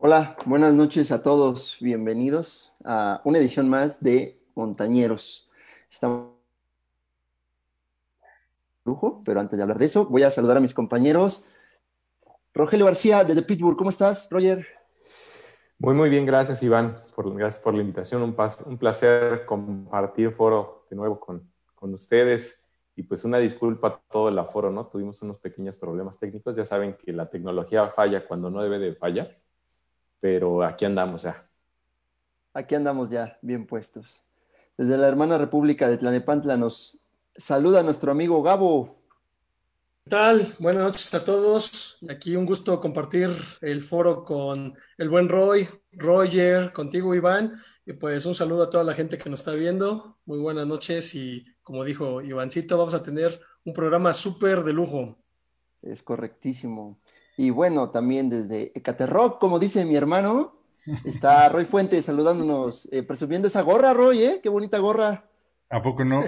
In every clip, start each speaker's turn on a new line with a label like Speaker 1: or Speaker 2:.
Speaker 1: Hola, buenas noches a todos. Bienvenidos a una edición más de Montañeros. Estamos de lujo, pero antes de hablar de eso, voy a saludar a mis compañeros. Rogelio García, desde Pittsburgh. ¿Cómo estás, Roger?
Speaker 2: Muy bien, gracias Iván, gracias por la invitación. Un placer compartir foro de nuevo con ustedes. Y pues una disculpa a todo el aforo, ¿no? Tuvimos unos pequeños problemas técnicos. Ya saben que la tecnología falla cuando no debe de fallar, pero aquí andamos ya.
Speaker 1: Aquí andamos ya, bien puestos. Desde la hermana República de Tlanepantla nos saluda nuestro amigo Gabo.
Speaker 3: ¿Qué tal? Buenas noches a todos. Aquí un gusto compartir el foro con el buen Roy, Roger, contigo Iván. Y pues un saludo a toda la gente que nos está viendo. Muy buenas noches y como dijo Ivancito, vamos a tener un programa súper de lujo.
Speaker 1: Es correctísimo. Y bueno, también desde Ecaterrock, como dice mi hermano, está Roy Fuentes saludándonos, presumiendo esa gorra, Roy, ¿eh? Qué bonita gorra.
Speaker 4: ¿A poco no?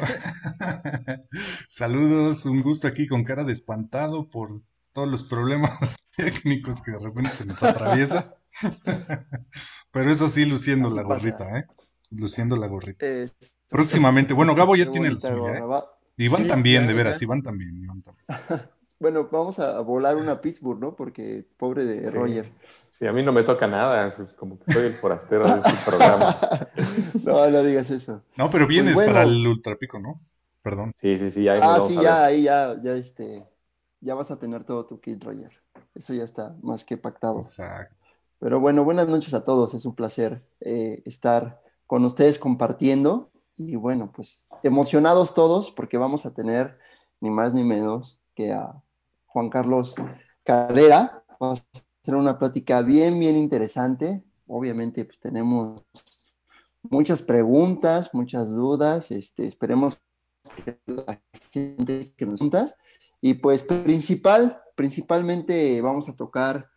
Speaker 4: Saludos, un gusto aquí con cara de espantado por todos los problemas técnicos que de repente se nos atraviesa. Pero eso sí, luciendo
Speaker 1: Así
Speaker 4: la
Speaker 1: pasa.
Speaker 4: gorrita, ¿eh? Luciendo la gorrita.
Speaker 1: Es-
Speaker 4: Próximamente, bueno, Gabo
Speaker 1: Qué
Speaker 4: ya tiene la
Speaker 1: bonita
Speaker 4: suya,
Speaker 1: gorra.
Speaker 4: ¿eh?
Speaker 1: Va.
Speaker 4: Iván
Speaker 3: Sí,
Speaker 4: también, de
Speaker 3: ya,
Speaker 4: veras,
Speaker 3: ya.
Speaker 4: Iván también, Iván también.
Speaker 1: Bueno, vamos a volar una Pittsburgh, ¿no? Porque pobre de
Speaker 2: Sí,
Speaker 1: Roger.
Speaker 2: sí, a mí no me toca nada, es como que soy el forastero de este programa.
Speaker 1: No, no digas eso.
Speaker 4: No, pero
Speaker 1: Pues
Speaker 4: vienes para
Speaker 1: bueno,
Speaker 4: el ultrapico, ¿no? Perdón.
Speaker 2: Sí, ahí nos vamos
Speaker 1: sí,
Speaker 2: a ver.
Speaker 1: ya, ahí ya, ya vas a tener todo tu kit, Roger. Eso ya está más que pactado.
Speaker 4: Exacto.
Speaker 1: Pero bueno, buenas noches a todos. Es un placer estar con ustedes compartiendo. Y bueno, pues emocionados todos porque vamos a tener ni más ni menos que a Juan Carlos Carrera. Vamos a hacer una plática bien interesante. Obviamente, pues tenemos muchas preguntas, muchas dudas. Esperemos que la gente que nos preguntas. Y pues principalmente vamos a tocar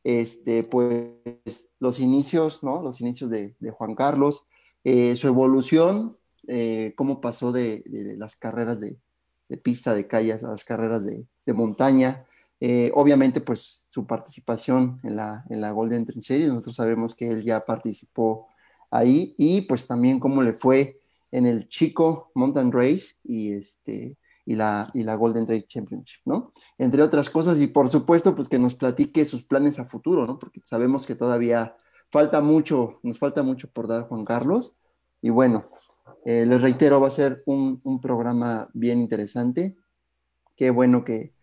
Speaker 1: pues los inicios, ¿no? Los inicios de Juan Carlos, su evolución, cómo pasó de las carreras de pista, de calles, a las carreras de montaña. Obviamente, pues su participación en la Golden Trail Series, nosotros sabemos que él ya participó ahí y pues también cómo le fue en el Chico Mountain Race y la Golden Trail Championship, ¿no? Entre otras cosas, y por supuesto, pues que nos platique sus planes a futuro, ¿no? Porque sabemos que todavía nos falta mucho por dar, Juan Carlos. Y bueno, les reitero, va a ser un programa bien interesante. Qué bueno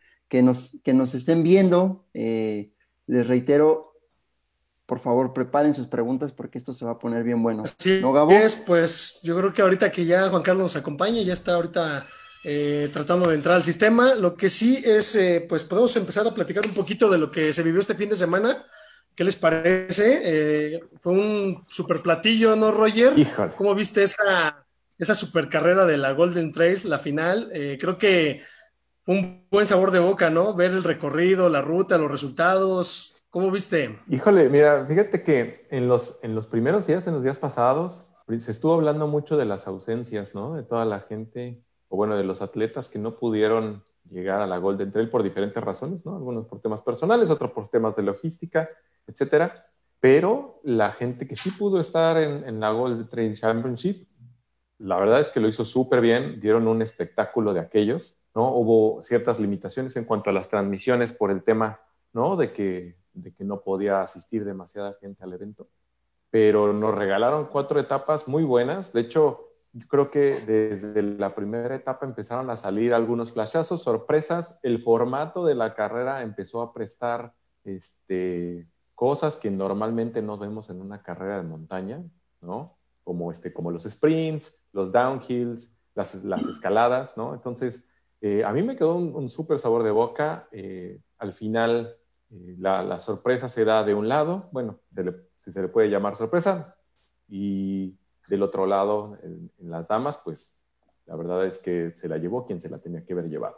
Speaker 1: que nos estén viendo. Les reitero, por favor, preparen sus preguntas porque esto se va a poner bien bueno. ¿No,
Speaker 3: Así es,
Speaker 1: Gabo?
Speaker 3: pues yo creo que ahorita que ya Juan Carlos nos acompaña, ya está ahorita tratando de entrar al sistema. Lo que sí es, pues podemos empezar a platicar un poquito de lo que se vivió este fin de semana. ¿Qué les parece? Fue un super platillo, ¿no, Roger?
Speaker 2: Híjole.
Speaker 3: ¿Cómo viste esa super carrera de la Golden Trace, la final? Creo que fue un buen sabor de boca, ¿no? Ver el recorrido, la ruta, los resultados. ¿Cómo viste?
Speaker 2: Híjole, mira, fíjate que en los primeros días, en los días pasados, se estuvo hablando mucho de las ausencias, ¿no? De toda la gente, o bueno, de los atletas que no pudieron llegar a la Golden Trail por diferentes razones, ¿no? Algunos por temas personales, otros por temas de logística, etcétera. Pero la gente que sí pudo estar en la Golden Trail Championship, la verdad es que lo hizo súper bien, dieron un espectáculo de aquellos, ¿no? Hubo ciertas limitaciones en cuanto a las transmisiones por el tema, ¿no? De que no podía asistir demasiada gente al evento, pero nos regalaron 4 etapas muy buenas. De hecho, yo creo que desde la primera etapa empezaron a salir algunos flashazos, sorpresas. El formato de la carrera empezó a prestar cosas que normalmente no vemos en una carrera de montaña, ¿no? Como los sprints, los downhills, las escaladas, ¿no? Entonces, a mí me quedó un súper sabor de boca. Al final, la sorpresa se da de un lado, bueno, si se le puede llamar sorpresa, y del otro lado, en las damas, pues la verdad es que se la llevó quien se la tenía que haber llevado.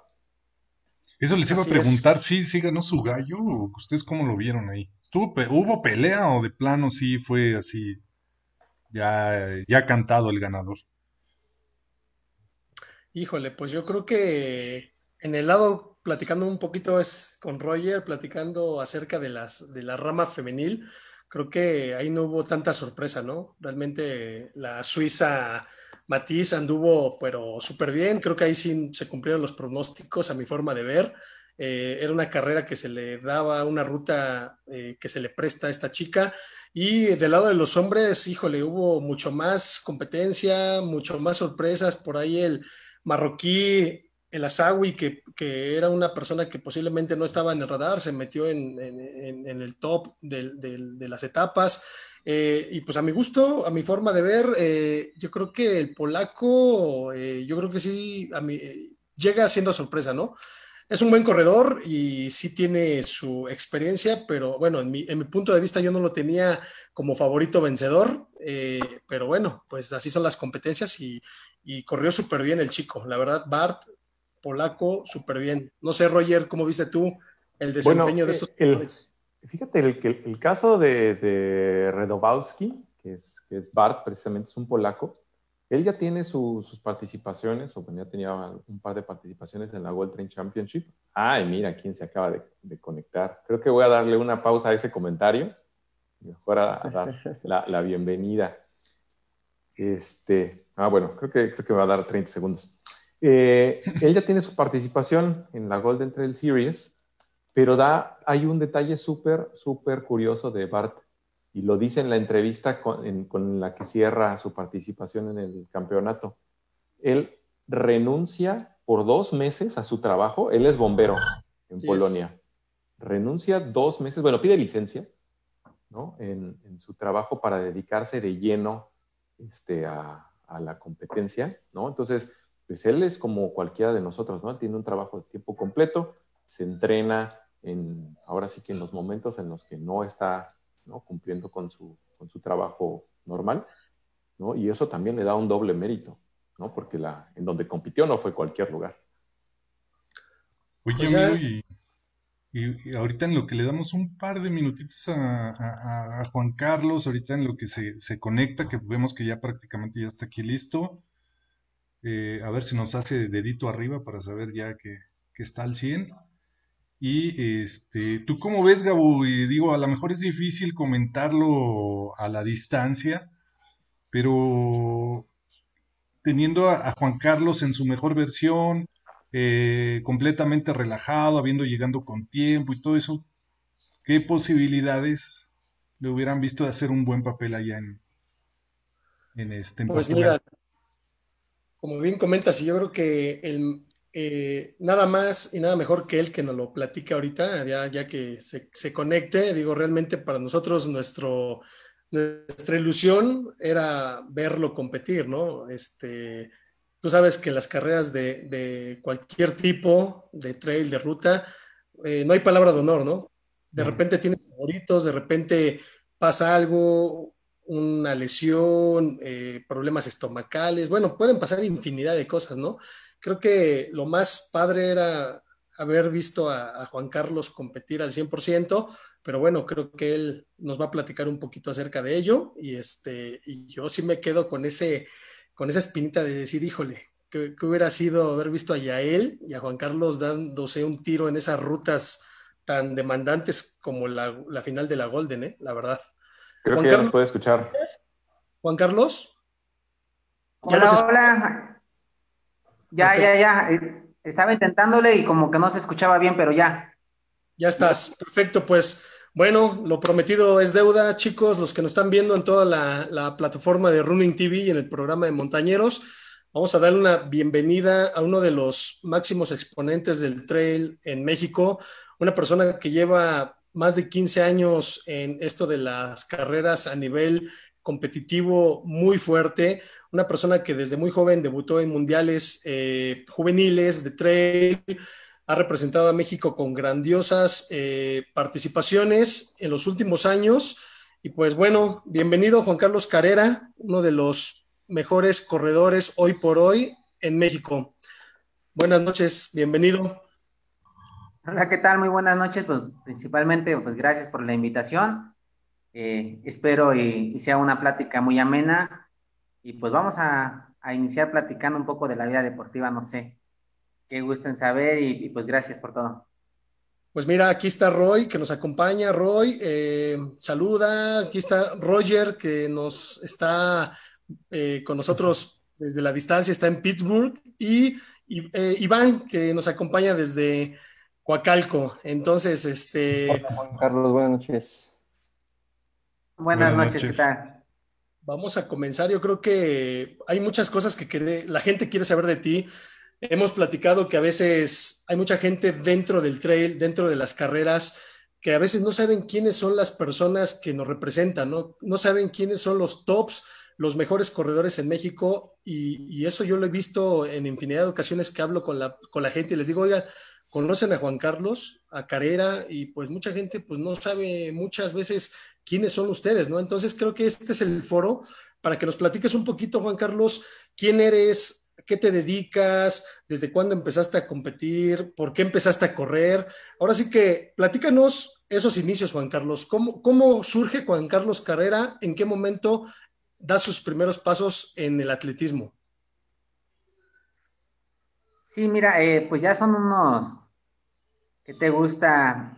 Speaker 4: Eso les iba a
Speaker 3: Así es.
Speaker 4: preguntar, ¿sí ganó su gallo? ¿O ustedes cómo lo vieron ahí? ¿Hubo pelea o de plano sí fue así, ya cantado el ganador?
Speaker 3: Híjole, pues yo creo que en el lado, platicando un poquito es con Roger, platicando acerca de la rama femenil, creo que ahí no hubo tanta sorpresa, ¿no? Realmente la Suiza Matiz anduvo, pero súper bien. Creo que ahí sí se cumplieron los pronósticos a mi forma de ver. Era una carrera que se le daba, una ruta que se le presta a esta chica. Y del lado de los hombres, híjole, hubo mucho más competencia, mucho más sorpresas. Por ahí el marroquí, el Azawi, que era una persona que posiblemente no estaba en el radar, se metió en el top de las etapas. Y pues a mi gusto, a mi forma de ver, yo creo que el polaco, yo creo que sí, llega siendo sorpresa, ¿no? Es un buen corredor y sí tiene su experiencia, pero bueno, en mi punto de vista yo no lo tenía como favorito vencedor, pero bueno, pues así son las competencias y corrió súper bien el chico. La verdad, Bart, polaco, súper bien. No sé, Roger, ¿cómo viste tú el
Speaker 2: Bueno,
Speaker 3: desempeño de estos corredores?
Speaker 2: fíjate, el caso de Redowski, que es Bart, precisamente es un polaco, él ya tiene sus participaciones, o bueno, ya tenía un par de participaciones en la World Train Championship. Ay, mira quién se acaba de conectar. Creo que voy a darle una pausa a ese comentario y mejor a dar la bienvenida. Bueno, creo que me va a dar 30 segundos. Él ya tiene su participación en la Golden Trail Series, pero hay un detalle súper, súper curioso de Bart, y lo dice en la entrevista con la que cierra su participación en el campeonato. Él renuncia por 2 meses a su trabajo. Él es bombero en Polonia. Renuncia 2 meses, bueno, pide licencia, ¿no? En su trabajo para dedicarse de lleno a la competencia, ¿no? Entonces, pues él es como cualquiera de nosotros, ¿no? Él tiene un trabajo de tiempo completo, se entrena ahora sí que en los momentos en los que no está, ¿no?, cumpliendo con su trabajo normal, ¿no? Y eso también le da un doble mérito, ¿no? Porque en donde compitió no fue cualquier lugar.
Speaker 4: Oye,
Speaker 3: Pues
Speaker 4: amigo,
Speaker 3: ya,
Speaker 4: y ahorita en lo que le damos un par de minutitos a Juan Carlos, ahorita en lo que se conecta, que vemos que ya prácticamente ya está aquí listo, a ver si nos hace dedito arriba para saber ya que está al 100. Y ¿tú cómo ves, Gabo? Y digo, a lo mejor es difícil comentarlo a la distancia, pero teniendo a Juan Carlos en su mejor versión, completamente relajado, habiendo llegado con tiempo y todo eso, ¿qué posibilidades le hubieran visto de hacer un buen papel allá en
Speaker 3: pues
Speaker 4: Portugal?
Speaker 3: mira, como bien comentas, y yo creo que nada más y nada mejor que él que nos lo platique ahorita, ya que se conecte. Digo, realmente para nosotros nuestra ilusión era verlo competir, ¿no? Tú sabes que las carreras de cualquier tipo, de trail, de ruta, no hay palabra de honor, ¿no? De
Speaker 4: No.
Speaker 3: repente tienes favoritos, de repente pasa algo, una lesión, problemas estomacales, bueno, pueden pasar infinidad de cosas, ¿no? Creo que lo más padre era haber visto a Juan Carlos competir al 100%, pero bueno, creo que él nos va a platicar un poquito acerca de ello y yo sí me quedo con esa espinita de decir, híjole, que hubiera sido haber visto a Yael y a Juan Carlos dándose un tiro en esas rutas tan demandantes como la final de la Golden, la verdad.
Speaker 2: Creo
Speaker 3: Juan
Speaker 2: que ya nos
Speaker 3: Carlos,
Speaker 2: puede escuchar.
Speaker 3: Juan Carlos, ya nos
Speaker 5: Hola,
Speaker 3: escucha.
Speaker 5: hola. Ya,
Speaker 3: Perfecto,
Speaker 5: ya, ya. Estaba intentándole y como que no se escuchaba bien, pero ya.
Speaker 3: ya estás. Perfecto, pues bueno, lo prometido es deuda, chicos, los que nos están viendo en toda la plataforma de Running TV y en el programa de Montañeros. Vamos a darle una bienvenida a uno de los máximos exponentes del trail en México, una persona que lleva más de 15 años en esto de las carreras a nivel competitivo muy fuerte, una persona que desde muy joven debutó en mundiales juveniles de trail, ha representado a México con grandiosas participaciones en los últimos años. Y pues bueno, bienvenido Juan Carlos Carrera, uno de los mejores corredores hoy por hoy en México. Buenas noches, bienvenido.
Speaker 5: Hola, ¿qué tal? Muy buenas noches. Pues principalmente, pues gracias por la invitación. Espero y sea una plática muy amena. Y pues vamos a iniciar platicando un poco de la vida deportiva, no sé. Qué gusto en saber y pues gracias por todo.
Speaker 3: Pues mira, aquí está Roy, que nos acompaña. Roy, saluda. Aquí está Roger, que nos está con nosotros desde la distancia, está en Pittsburgh. Y Iván, que nos acompaña desde Coacalco. Entonces,
Speaker 1: Hola Juan Carlos, buenas noches.
Speaker 5: Buenas
Speaker 4: Buenas
Speaker 5: noches, ¿qué
Speaker 4: noches.
Speaker 5: tal?
Speaker 3: vamos a comenzar. Yo creo que hay muchas cosas la gente quiere saber de ti. Hemos platicado que a veces hay mucha gente dentro del trail, dentro de las carreras, que a veces no saben quiénes son las personas que nos representan, ¿no? No saben quiénes son los tops, los mejores corredores en México, y eso yo lo he visto en infinidad de ocasiones que hablo con la gente y les digo, oiga, conocen a Juan Carlos, a Carrera, y pues mucha gente pues no sabe muchas veces quiénes son ustedes, ¿no? Entonces creo que este es el foro para que nos platiques un poquito, Juan Carlos, quién eres, qué te dedicas, desde cuándo empezaste a competir, por qué empezaste a correr. Ahora sí que platícanos esos inicios, Juan Carlos. ¿Cómo surge Juan Carlos Carrera? ¿En qué momento da sus primeros pasos en el atletismo?
Speaker 5: Sí, mira, pues ya son unos, ¿qué te gusta?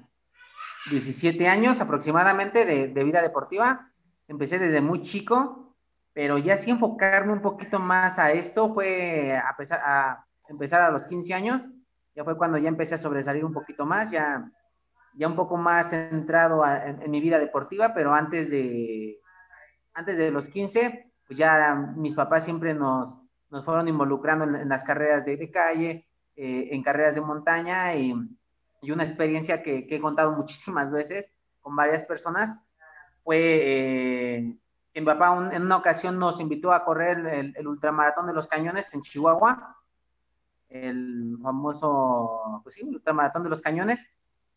Speaker 5: 17 años aproximadamente de vida deportiva. Empecé desde muy chico, pero ya sí enfocarme un poquito más a esto fue a empezar a los 15 años. Ya fue cuando ya empecé a sobresalir un poquito más, ya un poco más centrado en mi vida deportiva, pero antes de los 15, pues ya mis papás siempre nos fueron involucrando en las carreras de calle, en carreras de montaña y una experiencia que he contado muchísimas veces con varias personas fue que mi papá en una ocasión nos invitó a correr el ultramaratón de los Cañones en Chihuahua, el famoso, pues sí, el ultramaratón de los Cañones.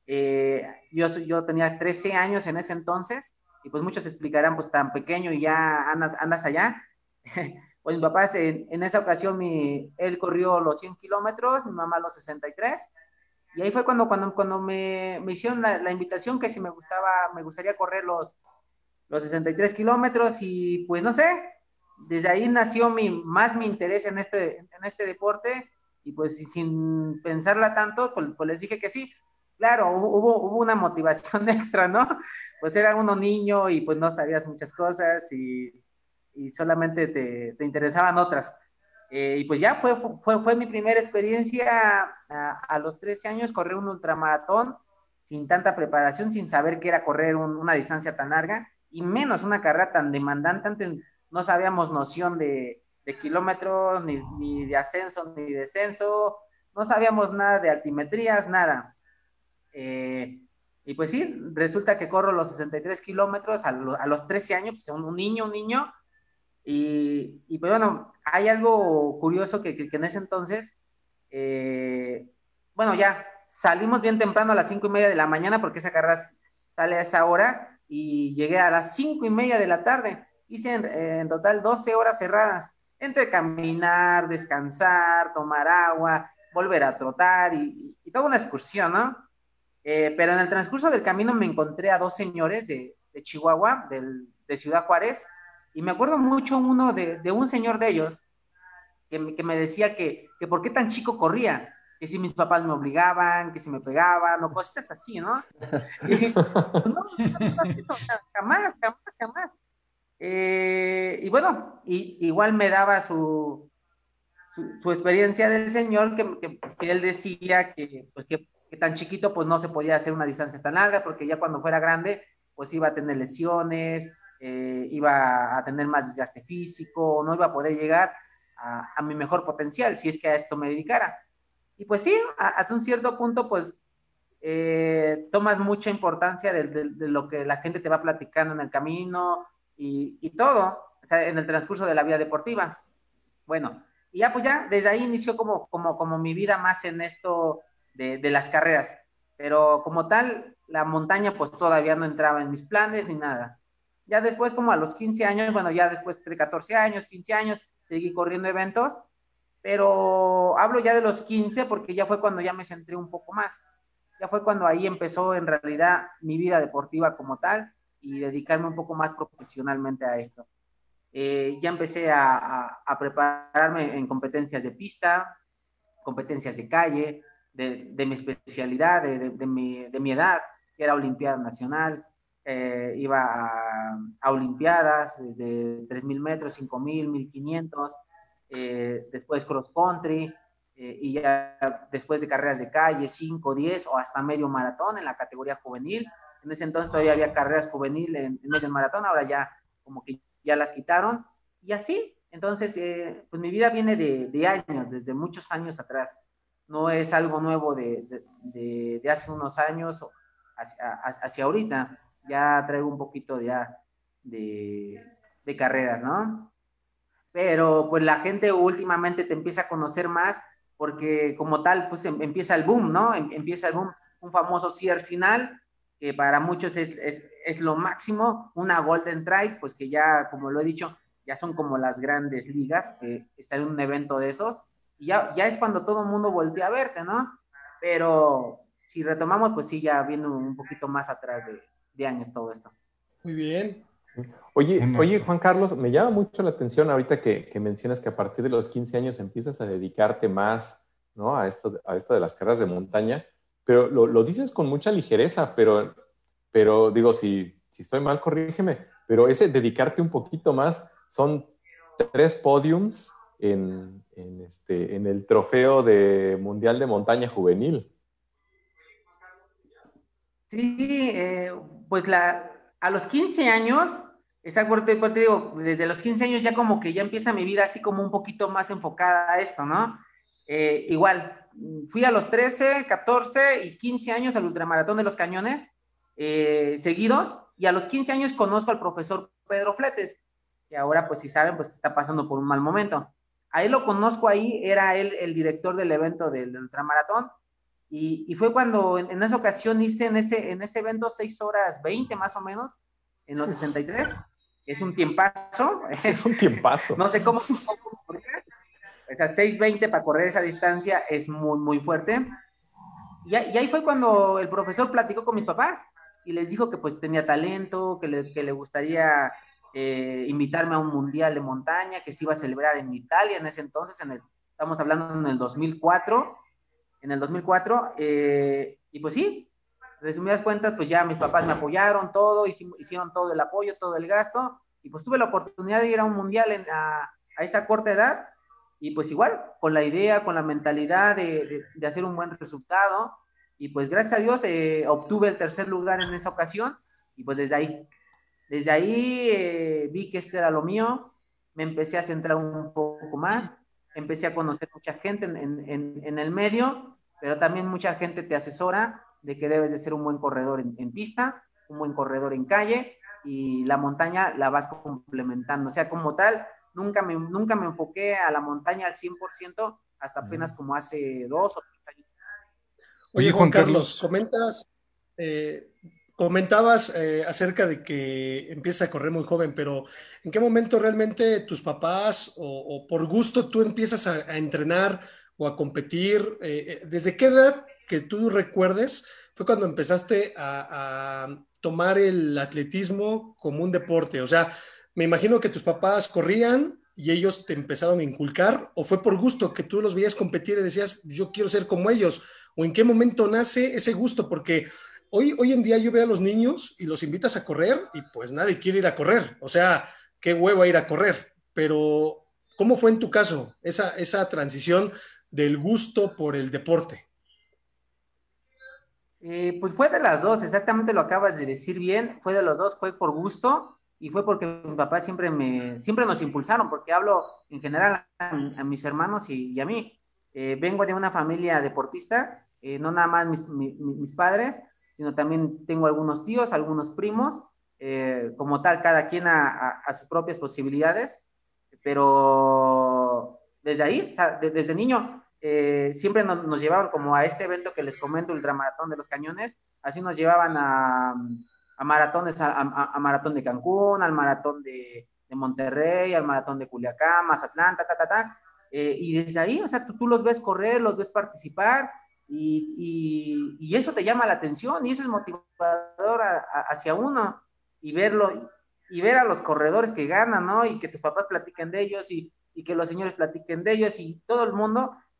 Speaker 5: Yo tenía 13 años en ese entonces y pues muchos explicarán, pues tan pequeño y ya andas allá. Pues mi papá en esa ocasión, él corrió los 100 kilómetros, mi mamá los 63. Y ahí fue cuando me hicieron la invitación que si me gustaría correr los 63 kilómetros y pues no sé, desde ahí nació más mi interés en este deporte y pues sin pensarla tanto, pues les dije que sí. Claro, hubo una motivación extra, ¿no? Pues era uno niño y pues no sabías muchas cosas y solamente te interesaban otras. Y pues ya fue mi primera experiencia a los 13 años, correr un ultramaratón sin tanta preparación, sin saber que era correr una distancia tan larga y menos una carrera tan demandante. Antes no sabíamos noción de kilómetros, ni de ascenso, ni de descenso, no sabíamos nada de altimetrías, nada. Eh, y pues sí, resulta que corro los 63 kilómetros a los 13 años, pues un niño, y pues bueno, hay algo curioso que en ese entonces, eh, bueno, ya salimos bien temprano a las 5:30 de la mañana porque esa carrera sale a esa hora y llegué a las 5:30 de la tarde. Hice en total 12 horas cerradas, entre caminar, descansar, tomar agua, volver a trotar y toda una excursión, ¿no? Pero en el transcurso del camino me encontré a dos señores de Chihuahua, de Ciudad Juárez, y me acuerdo mucho de un señor de ellos que me decía que por qué tan chico corría, que si mis papás me obligaban, que si me pegaban, o cosas así, ¿no? Y pues no, eso, o sea, jamás, jamás, jamás. Y bueno, igual me daba su experiencia del señor que él decía pues que tan chiquito pues no se podía hacer una distancia tan larga porque ya cuando fuera grande pues iba a tener lesiones, iba a tener más desgaste físico, no iba a poder llegar a mi mejor potencial si es que a esto me dedicara. Y pues sí, hasta un cierto punto pues tomas mucha importancia de lo que la gente te va platicando en el camino y todo, o sea, en el transcurso de la vida deportiva. Bueno, y ya pues ya, desde ahí inició como mi vida más en esto de las carreras. Pero como tal, la montaña pues todavía no entraba en mis planes ni nada. Ya después, como a los 15 años, bueno, ya después de 14 años, 15 años, seguí corriendo eventos, pero hablo ya de los 15 porque ya fue cuando ya me centré un poco más. Ya fue cuando ahí empezó en realidad mi vida deportiva como tal y dedicarme un poco más profesionalmente a esto. Ya empecé a prepararme en competencias de pista, competencias de calle, de mi especialidad, de mi edad, que era Olimpiada Nacional. Iba a Olimpiadas desde 3,000 metros, 5,000, 1,500, después cross country, y ya después de carreras de calle, 5, 10 o hasta medio maratón en la categoría juvenil. En ese entonces todavía había carreras juvenil en medio maratón, ahora ya como que ya las quitaron, y así. Entonces, pues mi vida viene de años, desde muchos años atrás. No es algo nuevo de hace unos años hacia ahorita. Ya traigo un poquito ya de carreras, ¿no? Pero pues la gente últimamente te empieza a conocer más porque como tal, pues empieza el boom, ¿no? Empieza el boom, un famoso Ciercinal, que para muchos es lo máximo, una Golden Trail, pues que ya, como lo he dicho, ya son como las grandes ligas, que está en un evento de esos, y ya es cuando todo el mundo voltea a verte, ¿no? Pero si retomamos, pues sí, ya viendo un poquito más atrás de años todo esto.
Speaker 3: Muy bien.
Speaker 2: Oye, Juan Carlos, me llama mucho la atención ahorita que mencionas que a partir de los 15 años empiezas a dedicarte más, ¿no? A esto de las carreras de montaña, pero lo dices con mucha ligereza, pero digo, si estoy mal, corrígeme, pero ese dedicarte un poquito más son 3 podiums en el trofeo de Mundial de Montaña Juvenil.
Speaker 5: Sí, pues a los 15 años, te digo, desde los 15 años ya como que ya empieza mi vida así como un poquito más enfocada a esto, ¿no? Igual, fui a los 13, 14 y 15 años al Ultramaratón de los Cañones, seguidos, y a los 15 años conozco al profesor Pedro Fletes, que ahora pues si saben, pues está pasando por un mal momento. Ahí lo conozco, ahí era él el director del evento del Ultramaratón, y fue cuando en esa ocasión hice en ese evento 6 horas 20 más o menos, en los 63. Es un tiempazo.
Speaker 2: Es un tiempazo.
Speaker 5: No sé cómo o sea, 6:20 para correr esa distancia es muy, muy fuerte. Y ahí fue cuando el profesor platicó con mis papás y les dijo que pues tenía talento, que le gustaría invitarme a un mundial de montaña que se iba a celebrar en Italia en ese entonces, estamos hablando en el 2004, y pues sí, resumidas cuentas, pues ya mis papás me apoyaron todo, hicieron todo el apoyo, todo el gasto, y pues tuve la oportunidad de ir a un mundial a esa corta edad, y pues igual, con la idea, con la mentalidad de hacer un buen resultado, y pues gracias a Dios obtuve el tercer lugar en esa ocasión, y pues desde ahí vi que este era lo mío, me empecé a centrar un poco más, empecé a conocer mucha gente en el medio, pero también mucha gente te asesora de que debes de ser un buen corredor en pista, un buen corredor en calle, y la montaña la vas complementando. O sea, como tal, nunca me enfoqué a la montaña al 100% hasta apenas como hace 2 o 3 años.
Speaker 3: Oye, Juan Carlos, comentabas acerca de que empiezas a correr muy joven, pero ¿en qué momento realmente tus papás o por gusto tú empiezas a entrenar o a competir? ¿Desde qué edad que tú recuerdes fue cuando empezaste a tomar el atletismo como un deporte? O sea, me imagino que tus papás corrían y ellos te empezaron a inculcar, o fue por gusto que tú los veías competir y decías, yo quiero ser como ellos, o en qué momento nace ese gusto, porque hoy en día yo veo a los niños y los invitas a correr y pues nadie quiere ir a correr, o sea, qué hueva ir a correr, pero ¿cómo fue en tu caso esa transición del gusto por el deporte?
Speaker 5: Pues fue de las dos, exactamente lo acabas de decir bien, fue de los dos, fue por gusto y fue porque mi papá siempre nos impulsaron, porque hablo en general a mis hermanos y a mí. Vengo de una familia deportista, no nada más mis padres, sino también tengo algunos tíos, algunos primos, como tal, cada quien a sus propias posibilidades, pero desde ahí, o sea, desde niño, siempre nos llevaban como a este evento que les comento, Ultramaratón de los Cañones, así nos llevaban a maratones, a maratón de Cancún, al maratón de Monterrey, al maratón de Culiacán, Mazatlán, y desde ahí, o sea, tú los ves correr, los ves participar, y eso te llama la atención, y eso es motivador hacia uno, y ver a los corredores que ganan, ¿no? Y que tus papás platiquen de ellos, y que los señores platiquen de ellos, y todo el mundo,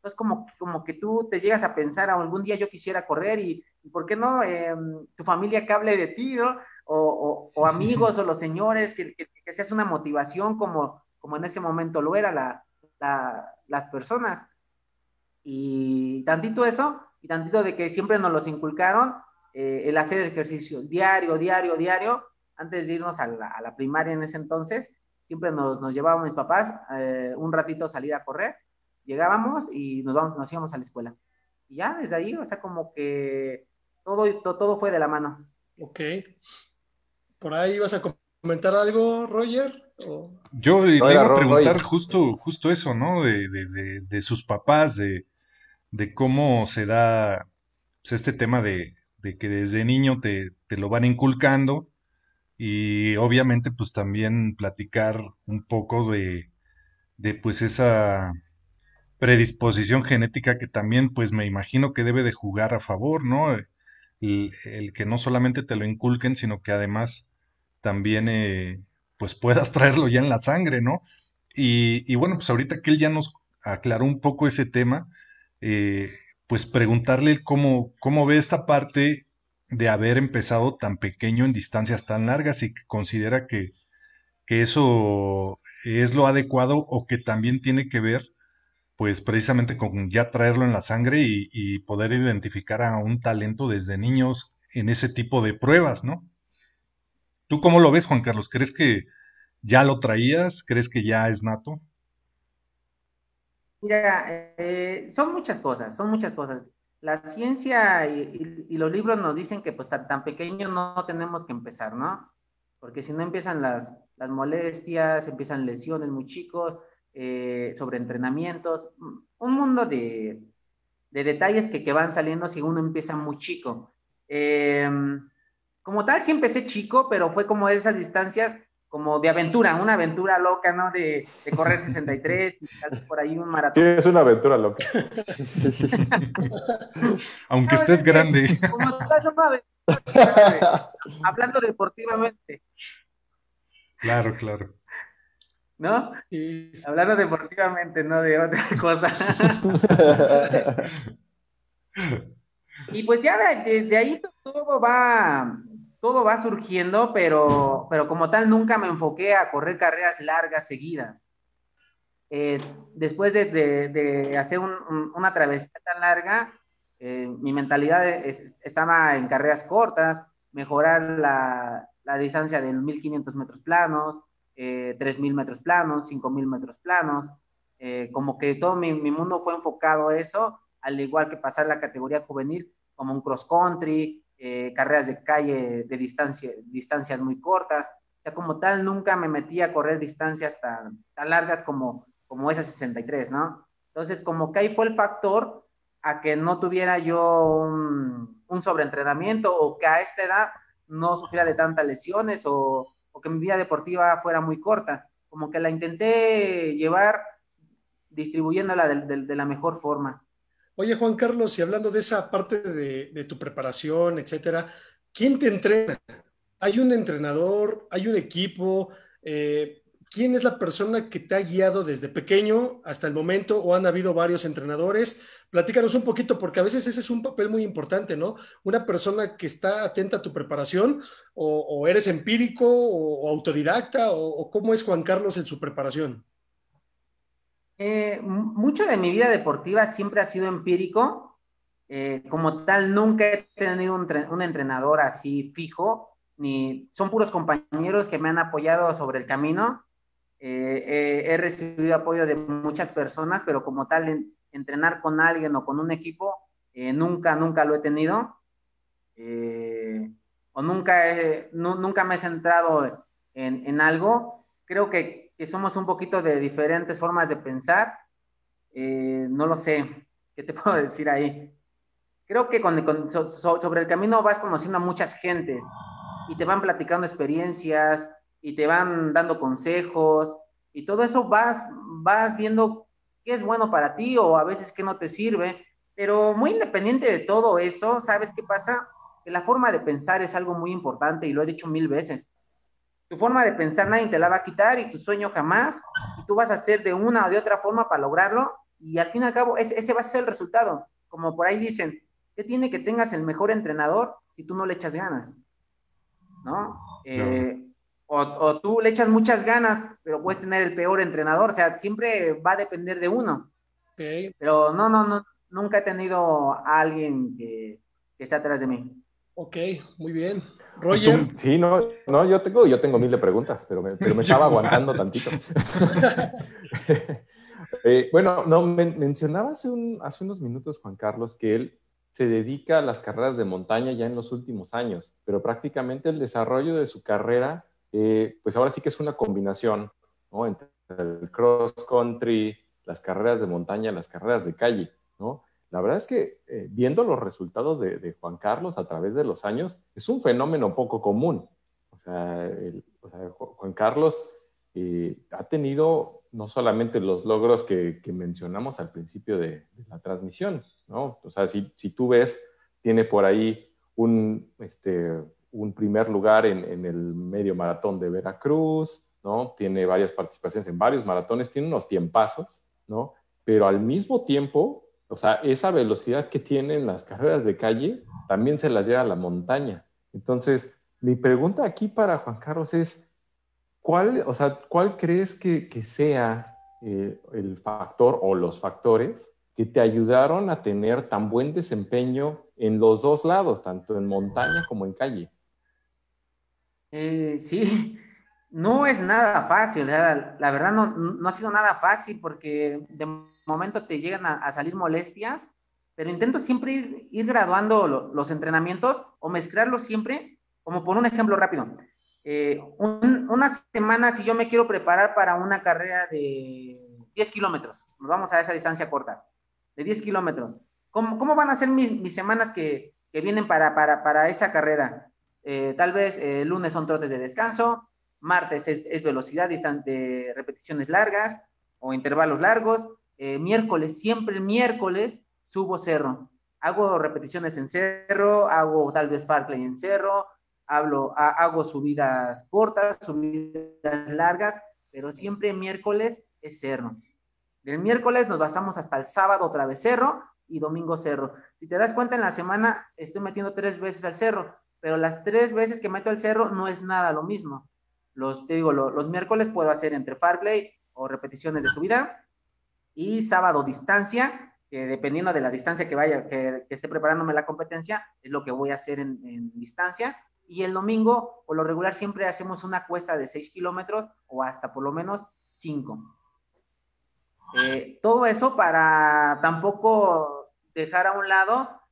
Speaker 5: Entonces, como que tú te llegas a pensar, algún día yo quisiera correr y ¿por qué no tu familia que hable de ti, ¿no? O amigos o los señores, que seas una motivación como en ese momento lo era las personas. Y tantito eso, y tantito de que siempre nos los inculcaron, el hacer ejercicio diario, diario, diario, antes de irnos a la primaria en ese entonces, siempre nos llevaban mis papás un ratito a salir a correr, llegábamos y nos íbamos a la escuela. Y ya desde ahí, o sea, como que todo fue de la mano.
Speaker 3: Ok. ¿Por ahí vas a comentar algo, Roger?
Speaker 4: Yo
Speaker 2: No,
Speaker 4: le
Speaker 2: era
Speaker 4: iba a
Speaker 2: Roy.
Speaker 4: preguntar justo eso, ¿no? De sus papás, de cómo se da pues, este tema de que desde niño te lo van inculcando y obviamente pues también platicar un poco de pues esa predisposición genética que también pues me imagino que debe de jugar a favor, ¿no? El que no solamente te lo inculquen, sino que además también pues puedas traerlo ya en la sangre, ¿no? Y bueno, pues ahorita que él ya nos aclaró un poco ese tema, eh, pues preguntarle cómo ve esta parte de haber empezado tan pequeño en distancias tan largas y que considera que eso es lo adecuado o que también tiene que ver pues precisamente con ya traerlo en la sangre y poder identificar a un talento desde niños en ese tipo de pruebas, ¿no? ¿Tú cómo lo ves, Juan Carlos? ¿Crees que ya lo traías? ¿Crees que ya es nato?
Speaker 5: Mira, son muchas cosas, son muchas cosas. La ciencia y los libros nos dicen que pues tan pequeño no tenemos que empezar, ¿no? Porque si no empiezan las molestias, empiezan lesiones muy chicos, sobreentrenamientos, un mundo de detalles que van saliendo si uno empieza muy chico. Como tal, sí empecé chico, pero fue como esas distancias como de aventura, una aventura loca, ¿no? De correr 63 y tal, por ahí un
Speaker 2: Sí,
Speaker 5: maratón.
Speaker 2: es una aventura loca.
Speaker 4: Aunque
Speaker 5: No,
Speaker 4: estés
Speaker 5: es que,
Speaker 4: grande.
Speaker 5: como tal, no me aventura, hablando deportivamente,
Speaker 4: Claro, claro.
Speaker 5: ¿no?
Speaker 3: Sí,
Speaker 5: Hablando deportivamente, no de otra cosa. Y pues ya de ahí todo va surgiendo, pero como tal nunca me enfoqué a correr carreras largas seguidas. Después de hacer una travesía tan larga, mi mentalidad estaba en carreras cortas, mejorar la distancia de 1500 metros planos, 3000 metros planos, 5000 metros planos. Como que todo mi mundo fue enfocado a eso, al igual que pasar la categoría juvenil, como un cross country, carreras de calle de distancias muy cortas. O sea, como tal, nunca me metí a correr distancias tan largas como esa 63, ¿no? Entonces, como que ahí fue el factor a que no tuviera yo un sobreentrenamiento o que a esta edad no sufriera de tantas lesiones o que mi vida deportiva fuera muy corta. Como que la intenté llevar distribuyéndola de la mejor forma.
Speaker 3: oye, Juan Carlos, y hablando de esa parte de tu preparación, etcétera, ¿quién te entrena? ¿Hay un entrenador? ¿Hay un equipo? ¿Quién es la persona que te ha guiado desde pequeño hasta el momento? ¿O han habido varios entrenadores? Platícanos un poquito, porque a veces ese es un papel muy importante, ¿no? Una persona que está atenta a tu preparación, o eres empírico, o autodidacta, o cómo es Juan Carlos en su preparación.
Speaker 5: Mucho de mi vida deportiva siempre ha sido empírico. Como tal, nunca he tenido un entrenador así fijo, ni son puros compañeros que me han apoyado sobre el camino. He recibido apoyo de muchas personas, pero como tal, entrenar con alguien o con un equipo, nunca lo he tenido. Eh, o nunca me he centrado en algo. Creo que somos un poquito de diferentes formas de pensar. No lo sé, ¿qué te puedo decir ahí? Creo que sobre el camino vas conociendo a muchas gentes y te van platicando experiencias y te van dando consejos y todo eso vas viendo qué es bueno para ti o a veces qué no te sirve, pero muy independiente de todo eso, ¿sabes qué pasa? Que la forma de pensar es algo muy importante y lo he dicho mil veces. Tu forma de pensar nadie te la va a quitar y tu sueño jamás, y tú vas a hacer de una o de otra forma para lograrlo, y al fin y al cabo ese va a ser el resultado. Como por ahí dicen, ¿qué tiene que tengas el mejor entrenador si tú no le echas ganas? ¿No?
Speaker 4: Claro.
Speaker 5: O tú le echas muchas ganas, pero puedes tener el peor entrenador, o sea, siempre va a depender de uno.
Speaker 3: Ok,
Speaker 5: Pero no, nunca he tenido a alguien que esté atrás de mí.
Speaker 3: ok, muy bien. Roger.
Speaker 2: Sí, no, yo tengo mil de preguntas, pero me estaba
Speaker 4: Yo
Speaker 2: aguantando
Speaker 4: más.
Speaker 2: tantito. Bueno, no, mencionaba hace unos minutos, Juan Carlos, que él se dedica a las carreras de montaña ya en los últimos años, pero prácticamente el desarrollo de su carrera, pues ahora sí que es una combinación, ¿no? Entre el cross country, las carreras de montaña, las carreras de calle, ¿no? La verdad es que viendo los resultados de Juan Carlos a través de los años, es un fenómeno poco común. Juan Carlos ha tenido no solamente los logros que mencionamos al principio de la transmisión, ¿no? O sea, si tú ves, tiene por ahí un primer lugar en el medio maratón de Veracruz, ¿no? Tiene varias participaciones en varios maratones, tiene unos tiempazos, ¿no? Pero al mismo tiempo, o sea, esa velocidad que tiene en las carreras de calle también se las lleva a la montaña. Entonces, mi pregunta aquí para Juan Carlos es, ¿cuál crees que sea el factor o los factores que te ayudaron a tener tan buen desempeño en los dos lados, tanto en montaña como en calle?
Speaker 5: Sí, no es nada fácil, o sea, la verdad no ha sido nada fácil porque de momento te llegan a salir molestias, pero intento siempre ir graduando los entrenamientos o mezclarlos siempre, como por un ejemplo rápido. Una semana, si yo me quiero preparar para una carrera de 10 kilómetros, nos vamos a esa distancia corta, de 10 kilómetros, ¿cómo van a ser mis semanas que vienen para esa carrera? Tal vez lunes son trotes de descanso, martes es velocidad de repeticiones largas o intervalos largos, miércoles, siempre el miércoles subo cerro, hago repeticiones en cerro, hago tal vez fartlek en cerro, hago subidas cortas, subidas largas, pero siempre miércoles es cerro. Del miércoles nos basamos hasta el sábado otra vez cerro y domingo cerro. Si te das cuenta, en la semana estoy metiendo 3 veces al cerro, pero las 3 veces que meto al cerro no es nada lo mismo. Te digo, los miércoles puedo hacer entre fartlek o repeticiones de subida y sábado distancia, que dependiendo de la distancia que esté preparándome la competencia, es lo que voy a hacer en distancia. Y el domingo, por lo regular, siempre hacemos una cuesta de 6 kilómetros o hasta por lo menos 5. Todo eso para tampoco dejar a un lado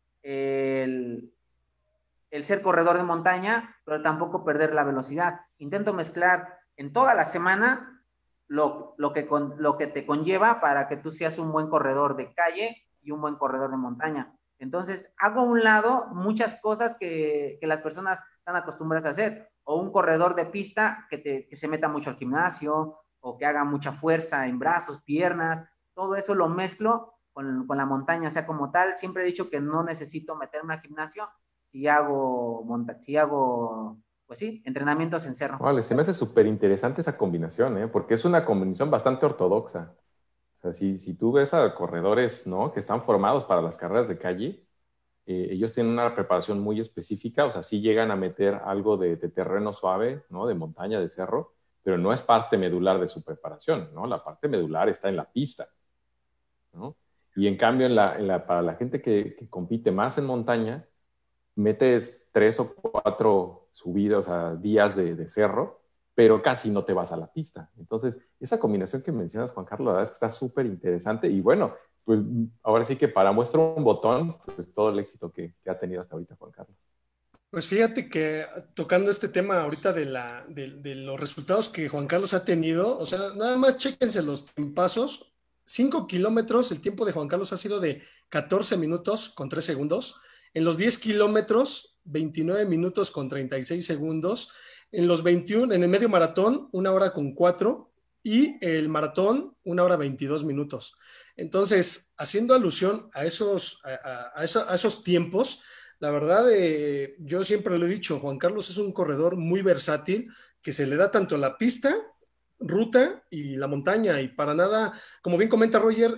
Speaker 5: el ser corredor de montaña, pero tampoco perder la velocidad. Intento mezclar en toda la semana lo que te conlleva para que tú seas un buen corredor de calle y un buen corredor de montaña. Entonces, hago a un lado muchas cosas que las personas están acostumbradas a hacer. O un corredor de pista que se meta mucho al gimnasio, o que haga mucha fuerza en brazos, piernas. Todo eso lo mezclo con la montaña. O sea, como tal, siempre he dicho que no necesito meterme al gimnasio si hago, pues sí, entrenamientos en cerro.
Speaker 2: Vale, se me hace súper interesante esa combinación, ¿eh? Porque es una combinación bastante ortodoxa. O sea, si tú ves a corredores, ¿no? Que están formados para las carreras de calle, ellos tienen una preparación muy específica, o sea, sí llegan a meter algo de terreno suave, ¿no? De montaña, de cerro, pero no es parte medular de su preparación, ¿no? La parte medular está en la pista, ¿no? Y en cambio, para la gente que compite más en montaña, metes 3 o 4 subidas, o sea, días de cerro, pero casi no te vas a la pista. Entonces, esa combinación que mencionas, Juan Carlos, la verdad es que está súper interesante y bueno, pues ahora sí que para muestra un botón, pues todo el éxito que ha tenido hasta ahorita Juan Carlos.
Speaker 3: Pues fíjate que tocando este tema ahorita de los resultados que Juan Carlos ha tenido, o sea, nada más chéquense los pasos. 5 kilómetros, el tiempo de Juan Carlos ha sido de 14 minutos con 3 segundos. En los 10 kilómetros, 29 minutos con 36 segundos. En los 21, en el medio maratón, 1 hora con 4. Y el maratón, 1 hora 22 minutos. Entonces, haciendo alusión a esos tiempos, la verdad, yo siempre lo he dicho, Juan Carlos es un corredor muy versátil, que se le da tanto la pista ruta y la montaña, y para nada, como bien comenta Roger,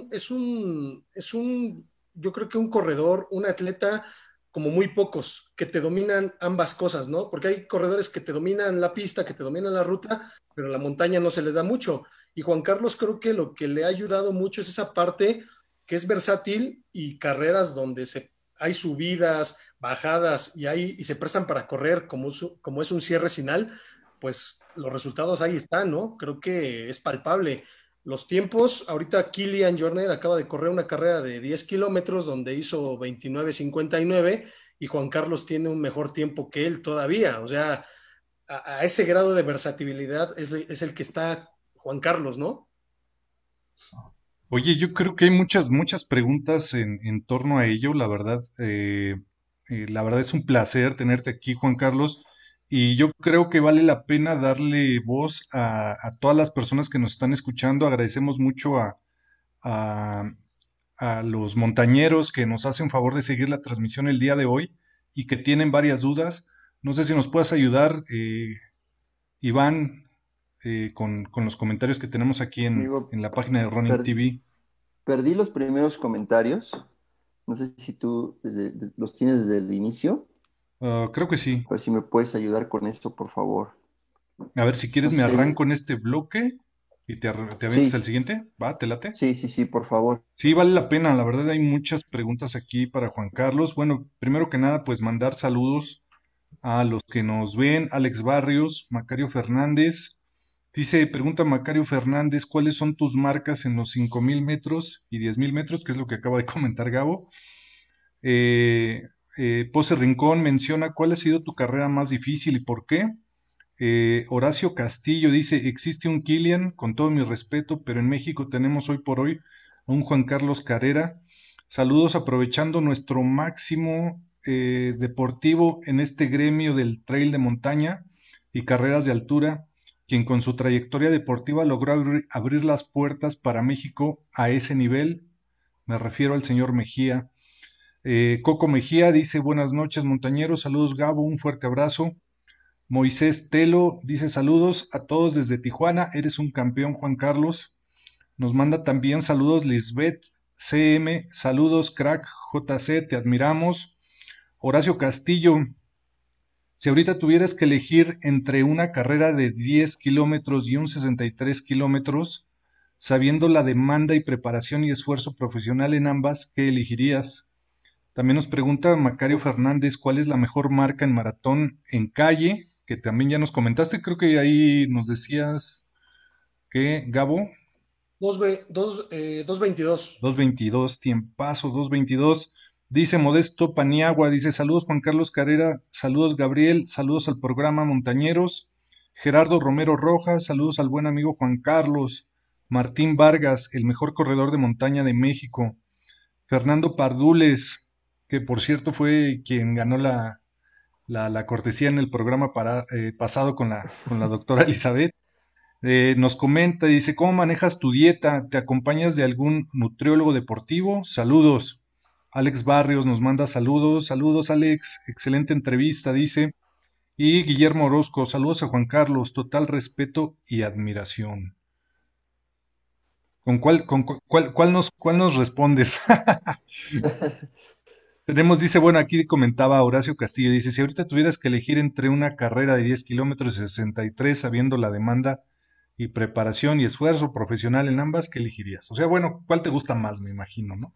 Speaker 3: yo creo que un corredor, un atleta como muy pocos, que te dominan ambas cosas, ¿no? Porque hay corredores que te dominan la pista, que te dominan la ruta, pero la montaña no se les da mucho. Y Juan Carlos creo que lo que le ha ayudado mucho es esa parte que es versátil y carreras donde hay subidas, bajadas y se prestan para correr como es un cierre final, pues los resultados ahí están, ¿no? Creo que es palpable. Los tiempos, ahorita Kilian Jornet acaba de correr una carrera de 10 kilómetros donde hizo 29:59 y Juan Carlos tiene un mejor tiempo que él todavía. O sea, a ese grado de versatilidad es el que está Juan Carlos, ¿no?
Speaker 4: Oye, yo creo que hay muchas preguntas en torno a ello. La verdad es un placer tenerte aquí, Juan Carlos. Y yo creo que vale la pena darle voz a todas las personas que nos están escuchando. Agradecemos mucho a, a los montañeros que nos hacen favor de seguir la transmisión el día de hoy y que tienen varias dudas. No sé si nos puedas ayudar, Iván, con los comentarios que tenemos aquí
Speaker 1: Amigo,
Speaker 4: en la página de Running
Speaker 1: per-
Speaker 4: TV.
Speaker 1: perdí los primeros comentarios. No sé si tú los tienes desde el inicio.
Speaker 4: Creo que sí.
Speaker 1: A ver si me puedes ayudar con esto, por favor.
Speaker 4: A ver, si quieres
Speaker 1: No
Speaker 4: me
Speaker 1: sé.
Speaker 4: arranco en este bloque y te avientas el
Speaker 1: Sí,
Speaker 4: siguiente. ¿Va? ¿Te late?
Speaker 1: sí, por favor.
Speaker 4: Sí, vale la pena. La verdad hay muchas preguntas aquí para Juan Carlos. Bueno, primero que nada, pues mandar saludos a los que nos ven. Alex Barrios, Macario Fernández. Dice, pregunta Macario Fernández, ¿cuáles son tus marcas en los 5,000 metros y 10,000 metros? Que es lo que acaba de comentar Gabo. Eh, Pose Rincón menciona, ¿cuál ha sido tu carrera más difícil y por qué? Horacio Castillo dice, existe un Kilian, con todo mi respeto, pero en México tenemos hoy por hoy a un Juan Carlos Carrera. Saludos aprovechando nuestro máximo deportivo en este gremio del trail de montaña y carreras de altura, quien con su trayectoria deportiva logró abrir las puertas para México a ese nivel. Me refiero al señor Mejía. Coco Mejía dice, buenas noches montañeros, saludos Gabo, un fuerte abrazo. Moisés Telo dice saludos a todos desde Tijuana, eres un campeón Juan Carlos. Nos manda también saludos Lisbeth CM, saludos crack JC, te admiramos. Horacio Castillo, si ahorita tuvieras que elegir entre una carrera de 10 kilómetros y un 63 kilómetros, sabiendo la demanda y preparación y esfuerzo profesional en ambas, ¿qué elegirías? También nos pregunta Macario
Speaker 1: Uf,
Speaker 4: Fernández cuál es la mejor marca en maratón en calle, que también ya nos comentaste, creo que ahí nos decías que Gabo,
Speaker 3: 2:22.
Speaker 4: 2:22, tiempazo, 2:22. Dice Modesto Paniagua, dice saludos Juan Carlos Carrera, saludos Gabriel, saludos al programa Montañeros. Gerardo Romero Rojas, saludos al buen amigo Juan Carlos. Martín Vargas, el mejor corredor de montaña de México. Fernando Pardules, que por cierto fue quien ganó la cortesía en el programa pasado con la doctora Elizabeth. Nos comenta, dice, ¿cómo manejas tu dieta? ¿Te acompañas de algún nutriólogo deportivo? Saludos. Alex Barrios nos manda saludos. Saludos, Alex. Excelente entrevista, dice. Y Guillermo Orozco, saludos a Juan Carlos. Total respeto y admiración. ¿Cuál nos respondes? Tenemos, dice, bueno, aquí comentaba Horacio Castillo, dice, si ahorita tuvieras que elegir entre una carrera de 10 kilómetros y 63, sabiendo la demanda y preparación y esfuerzo profesional en ambas, ¿qué elegirías? O sea, bueno, ¿cuál te gusta más, me imagino, no?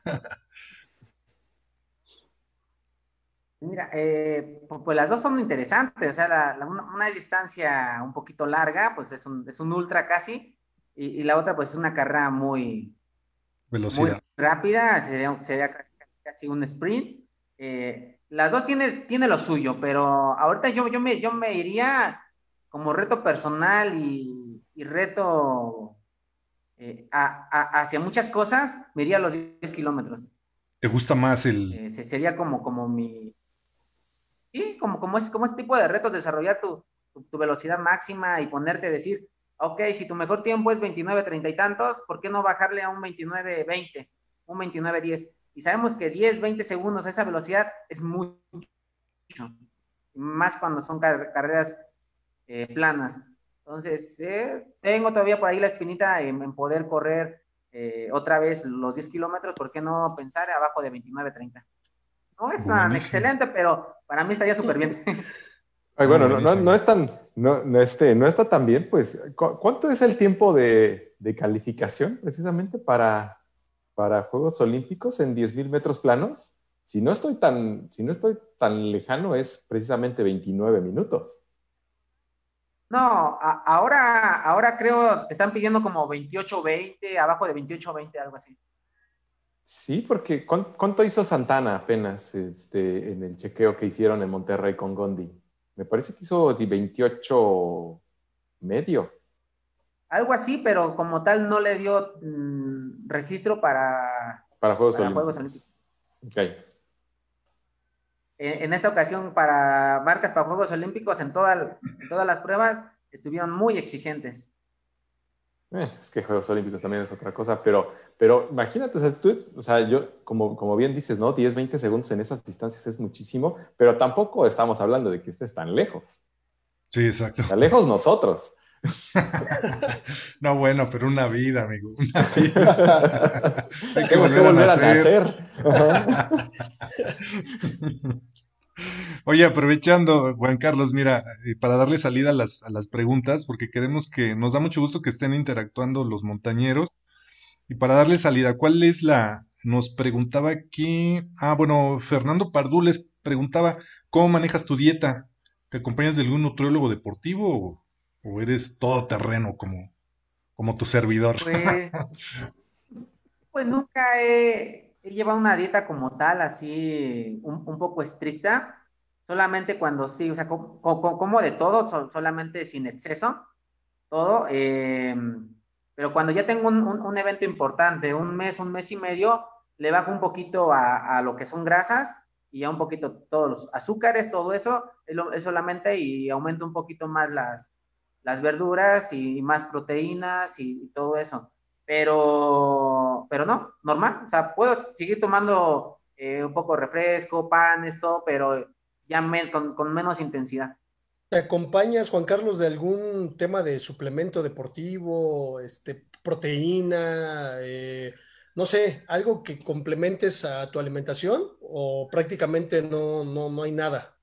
Speaker 5: Mira, pues las dos son interesantes, o sea, una distancia un poquito larga, pues es un ultra casi, y la otra pues es una carrera muy
Speaker 4: Velocidad.
Speaker 5: rápida, sería casi un sprint. Las dos tiene lo suyo, pero ahorita yo me iría como reto personal y reto hacia muchas cosas, me iría a los 10 kilómetros.
Speaker 4: ¿Te gusta más
Speaker 5: Sería como mi, sí, como ese tipo de retos, desarrollar tu velocidad máxima y ponerte a decir, ok, si tu mejor tiempo es 29:30 y tantos, ¿por qué no bajarle a un 29:20, un 29:10? Y sabemos que 10, 20 segundos, esa velocidad es mucho, más cuando son carreras planas. Entonces, tengo todavía por ahí la espinita en poder correr otra vez los 10 kilómetros, ¿por qué no pensar abajo de 29:30? No es tan
Speaker 4: Buenísimo.
Speaker 5: excelente, pero para mí estaría súper bien.
Speaker 2: Ay,
Speaker 4: No,
Speaker 2: bueno,
Speaker 4: buenísimo.
Speaker 2: no es tan, no está tan bien, pues, ¿cuánto es el tiempo de calificación precisamente para Juegos Olímpicos en 10,000 metros planos? Si no estoy tan lejano, es precisamente 29 minutos.
Speaker 5: No, ahora creo que están pidiendo como 28:20, abajo de 28:20, algo así.
Speaker 2: Sí, porque ¿cuánto hizo Santana apenas en el chequeo que hicieron en Monterrey con Gondi? Me parece que hizo de 28 medio
Speaker 5: Algo así, pero como tal no le dio registro
Speaker 2: para Juegos
Speaker 5: para Juegos
Speaker 2: Olímpicos.
Speaker 5: Olímpicos.
Speaker 2: Ok.
Speaker 5: En esta ocasión, para marcas para Juegos Olímpicos, en todas las pruebas, estuvieron muy exigentes.
Speaker 2: Es que Juegos Olímpicos también es otra cosa, pero imagínate, o sea, yo, como bien dices, ¿no? 10, 20 segundos en esas distancias es muchísimo, pero tampoco estamos hablando de que estés tan lejos.
Speaker 4: Sí, exacto.
Speaker 2: Tan lejos nosotros.
Speaker 4: No, bueno, pero una vida, amigo, una vida. Hay que
Speaker 2: Tengo que
Speaker 4: volver a
Speaker 2: volver a
Speaker 4: nacer.
Speaker 2: nacer. Ajá.
Speaker 4: Oye, aprovechando, Juan Carlos, mira, para darle salida a las preguntas, porque queremos que, nos da mucho gusto que estén interactuando los montañeros, y para darle salida, ¿cuál es nos preguntaba aquí, bueno, Fernando Pardú les preguntaba, ¿cómo manejas tu dieta? ¿Te acompañas de algún nutriólogo deportivo o eres todoterreno como tu servidor?
Speaker 5: Pues, pues nunca he llevado una dieta como tal, así un poco estricta. Solamente cuando sí, o sea, como de todo, solamente sin exceso, todo. Pero cuando ya tengo un evento importante, un mes y medio, le bajo un poquito a lo que son grasas y ya un poquito todos los azúcares, todo eso, es solamente y aumento un poquito más las verduras y más proteínas y todo eso. Pero no, normal. O sea, puedo seguir tomando un poco de refresco, panes, todo, pero ya con menos intensidad.
Speaker 3: ¿Te acompañas, Juan Carlos, de algún tema de suplemento deportivo, proteína, no sé, algo que complementes a tu alimentación o prácticamente no hay nada?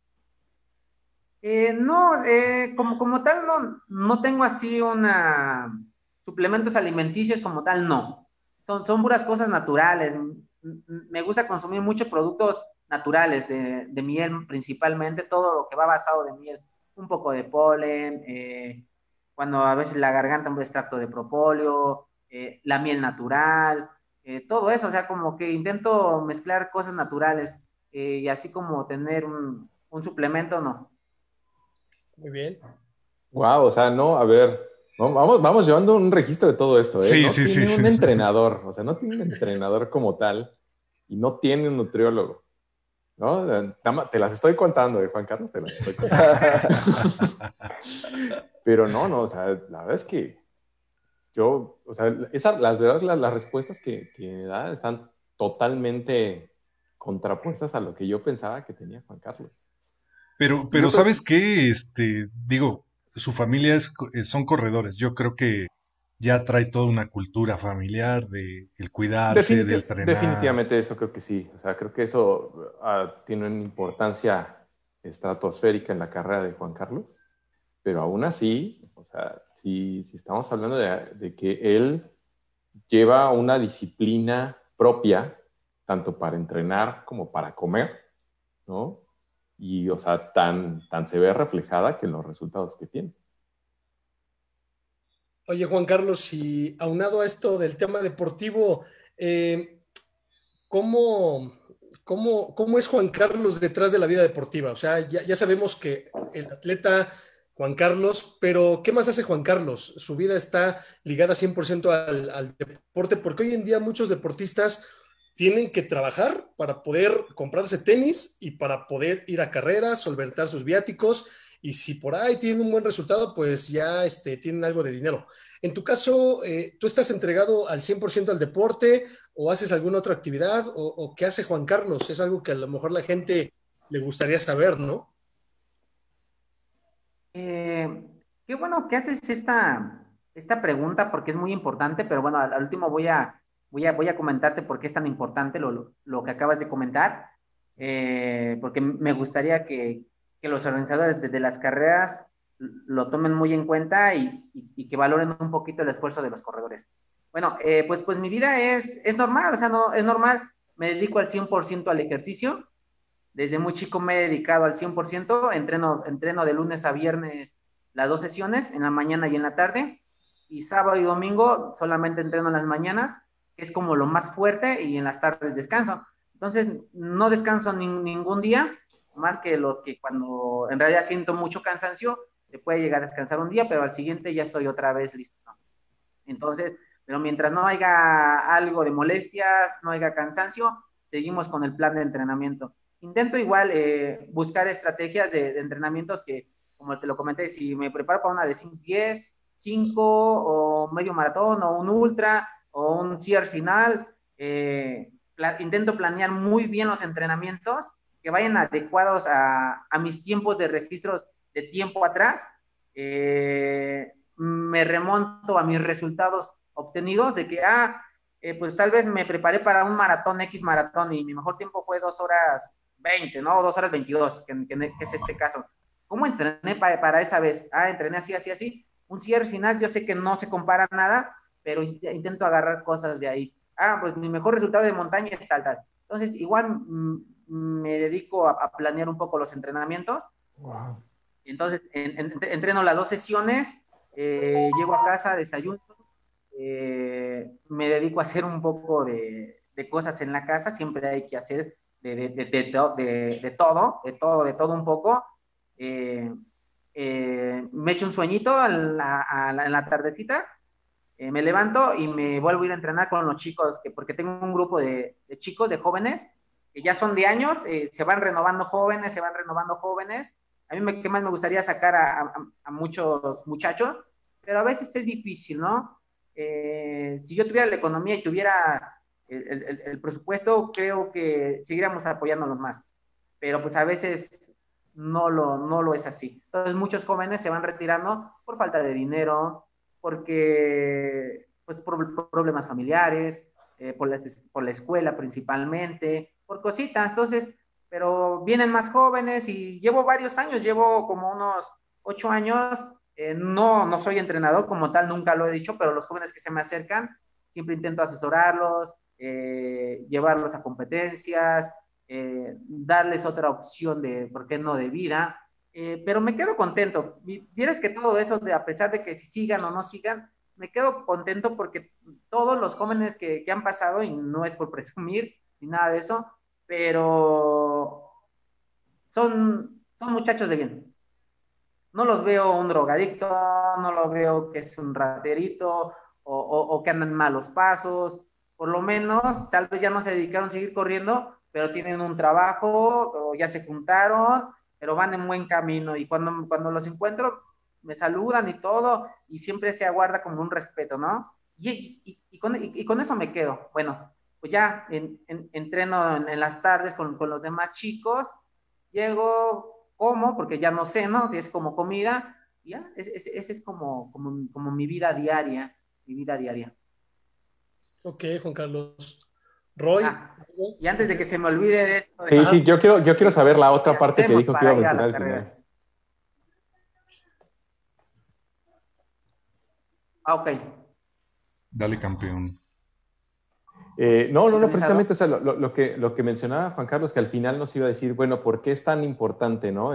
Speaker 5: No, como tal, no tengo así suplementos alimenticios como tal, no. Son puras cosas naturales. Me gusta consumir muchos productos naturales, de miel principalmente, todo lo que va basado de miel. Un poco de polen, cuando a veces la garganta, un extracto de propóleo, la miel natural, todo eso. O sea, como que intento mezclar cosas naturales y así como tener un suplemento, no.
Speaker 3: Muy bien.
Speaker 2: Wow, o sea, no, a ver, vamos llevando un registro de todo esto, ¿eh?
Speaker 4: Sí,
Speaker 2: No
Speaker 4: sí, sí,
Speaker 2: tiene
Speaker 4: sí.
Speaker 2: un entrenador, o sea, no tiene un entrenador como tal y no tiene un nutriólogo, ¿no? Te las estoy contando, Juan Carlos, te las estoy contando. Pero no, o sea, la verdad es que yo, o sea, las verdad, las respuestas que da están totalmente contrapuestas a lo que yo pensaba que tenía Juan Carlos. Y
Speaker 4: Pero
Speaker 2: yo creo
Speaker 4: ¿sabes qué? Digo, su familia son corredores. Yo creo que ya trae toda una cultura familiar de el cuidarse, de entrenar.
Speaker 2: Definitivamente eso creo que sí. O sea, creo que eso tiene una importancia estratosférica en la carrera de Juan Carlos. Pero aún así, o sea, si estamos hablando de que él lleva una disciplina propia, tanto para entrenar como para comer, ¿no? Y, o sea, tan se ve reflejada que en los resultados que tiene.
Speaker 3: Oye, Juan Carlos, y aunado a esto del tema deportivo, eh, ¿cómo, cómo es Juan Carlos detrás de la vida deportiva? O sea, ya sabemos que el atleta Juan Carlos, pero ¿qué más hace Juan Carlos? Su vida está ligada 100% al deporte, porque hoy en día muchos deportistas tienen que trabajar para poder comprarse tenis y para poder ir a carreras, solventar sus viáticos, y si por ahí tienen un buen resultado, pues ya tienen algo de dinero. En tu caso, ¿tú estás entregado al 100% al deporte o haces alguna otra actividad o qué hace Juan Carlos? Es algo que a lo mejor la gente le gustaría saber, ¿no?
Speaker 5: Eh, qué bueno que haces esta pregunta porque es muy importante, pero bueno, al último voy a comentarte por qué es tan importante lo que acabas de comentar, porque me gustaría que los organizadores de las carreras lo tomen muy en cuenta y que valoren un poquito el esfuerzo de los corredores. Bueno, pues mi vida es normal, o sea, no, es normal, me dedico al 100% al ejercicio. Desde muy chico me he dedicado al 100%, entreno de lunes a viernes las 2 sesiones, en la mañana y en la tarde, y sábado y domingo solamente entreno en las mañanas, que es como lo más fuerte, y en las tardes descanso. Entonces, no descanso ningún día, más que lo que cuando en realidad siento mucho cansancio, te puede llegar a descansar un día, pero al siguiente ya estoy otra vez listo. Entonces, pero mientras no haya algo de molestias, no haya cansancio, seguimos con el plan de entrenamiento. Intento igual buscar estrategias de entrenamientos que, como te lo comenté, si me preparo para una de 10, 5 o medio maratón o un ultra o un cierre final, intento planear muy bien los entrenamientos que vayan adecuados a mis tiempos de registros de tiempo atrás. Me remonto a mis resultados obtenidos de que, pues tal vez me preparé para un maratón, X maratón, y mi mejor tiempo fue 2 horas 20, ¿no? 2 horas 22, que es este caso. ¿Cómo entrené para esa vez? Entrené así, así, así. Un cierre final, yo sé que no se compara nada, pero intento agarrar cosas de ahí. Pues mi mejor resultado de montaña es tal, tal. Entonces, igual me dedico a planear un poco los entrenamientos.
Speaker 2: Wow.
Speaker 5: Entonces, entreno las 2 sesiones, llego a casa, desayuno, me dedico a hacer un poco de cosas en la casa, siempre hay que hacer de todo un poco. Eh, Me echo un sueñito en la tardecita, me levanto y me vuelvo a ir a entrenar con los chicos, porque tengo un grupo de chicos, de jóvenes, que ya son de años, se van renovando jóvenes, se van renovando jóvenes. A mí ¿qué más me gustaría sacar a muchos muchachos? Pero a veces es difícil, ¿no? Si yo tuviera la economía y tuviera el presupuesto, creo que seguiríamos apoyándonos más. Pero pues a veces no lo es así. Entonces muchos jóvenes se van retirando por falta de dinero, porque pues por problemas familiares, por la escuela principalmente, por cositas. Entonces, pero vienen más jóvenes y llevo varios años, llevo como unos 8 años. No soy entrenador como tal, nunca lo he dicho, pero los jóvenes que se me acercan, siempre intento asesorarlos, llevarlos a competencias, darles otra opción de, ¿por qué no?, de vida. Pero me quedo contento. Vieras que todo eso, a pesar de que si sigan o no sigan, me quedo contento porque todos los jóvenes que han pasado, y no es por presumir ni nada de eso, pero son muchachos de bien. No los veo un drogadicto, no lo veo que es un raterito o que andan malos pasos. Por lo menos, tal vez ya no se dedicaron a seguir corriendo, pero tienen un trabajo o ya se juntaron, pero van en buen camino. Y cuando los encuentro, me saludan y todo, y siempre se aguarda como un respeto, ¿no? Y con eso me quedo. Bueno, pues ya entreno en las tardes con los demás chicos, llego, como, porque ya no sé, ¿no? Si es como comida, y ya, ese es como mi vida diaria, mi vida diaria.
Speaker 3: Ok, Juan Carlos. Roy.
Speaker 5: Ah, y antes de que se me olvide de esto,
Speaker 2: Sí, sí, yo quiero saber la otra
Speaker 5: ¿qué
Speaker 2: parte que
Speaker 5: hacemos
Speaker 2: dijo que iba a
Speaker 5: para ir a
Speaker 2: mencionar
Speaker 5: las
Speaker 2: al final.
Speaker 5: carreras? Ok.
Speaker 4: Dale, campeón.
Speaker 2: No,
Speaker 5: Organizado.
Speaker 2: precisamente, o sea, lo que mencionaba Juan Carlos, que al final nos iba a decir, bueno, ¿por qué es tan importante, ¿no?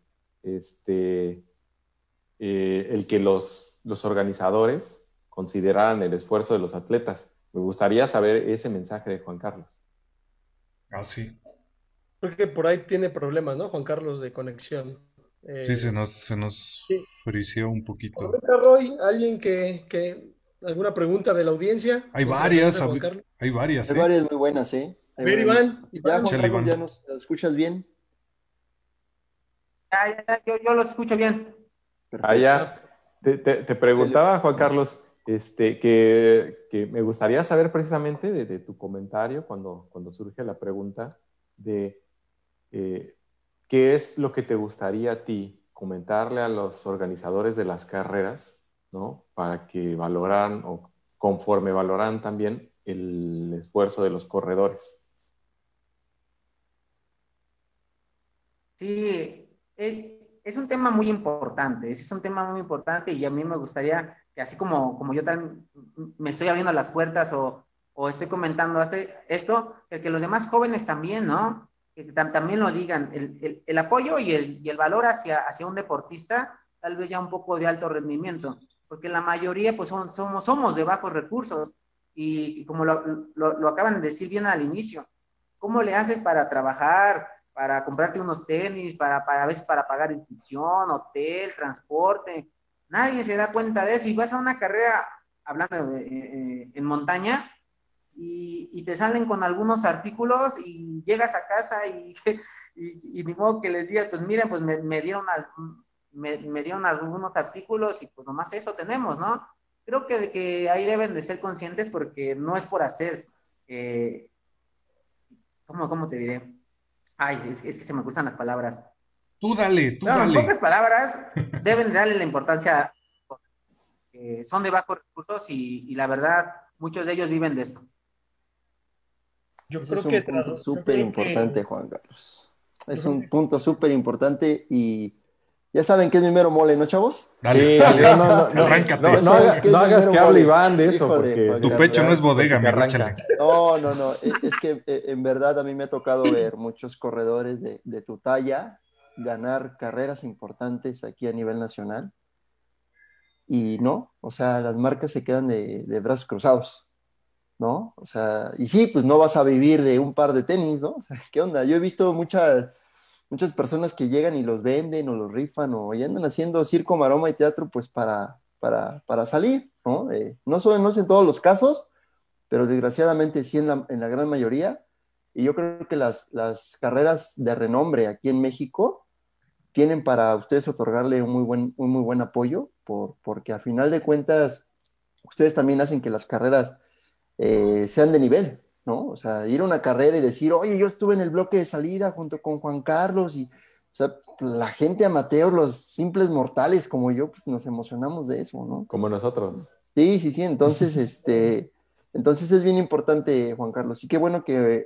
Speaker 2: El que los organizadores consideraran el esfuerzo de los atletas. Me gustaría saber ese mensaje de Juan Carlos.
Speaker 4: Ah, sí.
Speaker 3: Creo que por ahí tiene problemas, ¿no, Juan Carlos, de conexión?
Speaker 4: Sí, se
Speaker 3: Eh,
Speaker 4: nos
Speaker 3: sí.
Speaker 4: frició un poquito.
Speaker 3: Comenta, Roy, alguien alguna pregunta de la audiencia
Speaker 4: Hay
Speaker 3: mientras regresa
Speaker 4: varias,
Speaker 3: Juan Carlos.
Speaker 4: hay varias,
Speaker 1: Hay
Speaker 4: ¿eh?
Speaker 1: varias muy buenas, ¿eh?
Speaker 3: A ver, Iván,
Speaker 1: Ya, Juan
Speaker 3: Iván.
Speaker 4: Chale,
Speaker 1: Carlos,
Speaker 4: Iván.
Speaker 1: ¿ya nos escuchas bien?
Speaker 5: Ya, yo lo escucho bien.
Speaker 1: Perfecto.
Speaker 2: Allá, te preguntaba, Juan Carlos, que me gustaría saber precisamente de tu comentario cuando surge la pregunta de qué es lo que te gustaría a ti comentarle a los organizadores de las carreras, ¿no? Para que valoraran o conforme valoraran también el esfuerzo de los corredores.
Speaker 5: Sí, es un tema muy importante, es un tema muy importante y a mí me gustaría que así como yo me estoy abriendo las puertas o estoy comentando esto, que los demás jóvenes también, ¿no? Que también lo digan, el apoyo y el valor hacia un deportista, tal vez ya un poco de alto rendimiento, porque la mayoría pues somos de bajos recursos y como lo acaban de decir bien al inicio, ¿cómo le haces para trabajar, para comprarte unos tenis, a veces para pagar inscripción, hotel, transporte? Nadie se da cuenta de eso y vas a una carrera, hablando en montaña, y te salen con algunos artículos y llegas a casa y ni modo que les digas, pues miren, pues me dieron algunos artículos y pues nomás eso tenemos, ¿no? Creo que ahí deben de ser conscientes porque no es por hacer, eh, ¿cómo te diré? Ay, es que se me gustan las palabras.
Speaker 4: Tú dale, tú
Speaker 5: Bueno, en
Speaker 4: dale.
Speaker 5: pocas palabras, deben darle la importancia, son de bajos recursos y la verdad, muchos de ellos viven de esto.
Speaker 3: Yo
Speaker 1: Ese
Speaker 3: creo
Speaker 1: es un
Speaker 3: que,
Speaker 1: punto
Speaker 3: yo
Speaker 1: súper
Speaker 3: creo que,
Speaker 1: importante, Juan Carlos.
Speaker 3: yo
Speaker 1: Es
Speaker 3: creo
Speaker 1: un
Speaker 3: que
Speaker 1: punto súper importante y ya saben qué es mi mero mole, ¿no, chavos?
Speaker 4: Dale,
Speaker 2: Sí,
Speaker 4: dale.
Speaker 2: no,
Speaker 4: Arráncate.
Speaker 1: Ya saben qué es
Speaker 2: no
Speaker 1: mi
Speaker 2: hagas
Speaker 1: mero
Speaker 2: que hable
Speaker 1: mole.
Speaker 2: Iván de eso,
Speaker 1: Híjole,
Speaker 2: porque,
Speaker 1: Juan
Speaker 4: Tu
Speaker 1: Carlos.
Speaker 4: pecho no es bodega,
Speaker 2: porque se
Speaker 4: amigo, échale.
Speaker 2: arranca.
Speaker 1: No. Es que en verdad a mí me ha tocado ver muchos corredores de tu talla ganar carreras importantes aquí a nivel nacional y no, o sea, las marcas se quedan de brazos cruzados, ¿no? O sea, y sí, pues no vas a vivir de un par de tenis, ¿no? O sea, ¿qué onda? Yo he visto muchas personas que llegan y los venden o los rifan o ya andan haciendo circo, maroma y teatro pues para salir, ¿no? No es en todos los casos, pero desgraciadamente sí en la gran mayoría. Y yo creo que las carreras de renombre aquí en México tienen para ustedes otorgarle un muy buen apoyo, porque a final de cuentas ustedes también hacen que las carreras sean de nivel, ¿no? O sea, ir a una carrera y decir, oye, yo estuve en el bloque de salida junto con Juan Carlos y, o sea, la gente amateur, los simples mortales como yo, pues nos emocionamos de eso, ¿no?
Speaker 2: Como nosotros.
Speaker 1: Sí, entonces, entonces es bien importante, Juan Carlos, y qué bueno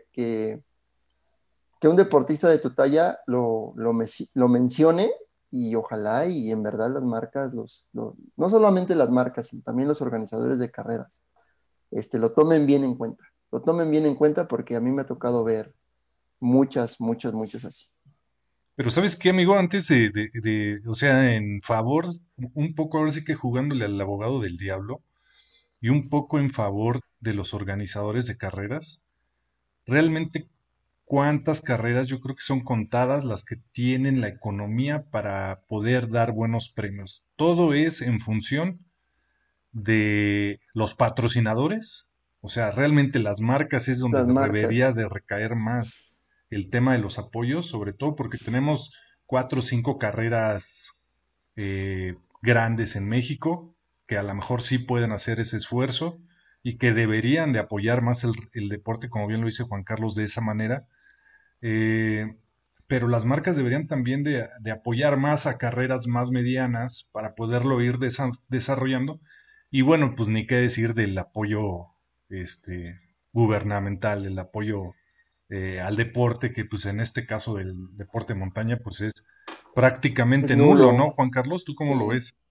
Speaker 1: que un deportista de tu talla lo mencione y ojalá y en verdad las marcas, no solamente las marcas, sino también los organizadores de carreras, lo tomen bien en cuenta. Lo tomen bien en cuenta porque a mí me ha tocado ver muchas así.
Speaker 4: Pero ¿sabes qué, amigo? Antes o sea, en favor, un poco ahora sí que jugándole al abogado del diablo y un poco en favor de los organizadores de carreras, realmente cuántas carreras, yo creo que son contadas las que tienen la economía para poder dar buenos premios. Todo es en función de los patrocinadores, o sea, realmente las marcas es donde
Speaker 1: Las
Speaker 4: debería
Speaker 1: marcas,
Speaker 4: de recaer más el tema de los apoyos, sobre todo porque tenemos 4 o 5 carreras grandes en México que a lo mejor sí pueden hacer ese esfuerzo y que deberían de apoyar más el deporte, como bien lo dice Juan Carlos, de esa manera. Eh, pero las marcas deberían también de apoyar más a carreras más medianas para poderlo ir desarrollando. Y bueno, pues ni qué decir del apoyo gubernamental, el apoyo al deporte, que pues en este caso del deporte de montaña, pues es
Speaker 1: es
Speaker 4: prácticamente nulo, ¿no,
Speaker 1: nulo.
Speaker 4: Juan Carlos? ¿Tú cómo lo
Speaker 1: Sí.
Speaker 4: ves?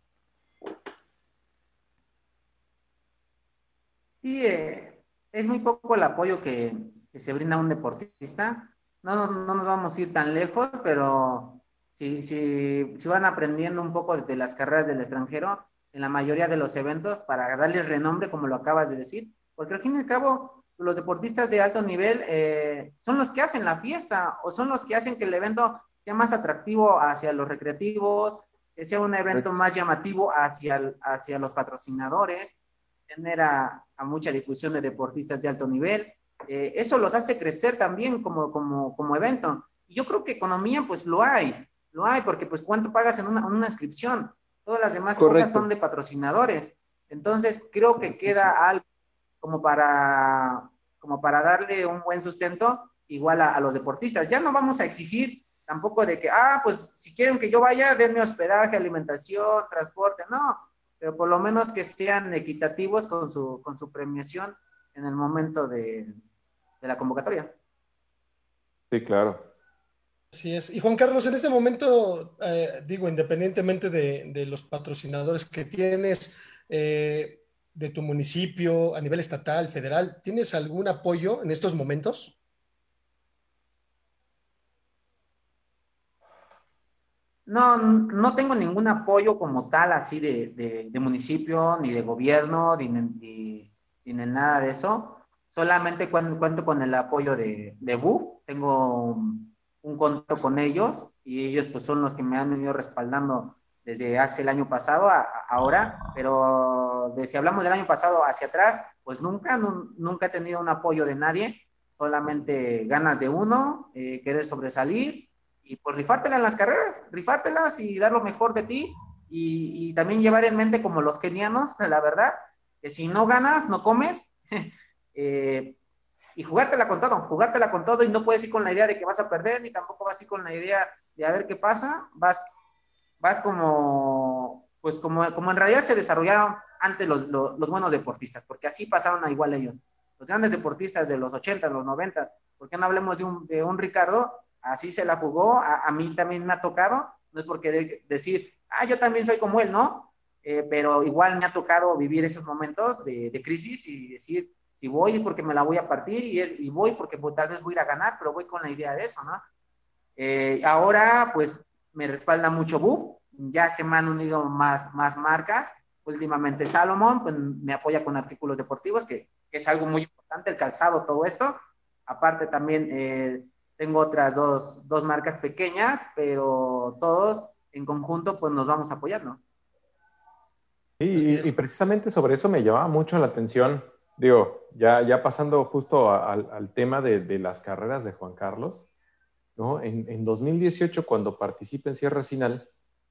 Speaker 5: Sí, es muy poco el apoyo que se brinda a un deportista. No nos vamos a ir tan lejos, pero si van aprendiendo un poco de las carreras del extranjero, en la mayoría de los eventos, para darles renombre, como lo acabas de decir, porque al fin y al cabo, los deportistas de alto nivel son los que hacen la fiesta o son los que hacen que el evento sea más atractivo hacia los recreativos, que sea un evento
Speaker 1: Correcto.
Speaker 5: más llamativo hacia los patrocinadores, tener a mucha difusión de deportistas de alto nivel. Eso los hace crecer también como evento. Y yo creo que economía, pues lo hay porque pues cuánto pagas en una inscripción. Todas las
Speaker 1: Es
Speaker 5: demás cosas son
Speaker 1: correcto.
Speaker 5: de patrocinadores. Entonces creo que
Speaker 1: Correctísimo.
Speaker 5: queda algo como para darle un buen sustento igual a los deportistas. Ya no vamos a exigir tampoco de que, pues si quieren que yo vaya, denme hospedaje, alimentación, transporte, no, pero por lo menos que sean equitativos con su premiación en el momento de la convocatoria.
Speaker 2: Sí, claro.
Speaker 3: Así es. Y Juan Carlos, en este momento, digo, independientemente de los patrocinadores que tienes, de tu municipio, a nivel estatal, federal, ¿tienes algún apoyo en estos momentos?
Speaker 5: No, no tengo ningún apoyo como tal, así de municipio, ni de gobierno, ni nada de eso. Solamente cuento con el apoyo de BUF. Tengo un conto con ellos y ellos pues son los que me han venido respaldando desde hace el año pasado a ahora. Pero si hablamos del año pasado hacia atrás, pues nunca he tenido un apoyo de nadie. Solamente ganas de uno, querer sobresalir y pues rifártela en las carreras, rifártelas y dar lo mejor de ti y también llevar en mente como los kenianos, la verdad, que si no ganas, no comes, y jugártela con todo y no puedes ir con la idea de que vas a perder, ni tampoco vas a ir con la idea de a ver qué pasa, vas como, pues como en realidad se desarrollaron antes los buenos deportistas, porque así pasaron a igual ellos. Los grandes deportistas de los 80, los 90, ¿por qué no hablemos de un Ricardo? Así se la jugó, a mí también me ha tocado, no es porque decir, yo también soy como él, ¿no? Pero igual me ha tocado vivir esos momentos de crisis y decir, si voy es porque me la voy a partir y voy porque pues, tal vez voy a ir a ganar, pero voy con la idea de eso, ¿no? Ahora, pues, me respalda mucho Buff, ya se me han unido más marcas, últimamente Salomón, pues, me apoya con artículos deportivos, que es algo muy importante, el calzado, todo esto. Aparte también tengo otras dos marcas pequeñas, pero todos en conjunto, pues, nos vamos apoyando.
Speaker 2: Sí, y precisamente sobre eso me llamaba mucho la atención, digo, ya pasando justo al tema de las carreras de Juan Carlos, ¿no? En 2018, cuando participa en Sierra Sinal,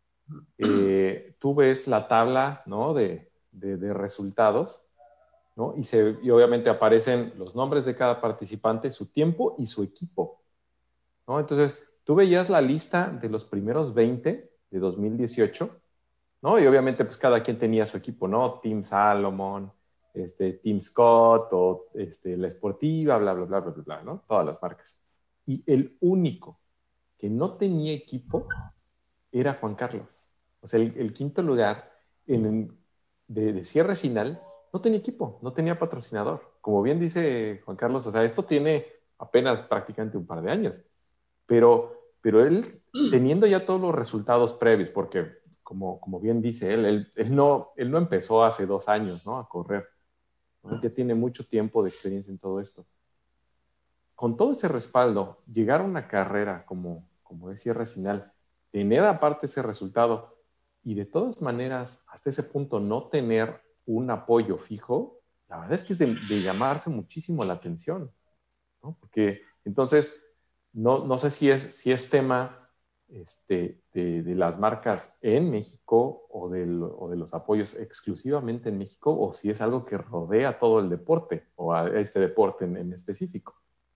Speaker 2: tú ves la tabla, ¿no? de resultados, ¿no? Y obviamente aparecen los nombres de cada participante, su tiempo y su equipo, ¿no? Entonces, tú veías la lista de los primeros 20 de 2018, ¿no? Y obviamente, pues cada quien tenía su equipo, ¿no? Team Salomon, Team Scott, o la Esportiva, bla, bla, bla, bla, bla, bla, ¿no? Todas las marcas. Y el único que no tenía equipo era Juan Carlos. O sea, el quinto lugar de Sierra Sinal no tenía equipo, no tenía patrocinador. Como bien dice Juan Carlos, o sea, esto tiene apenas prácticamente un par de años. Pero él, teniendo ya todos los resultados previos, porque como bien dice él no empezó hace 2 años, ¿no? A correr, ¿no? Ya tiene mucho tiempo de experiencia en todo esto. Con todo ese respaldo, llegar a una carrera como es Sierra Sinal, tener aparte ese resultado y de todas maneras, hasta ese punto, no tener un apoyo fijo, la verdad es que es de llamarse muchísimo la atención, ¿no? Porque entonces, no sé si es tema de las marcas en México o de los apoyos exclusivamente en México, o si es algo que rodea todo el deporte o a este deporte en específico.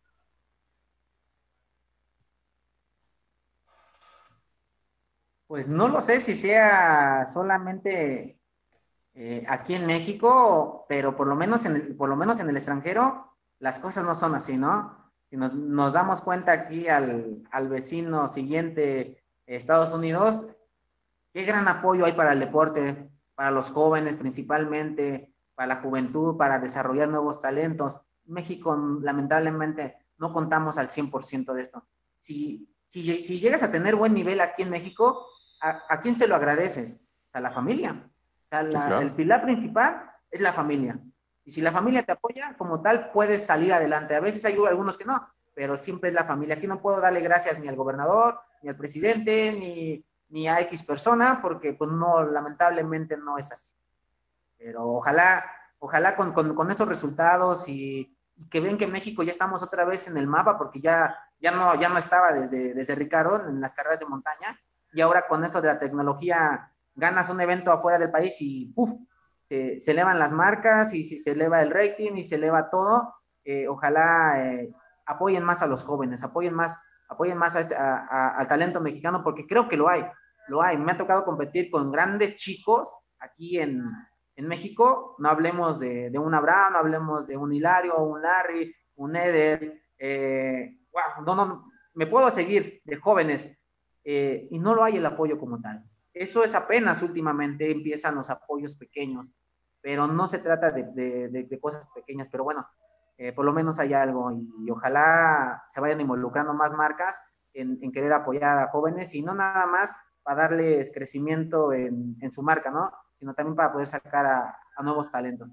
Speaker 5: Pues no lo sé si sea solamente aquí en México, pero por lo menos en el extranjero, las cosas no son así, ¿no? Si nos damos cuenta aquí al vecino siguiente, Estados Unidos, qué gran apoyo hay para el deporte, para los jóvenes principalmente, para la juventud, para desarrollar nuevos talentos. México, lamentablemente, no contamos al 100% de esto. Si llegas a tener buen nivel aquí en México, ¿a quién se lo agradeces? A la familia. O sea,
Speaker 2: Sí, claro.
Speaker 5: el pilar principal es la familia. Y si la familia te apoya, como tal, puedes salir adelante. A veces hay algunos que no, pero siempre es la familia. Aquí no puedo darle gracias ni al gobernador, ni al presidente, ni a X persona, porque pues no, lamentablemente no es así. Pero ojalá con estos resultados y que ven que México ya estamos otra vez en el mapa, porque ya no estaba desde Ricardo en las carreras de montaña, y ahora con esto de la tecnología ganas un evento afuera del país y ¡puf! Se elevan las marcas y se eleva el rating y se eleva todo. Ojalá apoyen más a los jóvenes, apoyen más apoyen más al talento mexicano, porque creo que lo hay. Me ha tocado competir con grandes chicos aquí en México. No hablemos de un Abraham, no hablemos de un Hilario, un Larry, un Eder, wow, no, me puedo seguir de jóvenes, y no lo hay el apoyo como tal. Eso es apenas últimamente empiezan los apoyos pequeños, pero no se trata de cosas pequeñas, pero bueno, por lo menos hay algo, y ojalá se vayan involucrando más marcas en querer apoyar a jóvenes, y no nada más para darles crecimiento en su marca, ¿no? Sino también para poder sacar a nuevos talentos.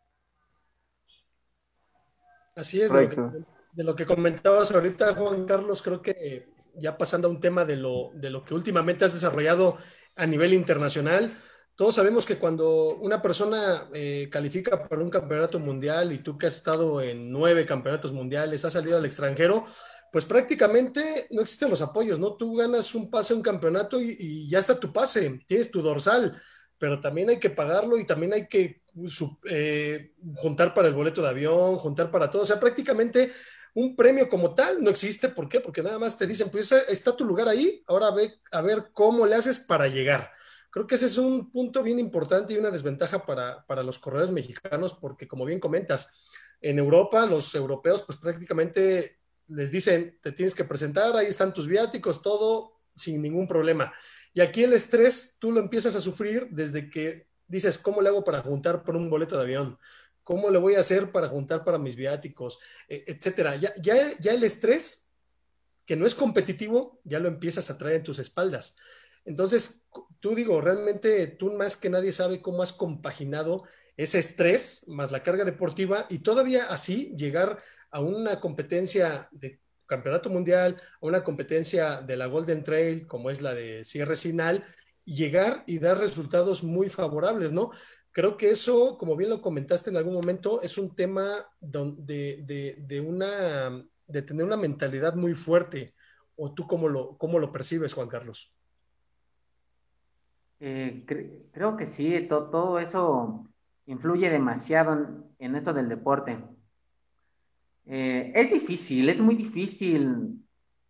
Speaker 3: Así es,
Speaker 1: Correcto.
Speaker 3: de lo que comentabas ahorita, Juan Carlos, creo que ya pasando a un tema de lo que últimamente has desarrollado a nivel internacional, todos sabemos que cuando una persona califica para un campeonato mundial y tú que has estado en 9 campeonatos mundiales, has salido al extranjero, pues prácticamente no existen los apoyos, ¿no? Tú ganas un pase a un campeonato y ya está tu pase, tienes tu dorsal, pero también hay que pagarlo y también hay que juntar para el boleto de avión, juntar para todo. O sea, prácticamente un premio como tal no existe. ¿Por qué? Porque nada más te dicen, pues está tu lugar ahí, ahora ve a ver cómo le haces para llegar. Creo que ese es un punto bien importante y una desventaja para los corredores mexicanos, porque como bien comentas, en Europa, los europeos, pues prácticamente les dicen, te tienes que presentar, ahí están tus viáticos, todo sin ningún problema. Y aquí el estrés tú lo empiezas a sufrir desde que dices, ¿cómo le hago para juntar por un boleto de avión? ¿Cómo le voy a hacer para juntar para mis viáticos? Etcétera. Ya el estrés, que no es competitivo, ya lo empiezas a traer en tus espaldas. Entonces, tú digo, realmente tú más que nadie sabe cómo has compaginado ese estrés más la carga deportiva y todavía así llegar a una competencia de campeonato mundial, a una competencia de la Golden Trail, como es la de cierre final, y llegar y dar resultados muy favorables, ¿no? Creo que eso, como bien lo comentaste en algún momento, es un tema de tener una mentalidad muy fuerte. ¿O tú cómo lo percibes, Juan Carlos?
Speaker 5: Creo que sí, todo eso influye demasiado en esto del deporte. Es difícil, es muy difícil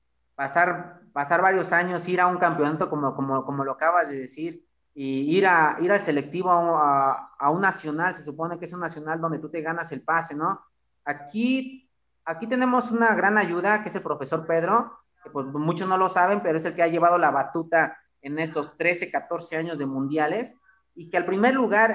Speaker 5: pasar varios años, ir a un campeonato como lo acabas de decir, y ir al selectivo a un nacional. Se supone que es un nacional donde tú te ganas el pase, ¿no? Aquí tenemos una gran ayuda, que es el profesor Pedro, que pues muchos no lo saben, pero es el que ha llevado la batuta en estos 13, 14 años de mundiales, y que al primer lugar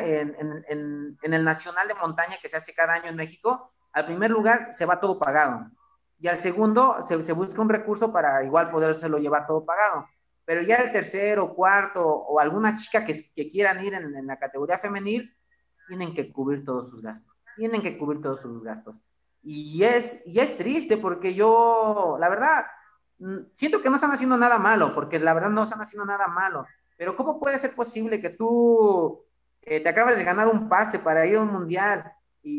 Speaker 5: en el nacional de montaña que se hace cada año en México, al primer lugar se va todo pagado, y al segundo se busca un recurso para igual podérselo llevar todo pagado. Pero ya el tercero, cuarto, o alguna chica que quieran ir en la categoría femenil, tienen que cubrir todos sus gastos. Tienen que cubrir todos sus gastos. Y es triste, porque yo, la verdad, siento que no están haciendo nada malo, porque la verdad no están haciendo nada malo. Pero ¿cómo puede ser posible que tú te acabas de ganar un pase para ir a un mundial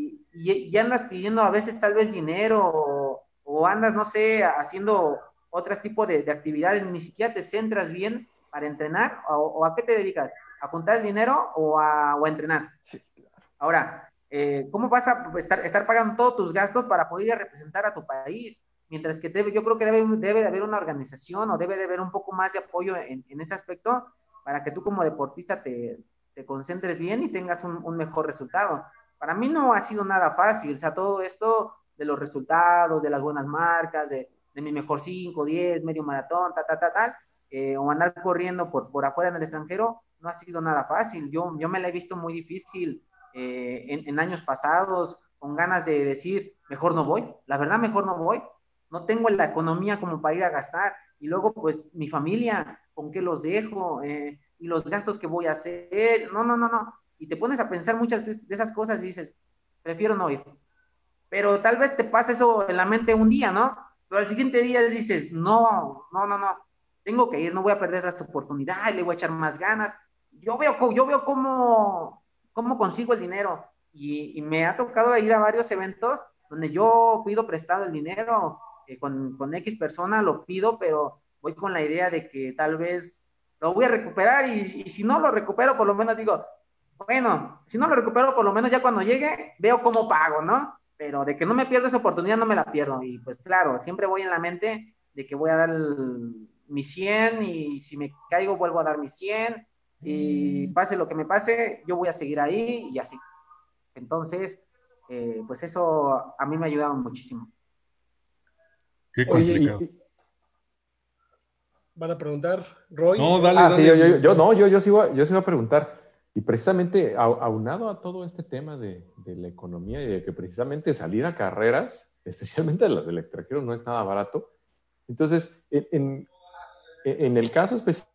Speaker 5: y andas pidiendo a veces tal vez dinero, o andas, no sé, haciendo otros tipos de actividades, ni siquiera te centras bien para entrenar? O a qué te dedicas? ¿A juntar el dinero o a entrenar? Ahora, ¿cómo vas a estar pagando todos tus gastos para poder ir a representar a tu país? Mientras que yo creo que debe de haber una organización, o debe de haber un poco más de apoyo en ese aspecto, para que tú como deportista te concentres bien y tengas un mejor resultado. Para mí no ha sido nada fácil. O sea, todo esto de los resultados, de las buenas marcas, de mi mejor 5, 10, medio maratón, tal, o andar corriendo por afuera en el extranjero, no ha sido nada fácil. Yo me la he visto muy difícil en años pasados, con ganas de decir, mejor no voy, la verdad, mejor no voy, no tengo la economía como para ir a gastar, y luego pues mi familia, ¿con qué los dejo? Y los gastos que voy a hacer, no, y te pones a pensar muchas de esas cosas y dices, prefiero no ir. Pero tal vez te pasa eso en la mente un día, ¿no? Pero al siguiente día dices, no, tengo que ir, no voy a perder esta oportunidad, le voy a echar más ganas. Yo veo cómo consigo el dinero, y me ha tocado ir a varios eventos donde yo pido prestado el dinero, con X persona lo pido, pero voy con la idea de que tal vez lo voy a recuperar, y si no lo recupero, por lo menos digo, bueno, si no lo recupero, por lo menos ya cuando llegue veo cómo pago, ¿no? Pero de que no me pierdo esa oportunidad, no me la pierdo. Y pues claro, siempre voy en la mente de que voy a dar mi 100 y si me caigo vuelvo a dar mi 100 y pase lo que me pase, yo voy a seguir ahí y así. Entonces, pues eso a mí me ha ayudado muchísimo.
Speaker 4: Qué
Speaker 3: Oye,
Speaker 4: complicado.
Speaker 3: van a preguntar, Roy.
Speaker 4: No, dale,
Speaker 2: Ah, sí,
Speaker 4: dale.
Speaker 2: yo sí iba a preguntar. Y precisamente aunado a todo este tema de la economía y de que precisamente salir a carreras, especialmente las de extranjeros, no es nada barato. Entonces, en el caso específico,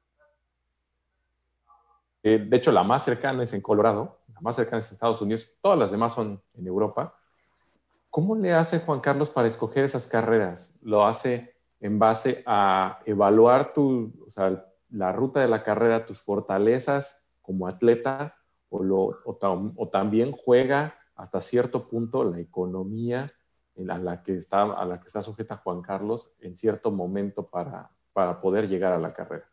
Speaker 2: de hecho, la más cercana es en Colorado, la más cercana es en Estados Unidos, todas las demás son en Europa. ¿Cómo le hace Juan Carlos para escoger esas carreras? ¿Lo hace en base a evaluar o sea, la ruta de la carrera, tus fortalezas como atleta, o también juega hasta cierto punto la economía a la que está sujeta Juan Carlos en cierto momento para poder llegar a la carrera?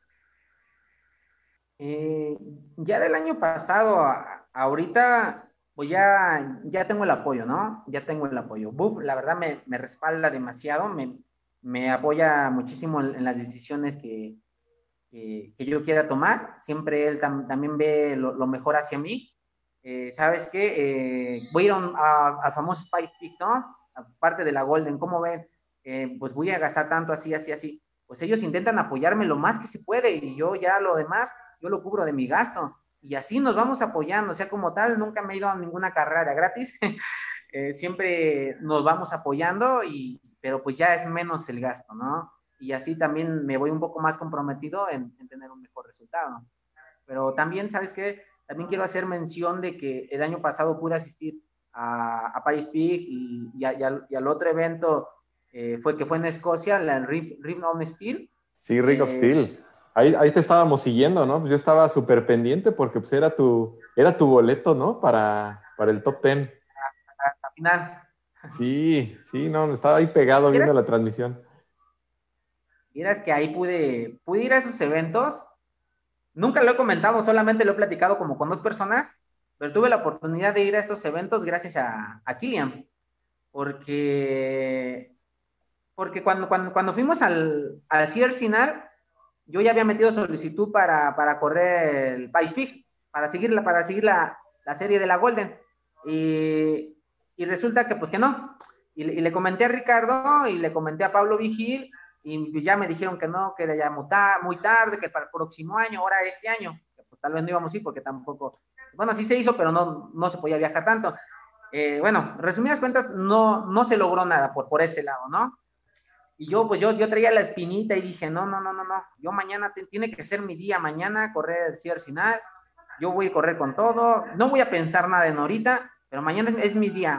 Speaker 5: Ya del año pasado ahorita, pues ya tengo el apoyo, ¿no? Ya tengo el apoyo. Buf, la verdad me respalda demasiado, me apoya muchísimo en las decisiones que yo quiera tomar. Siempre él también ve lo mejor hacia mí. ¿Sabes qué? Voy a ir al famoso Spice Peak, ¿no? Aparte de la Golden, ¿cómo ven? Pues voy a gastar tanto así, así, así. Pues ellos intentan apoyarme lo más que se puede y yo ya lo demás, yo lo cubro de mi gasto. Y así nos vamos apoyando, o sea, como tal, nunca me he ido a ninguna carrera de gratis. Siempre nos vamos apoyando, pero pues ya es menos el gasto, ¿no? Y así también me voy un poco más comprometido en tener un mejor resultado. Pero también, ¿sabes qué? También quiero hacer mención de que el año pasado pude asistir a Paris Peak y al otro evento que fue en Escocia, el Ring of Steel.
Speaker 2: Sí, Ring of Steel. Ahí te estábamos siguiendo, ¿no? Pues yo estaba súper pendiente porque pues era tu boleto, ¿no? Para el top 10.
Speaker 5: Al final.
Speaker 2: Sí, no, estaba ahí pegado viendo la transmisión.
Speaker 5: Vieras que ahí pude ir a esos eventos. Nunca lo he comentado, solamente lo he platicado como con 2 personas, pero tuve la oportunidad de ir a estos eventos gracias a Killian, porque cuando fuimos al cierre final, yo ya había metido solicitud para correr el Vice Peak, para seguir la serie de la Golden, y resulta que pues que no, y le comenté a Ricardo y le comenté a Pablo Vigil, y ya me dijeron que no, que era ya muy tarde, que para el próximo año, ahora este año, que pues tal vez no íbamos a ir porque tampoco, bueno, sí se hizo, pero no se podía viajar tanto. Bueno, resumidas cuentas, no se logró nada por ese lado, ¿no? Y yo traía la espinita y dije, no, yo mañana tiene que ser mi día, mañana correr el cierre final, yo voy a correr con todo, no voy a pensar nada en ahorita, pero mañana es mi día,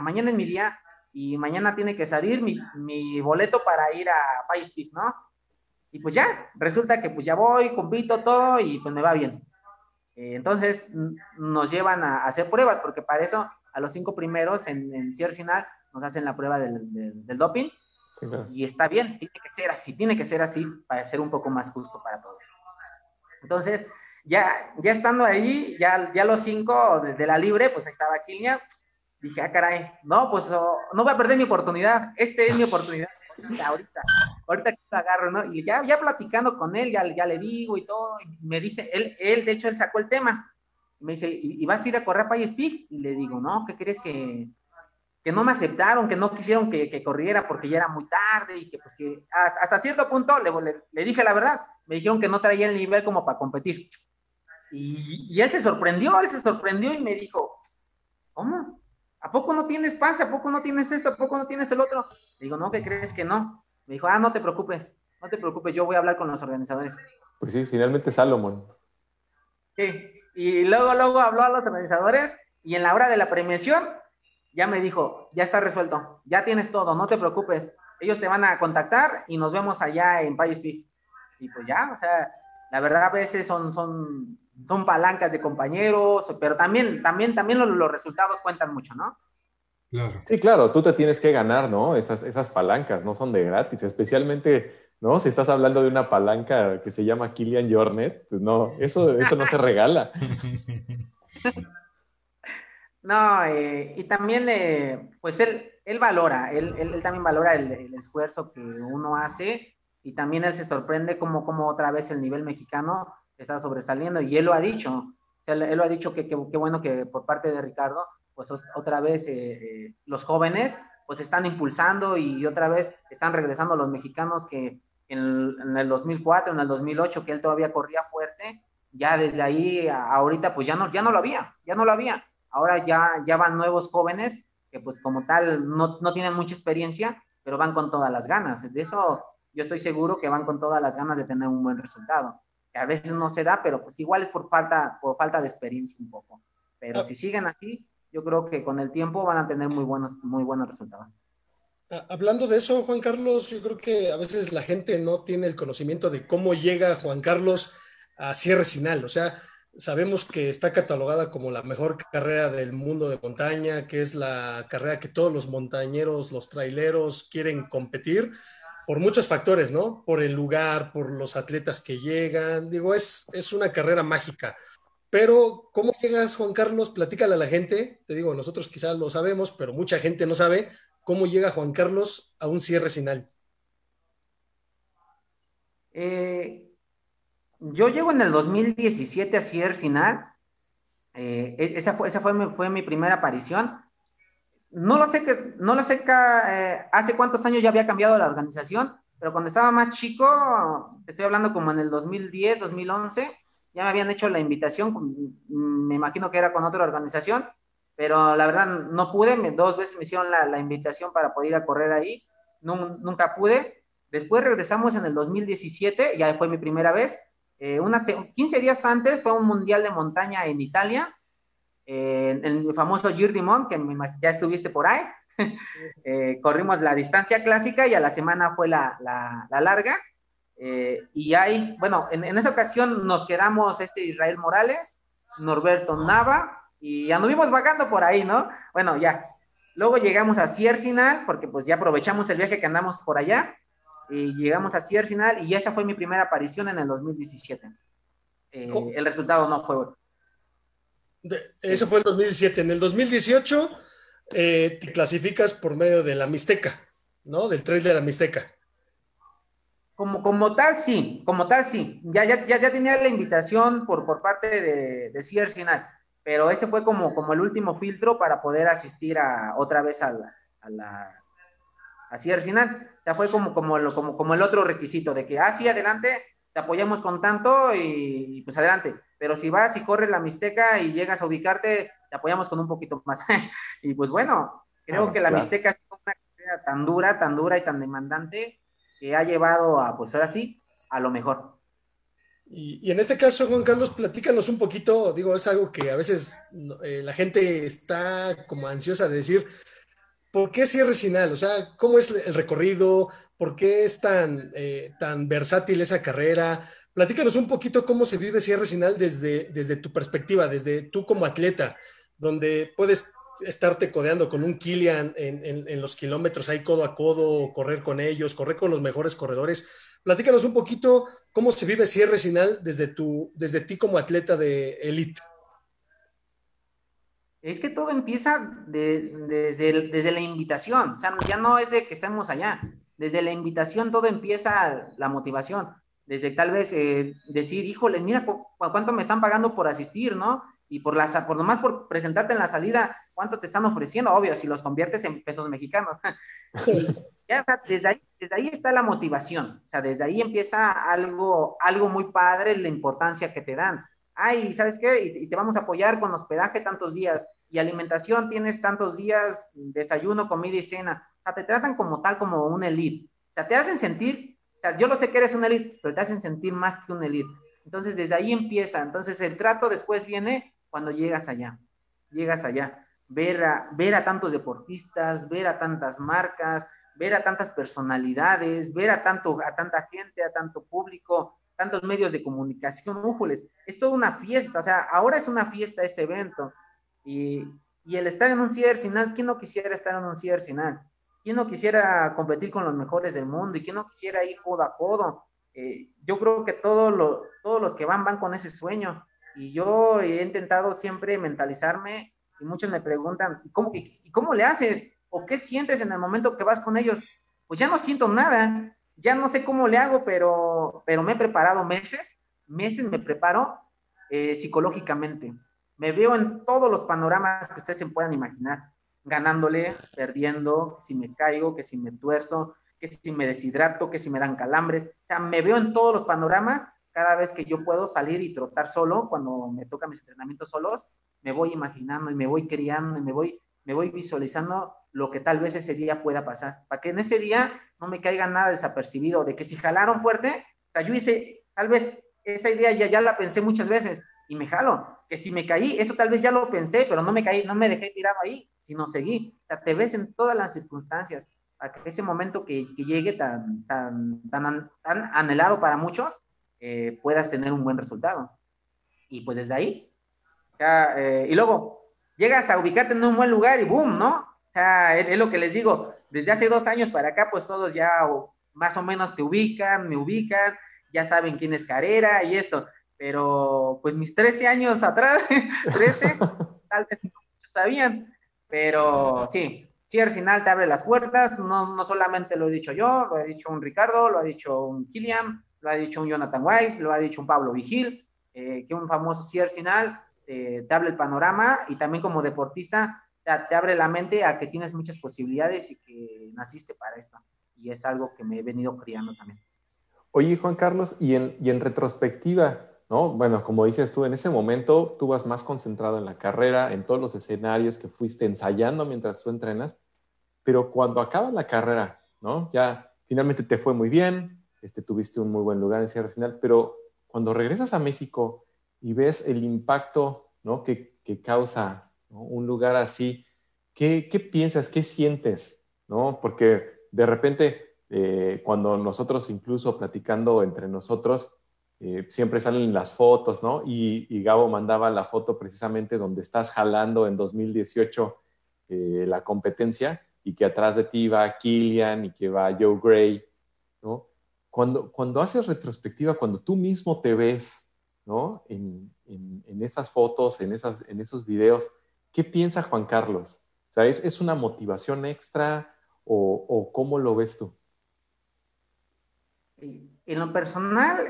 Speaker 5: y mañana tiene que salir mi boleto para ir a País Peak, ¿no? Y pues ya, resulta que pues ya voy, compito todo y pues me va bien. Entonces nos llevan a hacer pruebas, porque para eso a los 5 primeros en cierre final nos hacen la prueba del doping. Sí, claro. Y está bien, tiene que ser así para ser un poco más justo para todos. Entonces, ya estando ahí, ya los 5 de la libre, pues ahí estaba Kilian. Dije, caray, no, pues no voy a perder mi oportunidad, es mi oportunidad, ahorita que lo agarro, ¿no? Y ya platicando con él, ya le digo y todo, y me dice, él de hecho, él sacó el tema, me dice, ¿y vas a ir a correr a País Peak? Y le digo, no, ¿qué crees que no me aceptaron, que no quisieron que corriera porque ya era muy tarde y que pues que hasta cierto punto le dije la verdad, me dijeron que no traía el nivel como para competir. Y él se sorprendió y me dijo, ¿cómo? ¿A poco no tienes pase? ¿A poco no tienes esto? ¿A poco no tienes el otro? Le digo, no, ¿qué crees que no? Me dijo, no te preocupes, yo voy a hablar con los organizadores.
Speaker 2: Pues sí, finalmente Salomón.
Speaker 5: Sí, y luego habló a los organizadores y en la hora de la premiación ya me dijo, ya está resuelto, ya tienes todo, no te preocupes, ellos te van a contactar y nos vemos allá en País Peak. Y pues ya, o sea, la verdad a veces son palancas de compañeros, pero también los resultados cuentan mucho, ¿no?
Speaker 4: Claro.
Speaker 2: Sí, claro, tú te tienes que ganar, ¿no? Esas palancas no son de gratis, especialmente, ¿no? Si estás hablando de una palanca que se llama Kilian Jornet, pues no, eso no se regala.
Speaker 5: No, y también, pues él valora, él también valora el esfuerzo que uno hace y también él se sorprende como otra vez el nivel mexicano está sobresaliendo, y él lo ha dicho, o sea, él lo ha dicho que bueno que por parte de Ricardo, pues otra vez los jóvenes pues están impulsando y otra vez están regresando los mexicanos que en el 2004, en el 2008, que él todavía corría fuerte, ya desde ahí a ahorita pues ya no lo había. Ahora ya van nuevos jóvenes que pues como tal no tienen mucha experiencia, pero van con todas las ganas. De eso yo estoy seguro que van con todas las ganas de tener un buen resultado. Que a veces no se da, pero pues igual es por falta de experiencia un poco. Pero si siguen así, yo creo que con el tiempo van a tener muy buenos resultados.
Speaker 3: Hablando de eso, Juan Carlos, yo creo que a veces la gente no tiene el conocimiento de cómo llega Juan Carlos a Sierra Sinal. O sea, sabemos que está catalogada como la mejor carrera del mundo de montaña, que es la carrera que todos los montañeros, los traileros quieren competir por muchos factores, ¿no? Por el lugar, por los atletas que llegan. Digo, es una carrera mágica. Pero, ¿cómo llegas, Juan Carlos? Platícale a la gente. Te digo, nosotros quizás lo sabemos, pero mucha gente no sabe cómo llega Juan Carlos a un cierre final.
Speaker 5: Yo llego en el 2017 a Sierra Sinal. Esa fue mi primera aparición. No lo sé hace cuántos años ya había cambiado la organización, pero cuando estaba más chico, te estoy hablando como en el 2010, 2011, ya me habían hecho la invitación, me imagino que era con otra organización, pero la verdad no pude, 2 veces me hicieron la invitación para poder ir a correr ahí, nunca pude. Después regresamos en el 2017, ya fue mi primera vez. 15 días antes fue un mundial de montaña en Italia, el famoso Gir de Mont, que ya estuviste por ahí. Corrimos la distancia clásica y a la semana fue la larga. Y ahí, bueno, en esa ocasión nos quedamos Israel Morales, Norberto Nava, y anduvimos vagando por ahí, ¿no? Bueno, ya. Luego llegamos a Sierra Sinal, porque pues ya aprovechamos el viaje que andamos por allá, y llegamos a Sierra Sinal, y esa fue mi primera aparición en el 2017. El resultado no fue...
Speaker 3: Eso fue el 2017. En el 2018 te clasificas por medio de la Mixteca, ¿no? Del Trail de la Mixteca.
Speaker 5: Como tal, sí. Ya tenía la invitación por parte de Sierra Sinal, pero ese fue como el último filtro para poder asistir otra vez a Sierra Sinal. O sea, fue como el otro requisito de que, sí, adelante, te apoyamos con tanto y pues adelante. Pero si vas y corres la Mixteca y llegas a ubicarte, te apoyamos con un poquito más. Y pues bueno, creo que la Mixteca es una carrera tan dura y tan demandante que ha llevado pues ahora sí, a lo mejor.
Speaker 3: Y en este caso, Juan Carlos, platícanos un poquito, digo, es algo que a veces la gente está como ansiosa de decir, ¿por qué Sierra Sinal? O sea, ¿cómo es el recorrido? ¿Por qué es tan versátil esa carrera? Platícanos un poquito cómo se vive Sierra Sinal desde tu perspectiva, desde tú como atleta, donde puedes estarte codeando con un Kilian en los kilómetros ahí codo a codo, correr con ellos, correr con los mejores corredores. Platícanos un poquito cómo se vive Sierra Sinal desde ti como atleta de elite.
Speaker 5: Es que todo empieza desde la invitación, o sea, ya no es de que estemos allá, desde la invitación todo empieza la motivación, desde tal vez decir, híjole, mira cuánto me están pagando por asistir, ¿no? Y por nomás por presentarte en la salida, cuánto te están ofreciendo, obvio, si los conviertes en pesos mexicanos. Y ya, o sea, desde ahí está la motivación, o sea, desde ahí empieza algo muy padre, la importancia que te dan. ¿Sabes qué? Y te vamos a apoyar con hospedaje tantos días y alimentación tienes tantos días, desayuno, comida y cena. O sea, te tratan como tal, como un elite. O sea, te hacen sentir, o sea, yo lo sé que eres un elite, pero te hacen sentir más que un elite. Entonces, desde ahí empieza. Entonces, el trato después viene cuando llegas allá. Llegas allá. Ver a tantos deportistas, ver a tantas marcas, ver a tantas personalidades, ver a tanta gente, a tanto público, tantos medios de comunicación, újules, es toda una fiesta, o sea, ahora es una fiesta este evento, y el estar en un Sierra Sinal, ¿quién no quisiera estar en un Sierra Sinal? ¿Quién no quisiera competir con los mejores del mundo? ¿Y quién no quisiera ir codo a codo? Yo creo que todos los que van con ese sueño, y yo he intentado siempre mentalizarme, y muchos me preguntan, ¿y cómo le haces? ¿O qué sientes en el momento que vas con ellos? Pues ya no siento nada, ya no sé cómo le hago, pero me he preparado meses me preparo psicológicamente. Me veo en todos los panoramas que ustedes se puedan imaginar, ganándole, perdiendo, si me caigo, que si me tuerzo, que si me deshidrato, que si me dan calambres. O sea, me veo en todos los panoramas cada vez que yo puedo salir y trotar solo, cuando me tocan mis entrenamientos solos, me voy imaginando y me voy criando y me voy visualizando lo que tal vez ese día pueda pasar, para que en ese día no me caiga nada desapercibido, de que si jalaron fuerte, o sea, yo hice, tal vez esa idea ya la pensé muchas veces y me jalo, que si me caí, eso tal vez ya lo pensé, pero no me caí, no me dejé tirado ahí, sino seguí, o sea, te ves en todas las circunstancias, para que ese momento que llegue tan anhelado para muchos, puedas tener un buen resultado. Y pues desde ahí, o sea, y luego llegas a ubicarte en un buen lugar y boom, ¿no? O sea, es lo que les digo, desde hace 2 años para acá, pues todos ya más o menos te ubican, me ubican, ya saben quién es Carrera y esto, pero pues mis 13 años atrás, 13, tal vez no muchos sabían, pero sí, si Arsenal te abre las puertas, no solamente lo he dicho yo, lo ha dicho un Ricardo, lo ha dicho un Kylian, lo ha dicho un Jonathan White, lo ha dicho un Pablo Vigil, que un famoso si Arsenal te abre el panorama y también como deportista te abre la mente a que tienes muchas posibilidades y que naciste para esto. Y es algo que me he venido criando también.
Speaker 2: Oye, Juan Carlos, y en retrospectiva, ¿no? Bueno, como dices tú, en ese momento tú vas más concentrado en la carrera, en todos los escenarios que fuiste ensayando mientras tú entrenas, pero cuando acaba la carrera, ¿no? Ya finalmente te fue muy bien, tuviste un muy buen lugar en Sierra Final, pero cuando regresas a México y ves el impacto, ¿no? que causa, ¿no? Un lugar así, ¿qué piensas, qué sientes, ¿no? Porque de repente, cuando nosotros incluso platicando entre nosotros, siempre salen las fotos, ¿no? Y Gabo mandaba la foto precisamente donde estás jalando en 2018 la competencia y que atrás de ti va Killian y que va Joe Gray, ¿no? Cuando haces retrospectiva, cuando tú mismo te ves, ¿no? En esas fotos, en esos videos, ¿qué piensa Juan Carlos? O sea, ¿es una motivación extra o cómo lo ves tú?
Speaker 5: En lo personal,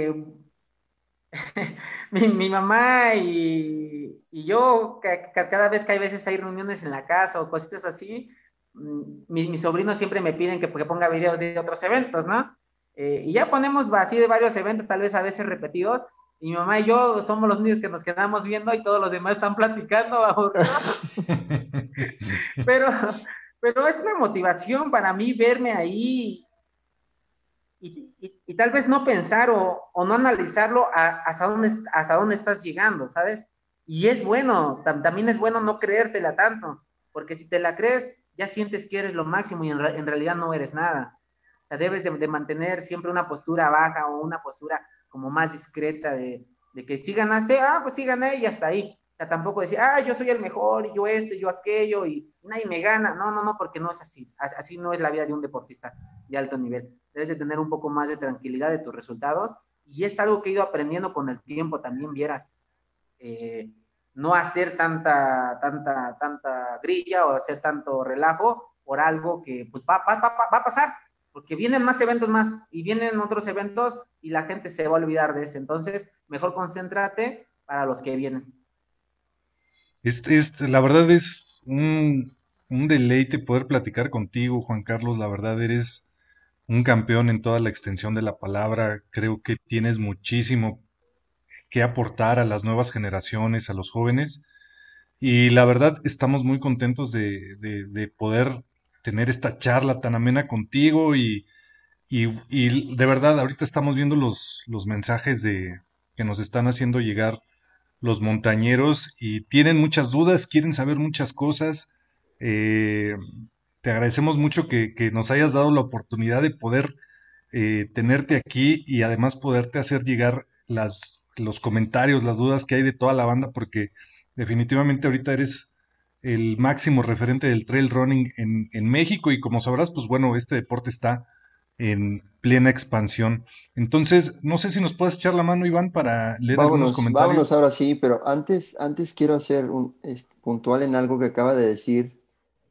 Speaker 5: mi mamá y yo, cada vez que hay veces hay reuniones en la casa o cositas así, mis sobrinos siempre me piden que ponga videos de otros eventos, ¿no? Y ya ponemos así de varios eventos, tal vez a veces repetidos, y mi mamá y yo somos los únicos que nos quedamos viendo y todos los demás están platicando aburridos, pero, pero es una motivación para mí verme ahí y tal vez no pensar o no analizarlo hasta dónde estás llegando, ¿sabes? Y es bueno, también es bueno no creértela tanto, porque si te la crees, ya sientes que eres lo máximo y en realidad no eres nada. O sea, debes de mantener siempre una postura baja o una postura como más discreta de que si ganaste, pues sí gané y hasta ahí. O sea, tampoco decir, yo soy el mejor y yo esto y yo aquello y nadie me gana. No, porque no es así. Así no es la vida de un deportista de alto nivel. Debes de tener un poco más de tranquilidad de tus resultados y es algo que he ido aprendiendo con el tiempo también, vieras. Eh, no hacer tanta grilla o hacer tanto relajo por algo que pues va a pasar, porque vienen más eventos más y vienen otros eventos y la gente se va a olvidar de ese. Entonces, mejor concéntrate para los que vienen.
Speaker 4: La verdad es un deleite poder platicar contigo, Juan Carlos. La verdad eres un campeón en toda la extensión de la palabra. Creo que tienes muchísimo que aportar a las nuevas generaciones, a los jóvenes. Y la verdad estamos muy contentos de poder tener esta charla tan amena contigo y de verdad ahorita estamos viendo los mensajes que nos están haciendo llegar los montañeros y tienen muchas dudas, quieren saber muchas cosas. Eh, Te agradecemos mucho que nos hayas dado la oportunidad de poder tenerte aquí y además poderte hacer llegar los comentarios, las dudas que hay de toda la banda, porque definitivamente ahorita eres el máximo referente del trail running en México y como sabrás, pues bueno, este deporte está en plena expansión. Entonces, no sé si nos puedes echar la mano, Iván, para leer algunos
Speaker 1: Vámonos
Speaker 4: comentarios.
Speaker 1: ahora sí, pero antes quiero hacer un puntual en algo que acaba de decir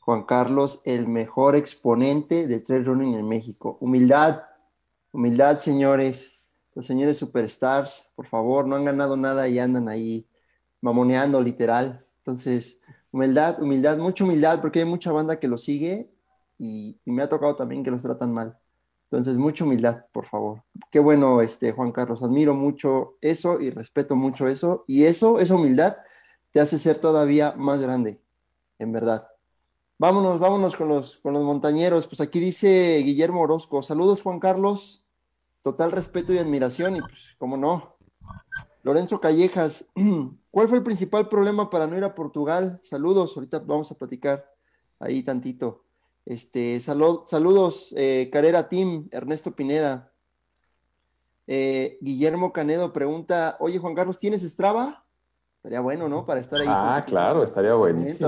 Speaker 1: Juan Carlos, el mejor exponente de trail running en México. Humildad, humildad, señores. Los señores superstars, por favor, no han ganado nada y andan ahí mamoneando, literal. Entonces, humildad, humildad, mucha humildad, porque hay mucha banda que los sigue y me ha tocado también que los tratan mal. Entonces, mucha humildad, por favor. Qué bueno, Juan Carlos, admiro mucho eso y respeto mucho eso. Y eso, esa humildad, te hace ser todavía más grande, en verdad. Vámonos con los montañeros. Pues aquí dice Guillermo Orozco. Saludos, Juan Carlos. Total respeto y admiración. Y pues, cómo no. Lorenzo Callejas. ¿Cuál fue el principal problema para no ir a Portugal? Saludos. Ahorita vamos a platicar ahí tantito. Saludos, Carrera Team, Ernesto Pineda. Guillermo Canedo pregunta, oye, Juan Carlos, ¿tienes Strava? Estaría bueno, ¿no? Para estar ahí.
Speaker 2: Claro, estaría buenísimo.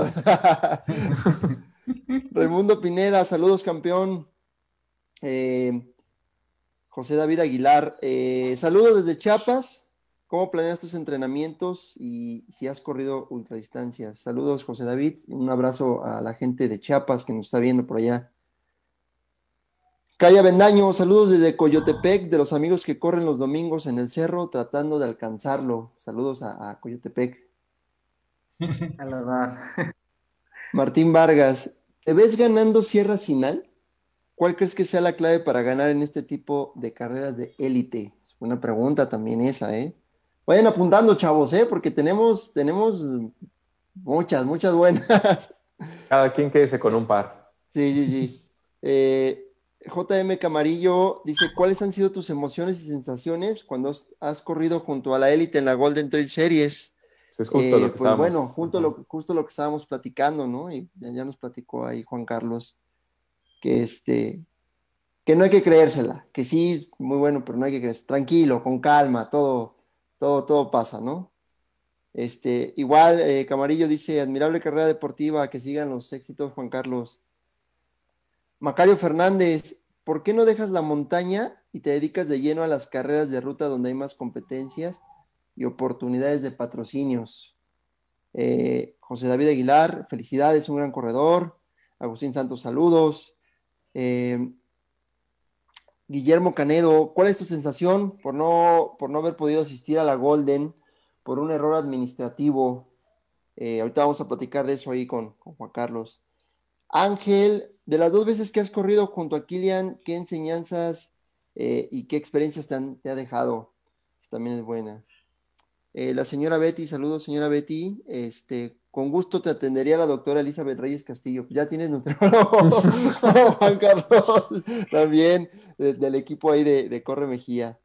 Speaker 1: Raimundo Pineda, saludos, campeón. José David Aguilar, saludos desde Chiapas. ¿Cómo planeas tus entrenamientos y si has corrido ultradistancias? Saludos, José David. Un abrazo a la gente de Chiapas que nos está viendo por allá. Calla Bendaño, saludos desde Coyotepec, de los amigos que corren los domingos en el cerro tratando de alcanzarlo. Saludos a Coyotepec.
Speaker 5: A los dos.
Speaker 1: Martín Vargas, ¿te ves ganando Sierra Sinal? ¿Cuál crees que sea la clave para ganar en este tipo de carreras de élite? Es una pregunta también esa, ¿eh? Vayan apuntando, chavos, porque tenemos muchas buenas.
Speaker 2: Cada quien quédese con un par.
Speaker 1: Sí. JM Camarillo dice, ¿cuáles han sido tus emociones y sensaciones cuando has corrido junto a la élite en la Golden Trail Series?
Speaker 2: Es justo lo que
Speaker 1: pues bueno, justo lo que estábamos platicando, ¿no? Y ya nos platicó ahí Juan Carlos que no hay que creérsela, que sí, muy bueno, pero no hay que creerse. Tranquilo, con calma, todo pasa, ¿no? Igual, Camarillo dice, admirable carrera deportiva, que sigan los éxitos, Juan Carlos. Macario Fernández, ¿por qué no dejas la montaña y te dedicas de lleno a las carreras de ruta donde hay más competencias y oportunidades de patrocinios? José David Aguilar, felicidades, un gran corredor. Agustín Santos, saludos. Guillermo Canedo, ¿cuál es tu sensación por no haber podido asistir a la Golden por un error administrativo? Ahorita vamos a platicar de eso ahí con Juan Carlos. Ángel, de las 2 veces que has corrido junto a Kilian, ¿qué enseñanzas y qué experiencias te ha dejado? Esta también es buena. La señora Betty, saludos, señora Betty. Con gusto te atendería la doctora Elizabeth Reyes Castillo. Ya tienes nutriólogo, Juan Carlos, también del equipo ahí de Corre Mejía.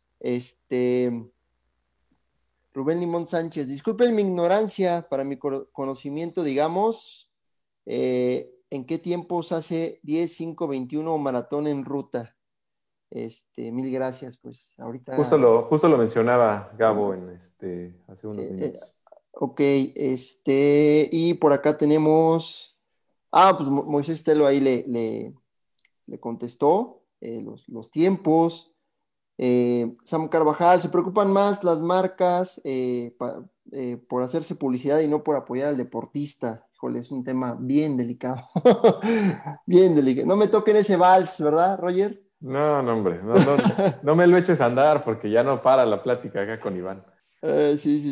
Speaker 1: Rubén Limón Sánchez, disculpen mi ignorancia, para mi conocimiento, digamos, ¿en qué tiempos hace 10, 5, 21 o maratón en ruta? Mil gracias, pues ahorita...
Speaker 2: Justo lo mencionaba Gabo hace unos minutos.
Speaker 1: Ok, y por acá tenemos... pues Moisés Telo ahí le contestó los tiempos. Sam Carvajal, se preocupan más las marcas por hacerse publicidad y no por apoyar al deportista. Híjole, es un tema bien delicado. Bien delicado. No me toquen ese vals, ¿verdad, Roger?
Speaker 2: No, hombre, no me lo eches a andar porque ya no para la plática acá con Iván.
Speaker 1: Sí.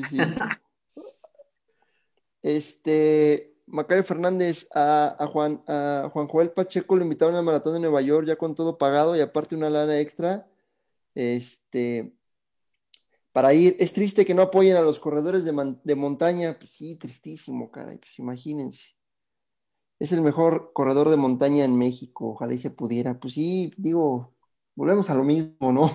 Speaker 1: Macario Fernández, a Juan Joel Pacheco lo invitaron al maratón de Nueva York ya con todo pagado y aparte una lana extra. Para ir, es triste que no apoyen a los corredores de montaña. Pues sí, tristísimo, caray, pues imagínense. Es el mejor corredor de montaña en México, ojalá y se pudiera. Pues sí, digo, volvemos a lo mismo, ¿no?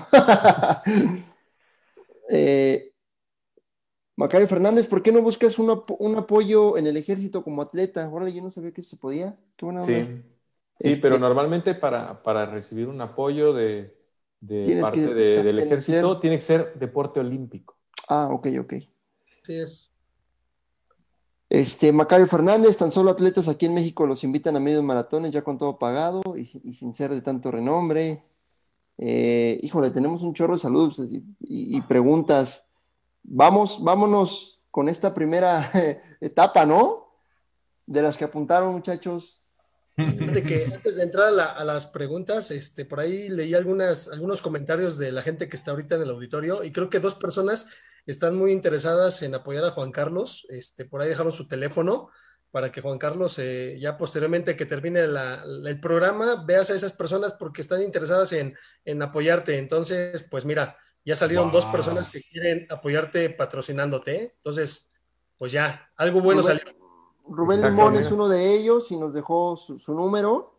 Speaker 1: Macario Fernández, ¿por qué no buscas un apoyo en el ejército como atleta? Órale, yo no sabía que eso se podía. Qué buena onda.
Speaker 2: Sí, pero normalmente para recibir un apoyo de parte del ejército tiene que ser deporte olímpico.
Speaker 1: Ok.
Speaker 3: Sí es.
Speaker 1: Macario Fernández, tan solo atletas aquí en México los invitan a medios maratones ya con todo pagado y sin ser de tanto renombre. Híjole, tenemos un chorro de saludos y preguntas. Vámonos con esta primera etapa, ¿no? de las que apuntaron, muchachos.
Speaker 3: Fíjate que antes de entrar a las preguntas, por ahí leí algunos comentarios de la gente que está ahorita en el auditorio y creo que dos personas están muy interesadas en apoyar a Juan Carlos. Por ahí dejaron su teléfono para que Juan Carlos, ya posteriormente que termine el programa, veas a esas personas porque están interesadas en apoyarte. Entonces, pues mira, ya salieron dos
Speaker 4: Wow.
Speaker 3: personas que quieren apoyarte patrocinándote, ¿eh? Entonces, pues ya, algo bueno
Speaker 1: Rubén,
Speaker 3: salió.
Speaker 1: Rubén
Speaker 2: Exacto,
Speaker 1: Limón es
Speaker 2: mira.
Speaker 1: uno de ellos y nos dejó su número.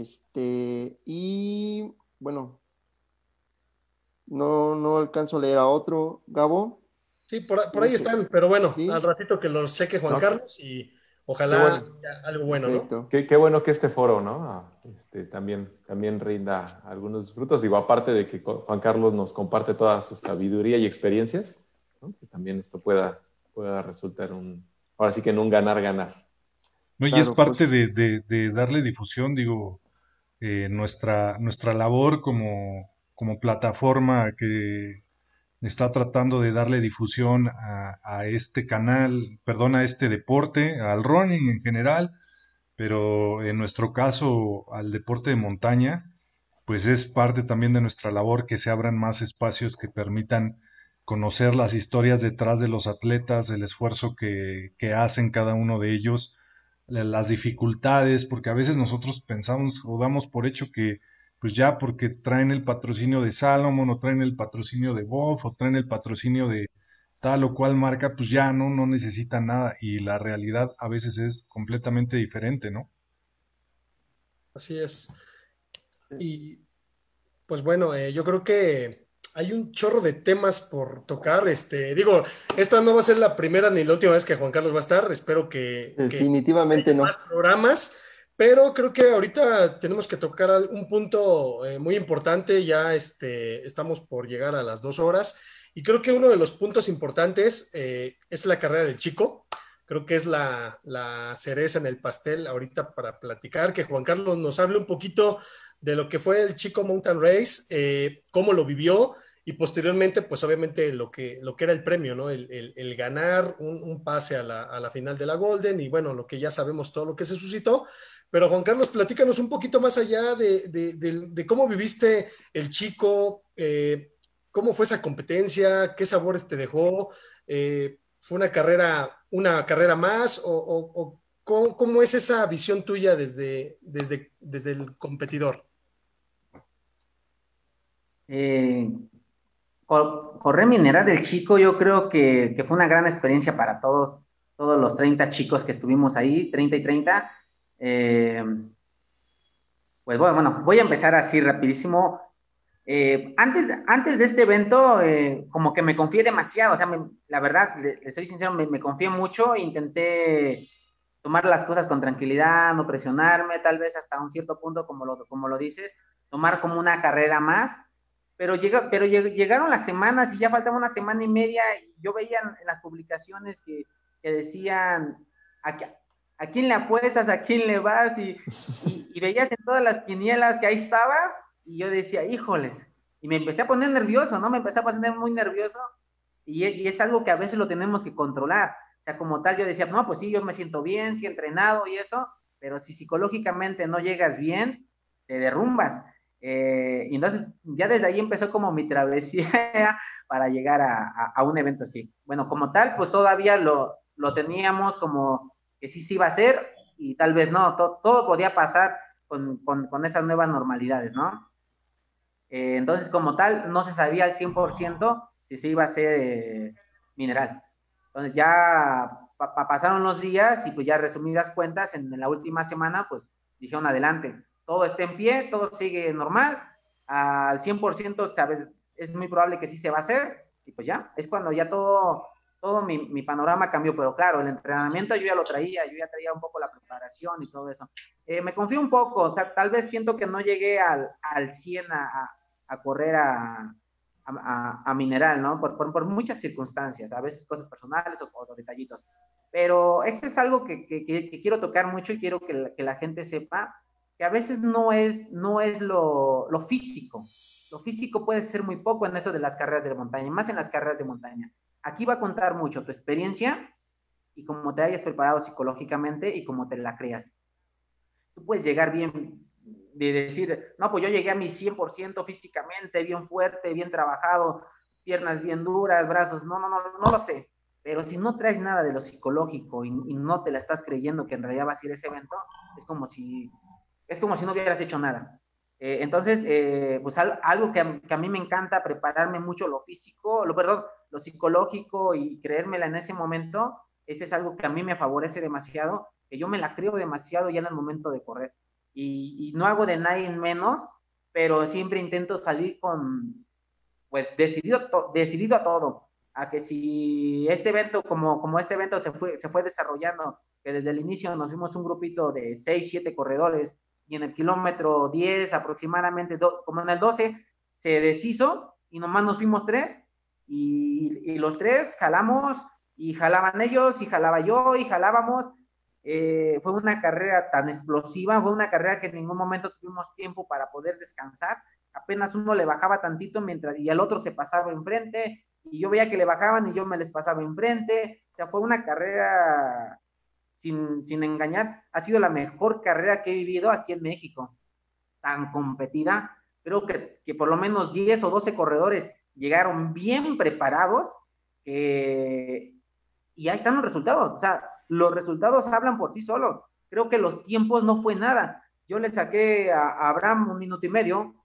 Speaker 1: Y bueno, no alcanzo a leer a otro. Gabo,
Speaker 3: Sí, por ahí
Speaker 1: ¿tienes?
Speaker 3: están, pero bueno, al
Speaker 1: Sí,
Speaker 3: ratito que los cheque Juan
Speaker 2: No,
Speaker 3: Carlos y
Speaker 2: qué
Speaker 3: ojalá
Speaker 2: bueno,
Speaker 3: ya algo bueno, ¿no?
Speaker 1: perfecto.
Speaker 2: qué bueno que este foro, ¿no? También rinda algunos frutos. Digo, aparte de que Juan Carlos nos comparte toda su sabiduría y experiencias, ¿no? Que también esto pueda resultar ahora sí que en un ganar-ganar.
Speaker 4: No, y es
Speaker 1: Claro,
Speaker 4: parte
Speaker 1: pues
Speaker 4: de darle difusión, digo, nuestra labor como plataforma que está tratando de darle difusión a este canal, perdón, a este deporte, al running en general, pero en nuestro caso al deporte de montaña, pues es parte también de nuestra labor que se abran más espacios que permitan conocer las historias detrás de los atletas, el esfuerzo que hacen cada uno de ellos, las dificultades, porque a veces nosotros pensamos o damos por hecho que pues ya porque traen el patrocinio de Salomon o traen el patrocinio de Boff o traen el patrocinio de tal o cual marca, pues ya no necesitan nada y la realidad a veces es completamente diferente, ¿no?
Speaker 3: Así es. Y pues bueno, yo creo que hay un chorro de temas por tocar. Digo, esta no va a ser la primera ni la última vez que Juan Carlos va a estar. Espero que
Speaker 1: definitivamente
Speaker 3: haya más
Speaker 1: no.
Speaker 3: programas, pero creo que ahorita tenemos que tocar un punto muy importante. Ya estamos por llegar a las 2 horas y creo que uno de los puntos importantes es la carrera del chico. Creo que es la cereza en el pastel ahorita para platicar, que Juan Carlos nos hable un poquito de lo que fue el Chico Mountain Race, cómo lo vivió y posteriormente, pues obviamente lo que era el premio, ¿no? El ganar un pase a la final de la Golden y bueno, lo que ya sabemos, todo lo que se suscitó. Pero Juan Carlos, platícanos un poquito más allá de cómo viviste el Chico, cómo fue esa competencia, qué sabores te dejó, fue una carrera más o cómo es esa visión tuya desde el competidor.
Speaker 5: Eh, Correr Mineral del Chico, yo creo que fue una gran experiencia para todos los 30 chicos que estuvimos ahí, 30 y 30. Eh, pues bueno, voy a empezar así rapidísimo. Antes de este evento, como que me confié demasiado, o sea, la verdad, le soy sincero, me confié mucho, intenté tomar las cosas con tranquilidad, no presionarme, tal vez hasta un cierto punto, como lo dices, tomar como una carrera más, pero llegaron las semanas y ya faltaba una semana y media y yo veía en las publicaciones que decían, ¿a, a quién le apuestas? ¿A quién le vas? Y veías en todas las quinielas que ahí estabas y yo decía, híjoles, y me empecé a poner nervioso, ¿no? Me empecé a poner muy nervioso y es algo que a veces lo tenemos que controlar. O sea, como tal, yo decía, no, pues sí, yo me siento bien, sí, entrenado y eso, pero si psicológicamente no llegas bien, te derrumbas. Y entonces, ya desde ahí empezó como mi travesía para llegar a un evento así. Bueno, como tal, pues todavía lo teníamos como que sí se iba a hacer y tal vez no, todo podía pasar con esas nuevas normalidades, ¿no? Entonces, como tal, no se sabía al 100% si se iba a hacer mineral. Entonces, ya pasaron los días y pues ya resumidas cuentas, en la última semana, pues dijeron adelante, todo está en pie, todo sigue normal, al 100%, sabes, es muy probable que sí se va a hacer y pues ya, es cuando ya todo mi panorama cambió, pero claro, el entrenamiento yo ya traía un poco la preparación y todo eso. Me confío un poco, tal vez siento que no llegué al 100 a correr a Mineral, ¿no? Por muchas circunstancias, a veces cosas personales o detallitos. Pero eso es algo que quiero tocar mucho y quiero que la gente sepa que a veces no es lo físico. Lo físico puede ser muy poco en esto de las carreras de montaña, más en las carreras de montaña. Aquí va a contar mucho tu experiencia, y como te hayas preparado psicológicamente y como te la creas. Tú puedes llegar bien, de decir, no, pues yo llegué a mi 100% físicamente, bien fuerte, bien trabajado, piernas bien duras, brazos, no lo sé. Pero si no traes nada de lo psicológico y no te la estás creyendo que en realidad vas a ir a ese evento, es como si no hubieras hecho nada. Entonces, pues algo que a mí me encanta, prepararme mucho lo físico, lo psicológico y creérmela en ese momento, ese es algo que a mí me favorece demasiado, que yo me la creo demasiado ya en el momento de correr. Y no hago de nadie menos, pero siempre intento salir pues decidido a todo, a que si este evento, como este evento se fue desarrollando, que desde el inicio nos vimos un grupito de 6, 7 corredores, y en el kilómetro 10 aproximadamente, como en el 12, se deshizo, y nomás nos fuimos 3, y los 3 jalamos, y jalaban ellos, y jalaba yo, y jalábamos. Fue una carrera tan explosiva, fue una carrera que en ningún momento tuvimos tiempo para poder descansar, apenas uno le bajaba tantito y al otro se pasaba enfrente, y yo veía que le bajaban y yo me les pasaba enfrente. O sea, fue una carrera, sin engañar, ha sido la mejor carrera que he vivido aquí en México, tan competida. Creo que por lo menos 10 o 12 corredores llegaron bien preparados, y ahí están los resultados. O sea, los resultados hablan por sí solos. Creo que los tiempos no fue nada. Yo le saqué a Abraham 1 minuto y medio,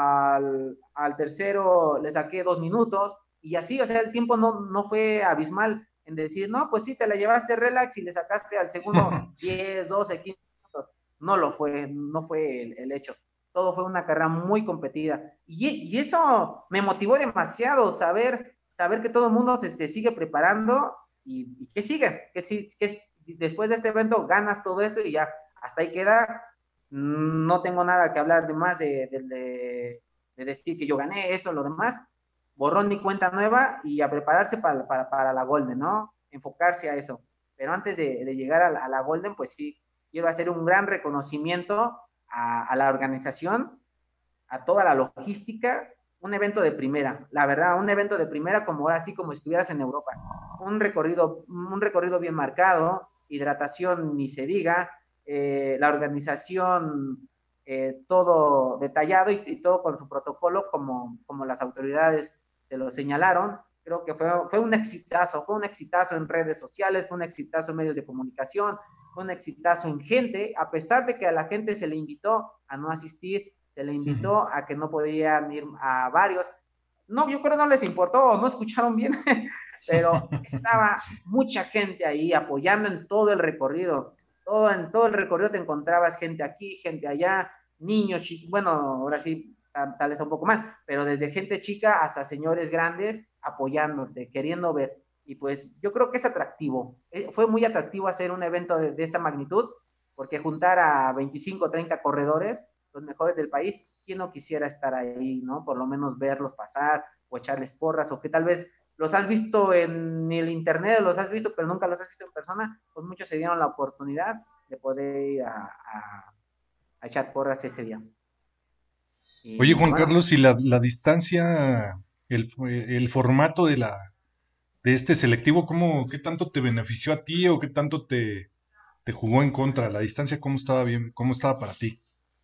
Speaker 5: al tercero le saqué 2 minutos, y así, o sea, el tiempo no fue abismal en decir, no, pues sí, te la llevaste relax y le sacaste al segundo 10, 12, 15 minutos. No fue el hecho. Todo fue una carrera muy competida. Y eso me motivó demasiado, saber que todo el mundo se sigue preparando, y que sigue, que después de este evento ganas todo esto y ya, hasta ahí queda. No tengo nada que hablar de más de decir que yo gané esto, lo demás, borrón y cuenta nueva, y a prepararse para la Golden, ¿no? Enfocarse a eso. Pero antes de llegar a la Golden, pues sí, quiero hacer un gran reconocimiento a la organización, a toda la logística, un evento de primera, la verdad, un evento de primera, como ahora sí, como si estuvieras en Europa. Un recorrido bien marcado, hidratación ni se diga, la organización, todo detallado, y todo con su protocolo, como las autoridades se lo señalaron. Creo que fue un exitazo en redes sociales, fue un exitazo en medios de comunicación, fue un exitazo en gente, a pesar de que a la gente se le invitó a no asistir, se le invitó a que no podían ir a varios. No, yo creo que no les importó, o no escucharon bien, pero estaba mucha gente ahí apoyando en todo el recorrido. En todo el recorrido te encontrabas gente aquí, gente allá, niños, bueno, ahora sí, tal vez un poco más, pero desde gente chica hasta señores grandes apoyándote, queriendo ver. Y pues yo creo que es atractivo. Fue muy atractivo hacer un evento de esta magnitud, porque juntar a 25, 30 corredores, los mejores del país, ¿quién no quisiera estar ahí, no? Por lo menos verlos pasar, o echarles porras, o que tal vez los has visto en el internet, los has visto, pero nunca los has visto en persona. Pues muchos se dieron la oportunidad de poder ir a echar porras ese día.
Speaker 4: Oye, Juan
Speaker 5: bueno,
Speaker 4: Carlos, ¿y la distancia, el formato de este selectivo, qué tanto te benefició a ti o qué tanto te jugó en contra? ¿La distancia cómo estaba para ti?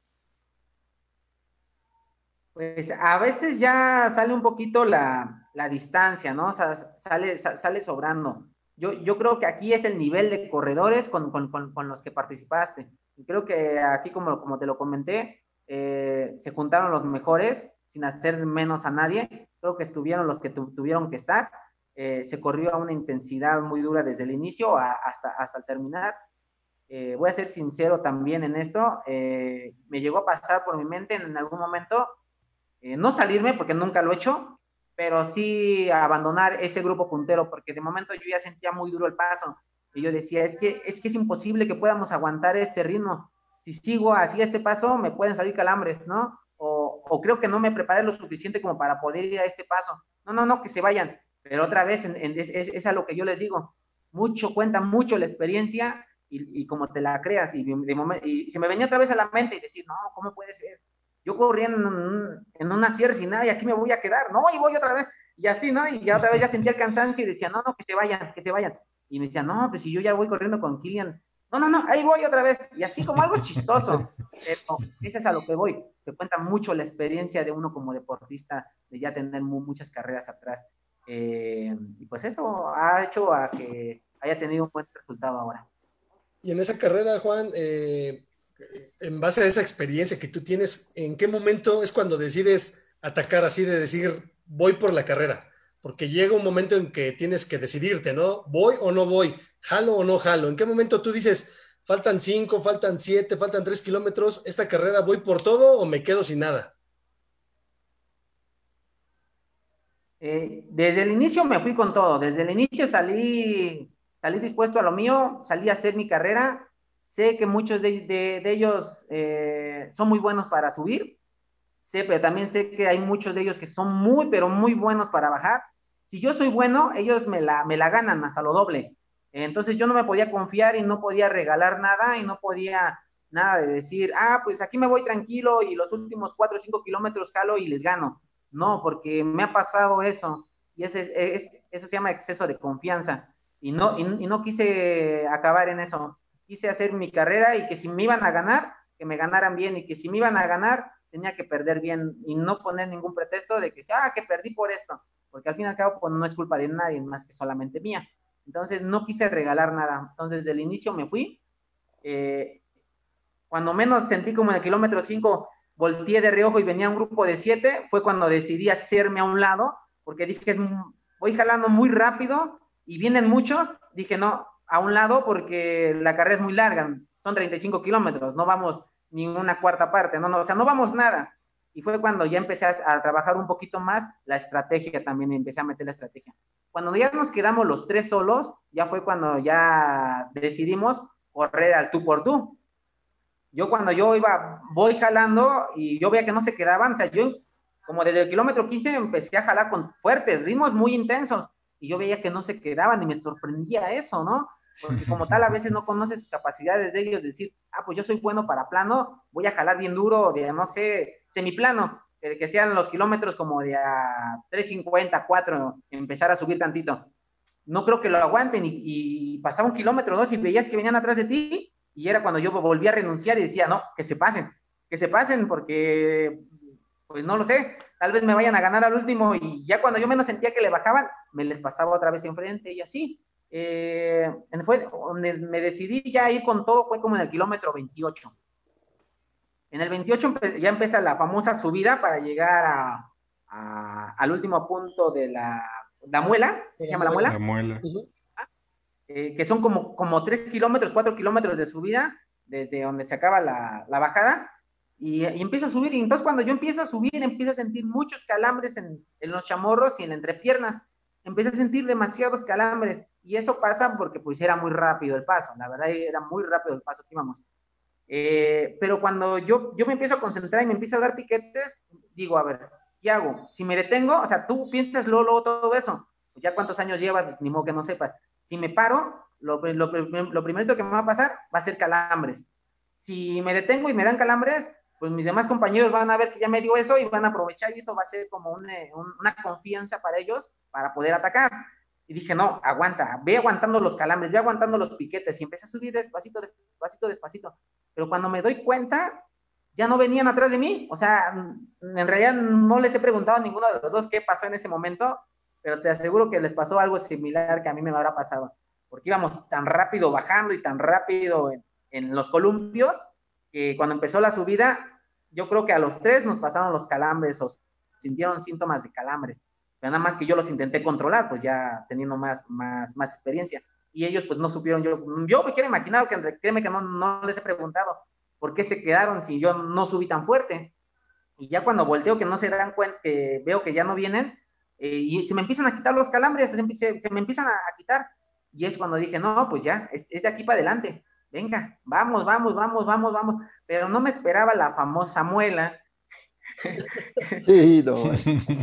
Speaker 5: pues a veces ya sale un poquito la distancia, ¿no? O sea, sale sobrando. Yo creo que aquí es el nivel de corredores con los que participaste. Y creo que aquí, como te lo comenté, se juntaron los mejores sin hacer menos a nadie. Creo que estuvieron los que tuvieron que estar. Se corrió a una intensidad muy dura desde el inicio hasta el terminar. Voy a ser sincero también en esto. Me llegó a pasar por mi mente en algún momento, no salirme, porque nunca lo he hecho, pero sí abandonar ese grupo puntero, porque de momento yo ya sentía muy duro el paso, y yo decía, es imposible que podamos aguantar este ritmo. Si sigo así este paso, me pueden salir calambres, ¿no? O creo que no me preparé lo suficiente como para poder ir a este paso. No, que se vayan. Pero otra vez, es a lo que yo les digo. Cuenta mucho la experiencia, y como te la creas, y se me venía otra vez a la mente y decir, no, ¿cómo puede ser? Yo corriendo en una sierra sin nada, y aquí me voy a quedar, no, y voy otra vez, y así, ¿no? Y ya otra vez ya sentía el cansancio y decía, no, que se vayan. y me decían, no, pues si yo ya voy corriendo con Kilian, no, ahí voy otra vez, y así como algo chistoso, pero eso es a lo que voy, te cuenta mucho la experiencia de uno como deportista, de ya tener muchas carreras atrás, y pues eso ha hecho a que haya tenido un buen resultado ahora.
Speaker 3: Y en esa carrera, Juan, en base a esa experiencia que tú tienes, ¿en qué momento es cuando decides atacar así de decir, voy por la carrera? Porque llega un momento en que tienes que decidirte, ¿no? ¿Voy o no voy? ¿Jalo o no jalo? ¿En qué momento tú dices, faltan 5, faltan 7, faltan 3 kilómetros, esta carrera voy por todo o me quedo sin nada?
Speaker 5: Desde el inicio me fui con todo, desde el inicio salí dispuesto a lo mío, salí a hacer mi carrera, sé que muchos de ellos son muy buenos para subir, sé, pero también sé que hay muchos de ellos que son muy, pero muy buenos para bajar. Si yo soy bueno, ellos me la ganan hasta lo doble. Entonces yo no me podía confiar y no podía regalar nada y no podía nada de decir, pues aquí me voy tranquilo y los últimos 4 o 5 kilómetros jalo y les gano. No, porque me ha pasado eso y eso se llama exceso de confianza y no quise acabar en eso. Quise hacer mi carrera y que si me iban a ganar, que me ganaran bien y que si me iban a ganar, tenía que perder bien y no poner ningún pretexto de que perdí por esto, porque al fin y al cabo pues, no es culpa de nadie más que solamente mía. Entonces no quise regalar nada. Entonces desde el inicio me fui. Eh, Cuando menos sentí como en el kilómetro 5 volteé de reojo y venía un grupo de 7, fue cuando decidí hacerme a un lado, porque dije, voy jalando muy rápido y vienen muchos, dije, no, a un lado porque la carrera es muy larga, son 35 kilómetros, no vamos ni una cuarta parte, no, o sea, no vamos nada. Y fue cuando ya empecé a trabajar un poquito más la estrategia también, empecé a meter la estrategia. Cuando ya nos quedamos los 3 solos, ya fue cuando ya decidimos correr al tú por tú. Yo cuando voy jalando y yo veía que no se quedaban, o sea, yo como desde el kilómetro 15 empecé a jalar con fuertes, ritmos muy intensos, y yo veía que no se quedaban y me sorprendía eso, ¿no? Porque como tal a veces no conoces capacidades de ellos, de decir, pues yo soy bueno para plano, voy a jalar bien duro de, no sé, semiplano, que sean los kilómetros como de a 350, 4, empezar a subir tantito. No creo que lo aguanten y pasaba un kilómetro, dos, y veías que venían atrás de ti, y era cuando yo volví a renunciar y decía, no, que se pasen porque, pues no lo sé, tal vez me vayan a ganar al último y ya cuando yo menos sentía que le bajaban, me les pasaba otra vez enfrente y así. Fue donde me decidí ya ir con todo, fue como en el kilómetro 28. En el 28 ya empieza la famosa subida para llegar al último punto de la muela, ¿se llama la muela?
Speaker 4: La muela.
Speaker 5: Que son como 3 kilómetros, 4 kilómetros de subida, desde donde se acaba la bajada, y empiezo a subir, y entonces cuando yo empiezo a subir, empiezo a sentir muchos calambres en los chamorros y en las entrepiernas, empecé a sentir demasiados calambres, y eso pasa porque pues era muy rápido el paso, la verdad era muy rápido el paso que íbamos. Pero cuando yo me empiezo a concentrar y me empiezo a dar piquetes, digo, a ver, ¿qué hago? Si me detengo, o sea, tú piensas luego todo eso, pues ya cuántos años llevas, pues, ni modo que no sepas. Si me paro, lo primero que me va a pasar va a ser calambres. Si me detengo y me dan calambres, pues mis demás compañeros van a ver que ya me dio eso y van a aprovechar y eso va a ser como una confianza para ellos para poder atacar. Y dije, no, aguanta, ve aguantando los calambres, ve aguantando los piquetes y empecé a subir despacito, despacito, despacito. Pero cuando me doy cuenta, ya no venían atrás de mí. O sea, en realidad no les he preguntado a ninguno de los dos qué pasó en ese momento, pero te aseguro que les pasó algo similar que a mí me habrá pasado. Porque íbamos tan rápido bajando y tan rápido en los columpios, que cuando empezó la subida, yo creo que a los 3 nos pasaron los calambres o sintieron síntomas de calambres. Pero nada más que yo los intenté controlar, pues ya teniendo más experiencia. Y ellos pues no supieron, yo me quiero imaginar, créeme que no les he preguntado por qué se quedaron si yo no subí tan fuerte. Y ya cuando volteo que no se dan cuenta, que veo que ya no vienen, y se me empiezan a quitar los calambres, se me empiezan a quitar. Y es cuando dije, no, pues ya, es de aquí para adelante. Venga, vamos. Pero no me esperaba la famosa muela.
Speaker 1: Sí, no.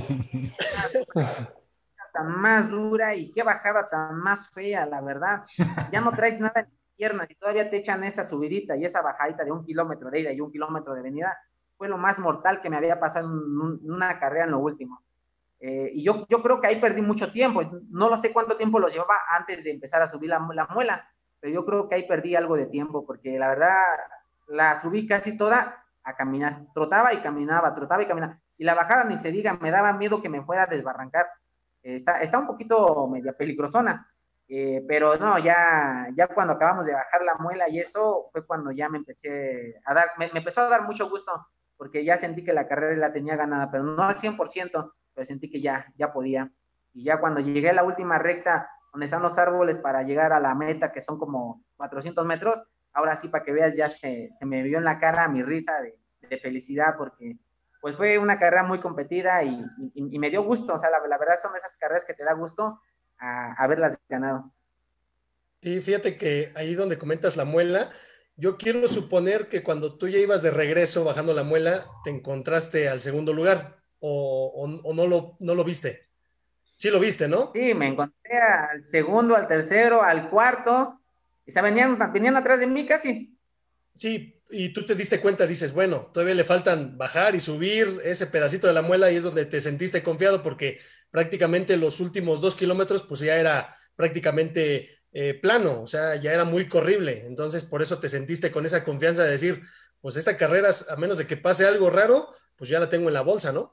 Speaker 5: Tan más dura y qué bajada tan más fea, la verdad. Ya no traes nada en las piernas y todavía te echan esa subidita y esa bajadita de 1 kilómetro de ida y 1 kilómetro de venida. Fue lo más mortal que me había pasado en una carrera en lo último. Y yo creo que ahí perdí mucho tiempo. No lo sé cuánto tiempo los llevaba antes de empezar a subir la muela, pero yo creo que ahí perdí algo de tiempo, porque la verdad la subí casi toda a caminar. Trotaba y caminaba, trotaba y caminaba. Y la bajada, ni se diga, me daba miedo que me fuera a desbarrancar. Está un poquito media peligrosona. Pero no, ya cuando acabamos de bajar la muela y eso, fue cuando ya me empecé a dar, me empezó a dar mucho gusto, porque ya sentí que la carrera la tenía ganada, pero no al 100%, pero sentí que ya podía. Y ya cuando llegué a la última recta, donde están los árboles para llegar a la meta, que son como 400 metros, ahora sí, para que veas, ya se me vio en la cara mi risa de felicidad, porque pues fue una carrera muy competida y me dio gusto. O sea, la verdad son esas carreras que te da gusto haberlas ganado.
Speaker 3: Y fíjate que ahí donde comentas la muela, yo quiero suponer que cuando tú ya ibas de regreso bajando la muela, te encontraste al segundo lugar o no lo viste. Sí lo viste, ¿no?
Speaker 5: Sí, me encontré al segundo, al tercero, al cuarto, y se venían atrás de mí casi.
Speaker 3: Sí, y tú te diste cuenta, dices, bueno, todavía le faltan bajar y subir ese pedacito de la muela y es donde te sentiste confiado porque prácticamente los últimos 2 kilómetros pues ya era prácticamente plano, o sea, ya era muy corrible. Entonces por eso te sentiste con esa confianza de decir, pues esta carrera, a menos de que pase algo raro, pues ya la tengo en la bolsa, ¿no?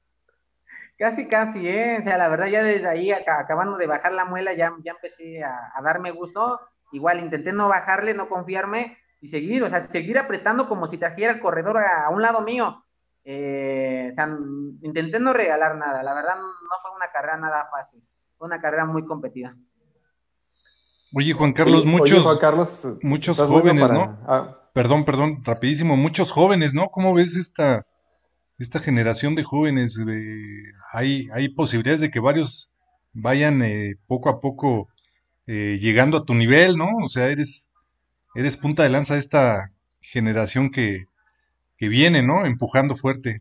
Speaker 5: Casi, casi, ¿eh? O sea, la verdad, ya desde ahí, acabando de bajar la muela, ya empecé a darme gusto. Igual intenté no bajarle, no confiarme y seguir, o sea, seguir apretando como si trajera el corredor a un lado mío. O sea, intenté no regalar nada. La verdad, no fue una carrera nada fácil. Fue una carrera muy competida.
Speaker 4: Oye, Juan Carlos,
Speaker 2: Oye, Juan Carlos,
Speaker 4: muchos
Speaker 2: ¿estás bueno
Speaker 4: jóvenes,
Speaker 2: para...?
Speaker 4: ¿no? Perdón, rapidísimo, muchos jóvenes, ¿no? ¿Cómo ves esta generación de jóvenes? Hay posibilidades de que varios vayan poco a poco llegando a tu nivel, ¿no? O sea, eres punta de lanza de esta generación que viene, ¿no? Empujando fuerte.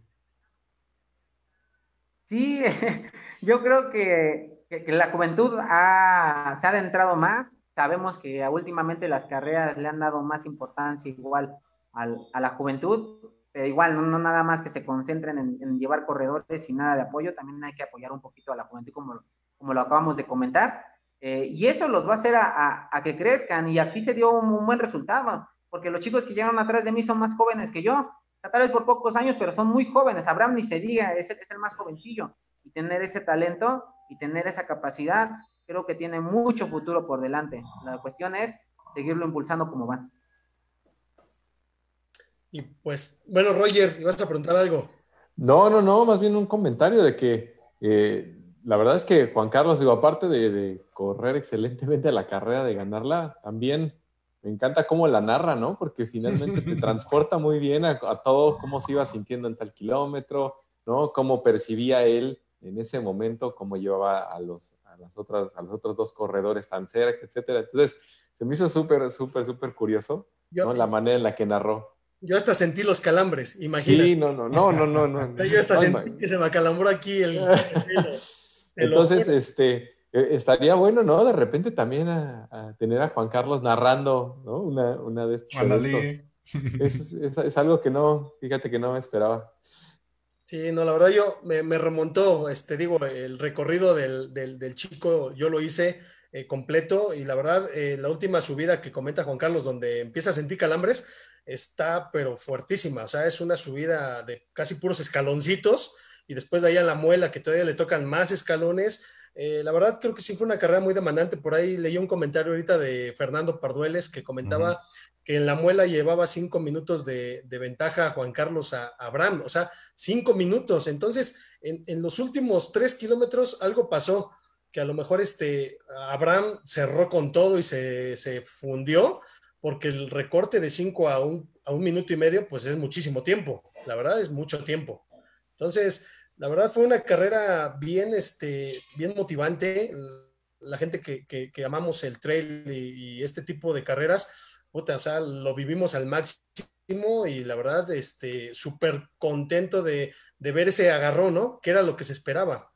Speaker 5: Sí, yo creo que la juventud se ha adentrado más. Sabemos que últimamente las carreras le han dado más importancia igual a la juventud, pero igual no nada más que se concentren en llevar corredores y nada de apoyo, también hay que apoyar un poquito a la juventud como lo acabamos de comentar. Y eso los va a hacer a que crezcan y aquí se dio un buen resultado, porque los chicos que llegaron atrás de mí son más jóvenes que yo, sea, tal vez por pocos años, pero son muy jóvenes. Abraham ni se diga, es el más jovencillo. Y tener ese talento y tener esa capacidad, creo que tiene mucho futuro por delante. La cuestión es seguirlo impulsando como va.
Speaker 3: Y pues, bueno, Roger, ¿ibas a preguntar algo?
Speaker 2: No, más bien un comentario de que la verdad es que Juan Carlos, digo, aparte de correr excelentemente la carrera, de ganarla, también me encanta cómo la narra, ¿no? Porque finalmente te transporta muy bien a todo, cómo se iba sintiendo en tal kilómetro, ¿no? Cómo percibía él en ese momento, cómo llevaba a los otros dos corredores tan cerca, etcétera. Entonces, se me hizo súper curioso,
Speaker 3: Yo,
Speaker 2: ¿no? La manera en la que narró.
Speaker 3: yo hasta sentí los calambres, imagínate.
Speaker 2: Sí, no.
Speaker 3: Yo hasta
Speaker 2: No,
Speaker 3: sentí que se me acalambró aquí el pelo, te lo
Speaker 2: entonces,
Speaker 3: juro.
Speaker 2: estaría bueno, ¿no? De repente también a tener a Juan Carlos narrando, ¿no? Una de estos eventos.
Speaker 4: Ándale.
Speaker 2: Es algo que no, fíjate que no me esperaba.
Speaker 3: Sí, no, la verdad yo me remontó, digo, el recorrido del chico, yo lo hice completo y la verdad, la última subida que comenta Juan Carlos, donde empieza a sentir calambres, está pero fuertísima, o sea, es una subida de casi puros escaloncitos y después de ahí a la muela que todavía le tocan más escalones. La verdad creo que sí fue una carrera muy demandante, por ahí leí un comentario ahorita de Fernando Pardueles que
Speaker 4: Ujú.
Speaker 3: comentaba que en la muela llevaba 5 minutos de ventaja a Juan Carlos a Abraham, o sea, 5 minutos. Entonces, en los últimos 3 kilómetros algo pasó, que a lo mejor Abraham cerró con todo y se fundió, porque el recorte de 5 a un minuto y medio, pues es muchísimo tiempo. La verdad es mucho tiempo. Entonces, la verdad fue una carrera bien motivante. La gente que amamos el trail y este tipo de carreras, puta, o sea, lo vivimos al máximo y la verdad, súper contento de ver ese agarrón, ¿no? Que era lo que se esperaba.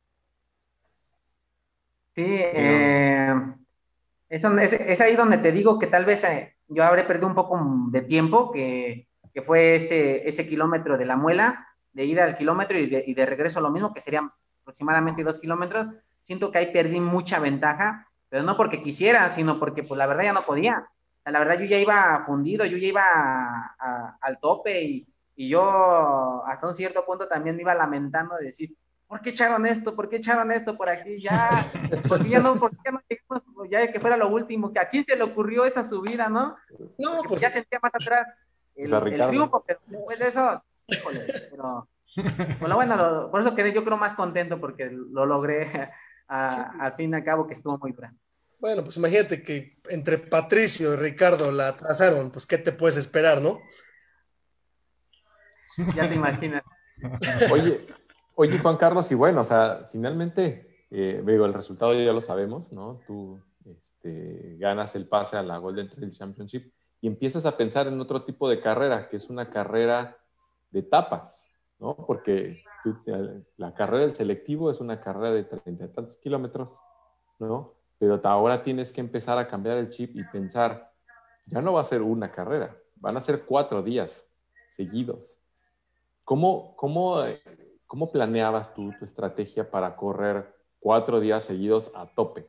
Speaker 5: Sí,
Speaker 2: Sí, no.
Speaker 5: es ahí donde te digo que tal vez yo habré perdido un poco de tiempo, que fue ese kilómetro de la muela, de ida al kilómetro y de regreso lo mismo, que serían aproximadamente 2 kilómetros, siento que ahí perdí mucha ventaja, pero no porque quisiera, sino porque pues la verdad ya no podía. O sea, la verdad yo ya iba fundido, yo ya iba al tope y yo hasta un cierto punto también me iba lamentando de decir, ¿por qué echaron esto? ¿Por qué echaron esto por aquí? Ya, por qué ya no llegamos? Ya que fuera lo último, que a quién se le ocurrió esa subida, ¿no?
Speaker 3: No,
Speaker 5: Porque pues
Speaker 3: pues
Speaker 5: ya sentía más atrás
Speaker 2: Pues a
Speaker 5: el
Speaker 2: Ricardo.
Speaker 5: triunfo, pero después de eso, híjole, pero bueno, por eso quedé yo creo más contento porque lo logré
Speaker 3: sí.
Speaker 5: al fin y al cabo que estuvo muy dura.
Speaker 3: Bueno, pues imagínate que entre Patricio y Ricardo la atrasaron, pues ¿qué te puedes esperar, no?
Speaker 5: Ya te imaginas.
Speaker 2: Oye, oye, Juan Carlos, y bueno, o sea, finalmente, digo, el resultado ya lo sabemos, ¿no? Tú ganas el pase a la Golden Trail Championship y empiezas a pensar en otro tipo de carrera, que es una carrera de etapas, ¿no? Porque la carrera del selectivo es una carrera de 30 y tantos kilómetros, ¿no? Pero ahora tienes que empezar a cambiar el chip y pensar, ya no va a ser una carrera, van a ser 4 días seguidos. ¿Cómo planeabas tú tu estrategia para correr 4 días seguidos a tope?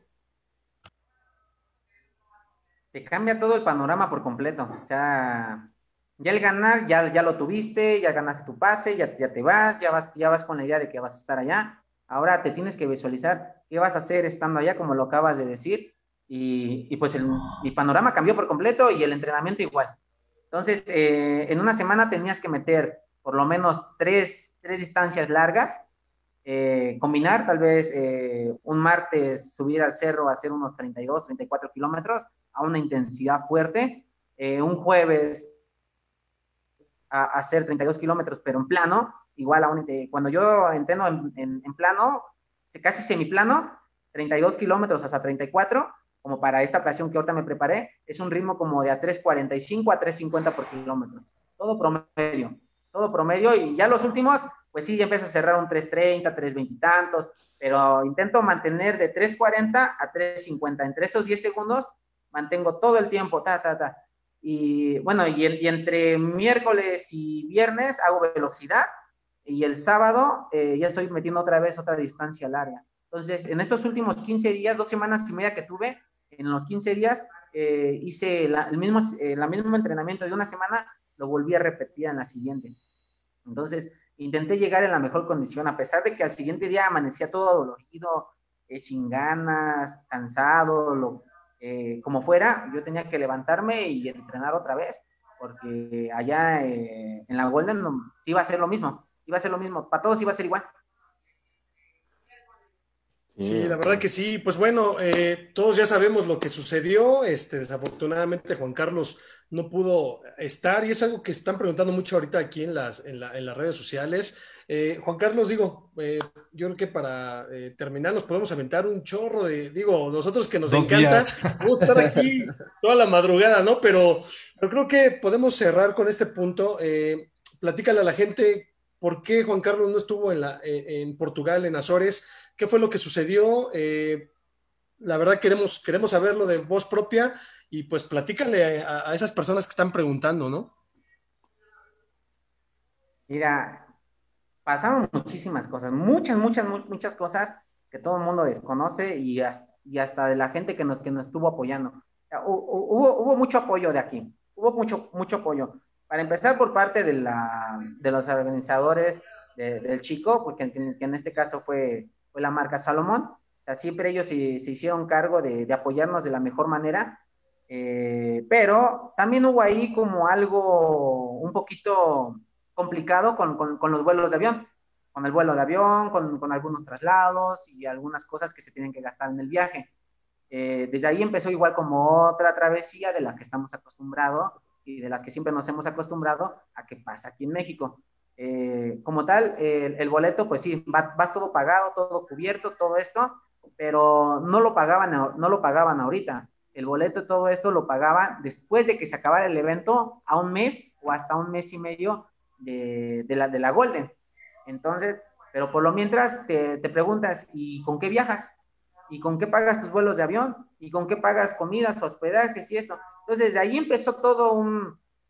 Speaker 5: Te cambia todo el panorama por completo. O sea, ya el ganar, ya lo tuviste, ya ganaste tu pase, ya te vas, ya vas con la idea de que vas a estar allá. Ahora te tienes que visualizar qué vas a hacer estando allá, como lo acabas de decir. Y pues mi panorama cambió por completo y el entrenamiento igual. Entonces, en una semana tenías que meter por lo menos tres distancias largas, combinar tal vez un martes subir al cerro a hacer unos 32, 34 kilómetros a una intensidad fuerte, un jueves a hacer 32 kilómetros pero en plano, igual cuando yo entreno en plano, casi semiplano, 32 kilómetros hasta 34, como para esta ocasión que ahorita me preparé, es un ritmo como de a 3:45 a 3:50 por kilómetro, todo promedio, y ya los últimos, pues sí, ya empieza a cerrar un 3:30, 3:20 y tantos, pero intento mantener de 3:40 a 3:50, entre esos 10 segundos, mantengo todo el tiempo, y bueno, y entre miércoles y viernes hago velocidad, y el sábado ya estoy metiendo otra vez otra distancia larga. Entonces, en estos últimos 15 días, 2 semanas y media que tuve, en los 15 días hice el mismo entrenamiento de una semana, lo volví a repetir en la siguiente. Entonces, intenté llegar en la mejor condición, a pesar de que al siguiente día amanecía todo dolorido, sin ganas, cansado, como fuera, yo tenía que levantarme y entrenar otra vez, porque allá en la Golden sí iba a ser lo mismo, para todos iba a ser igual.
Speaker 2: Sí,
Speaker 3: Sí, la verdad que sí. Pues bueno, todos ya sabemos lo que sucedió. Desafortunadamente Juan Carlos no pudo estar y es algo que están preguntando mucho ahorita aquí en las redes sociales. Juan Carlos, digo, yo creo que para terminar nos podemos aventar un chorro digo, nosotros que nos
Speaker 4: 2 días.
Speaker 3: encanta, vamos a estar aquí toda la madrugada, ¿no? Pero creo que podemos cerrar con este punto. Platícale a la gente por qué Juan Carlos no estuvo en Portugal, en Azores. ¿Qué fue lo que sucedió? La verdad queremos saberlo de voz propia y pues platícale a esas personas que están preguntando, ¿no?
Speaker 5: Mira, pasaron muchísimas cosas, muchas cosas que todo el mundo desconoce y hasta de la gente que nos estuvo apoyando. Hubo mucho apoyo de aquí, hubo mucho apoyo. Para empezar, por parte de los organizadores del Chico, porque que en este caso fue la marca Salomón. O sea, siempre ellos se hicieron cargo de apoyarnos de la mejor manera, pero también hubo ahí como algo un poquito complicado con los vuelos de avión, con el vuelo de avión, con algunos traslados y algunas cosas que se tienen que gastar en el viaje. Desde ahí empezó igual como otra travesía de la que estamos acostumbrados y de las que siempre nos hemos acostumbrado a que pasa aquí en México. Como tal, el boleto, pues sí, vas todo pagado, todo cubierto, todo esto, pero no lo pagaban ahorita. El boleto, todo esto lo pagaban después de que se acabara el evento, a un mes o hasta un mes y medio de la Golden. Entonces, pero por lo mientras te preguntas, ¿y con qué viajas? ¿Y con qué pagas tus vuelos de avión? ¿Y con qué pagas comidas, hospedajes y esto? Entonces, de ahí empezó todo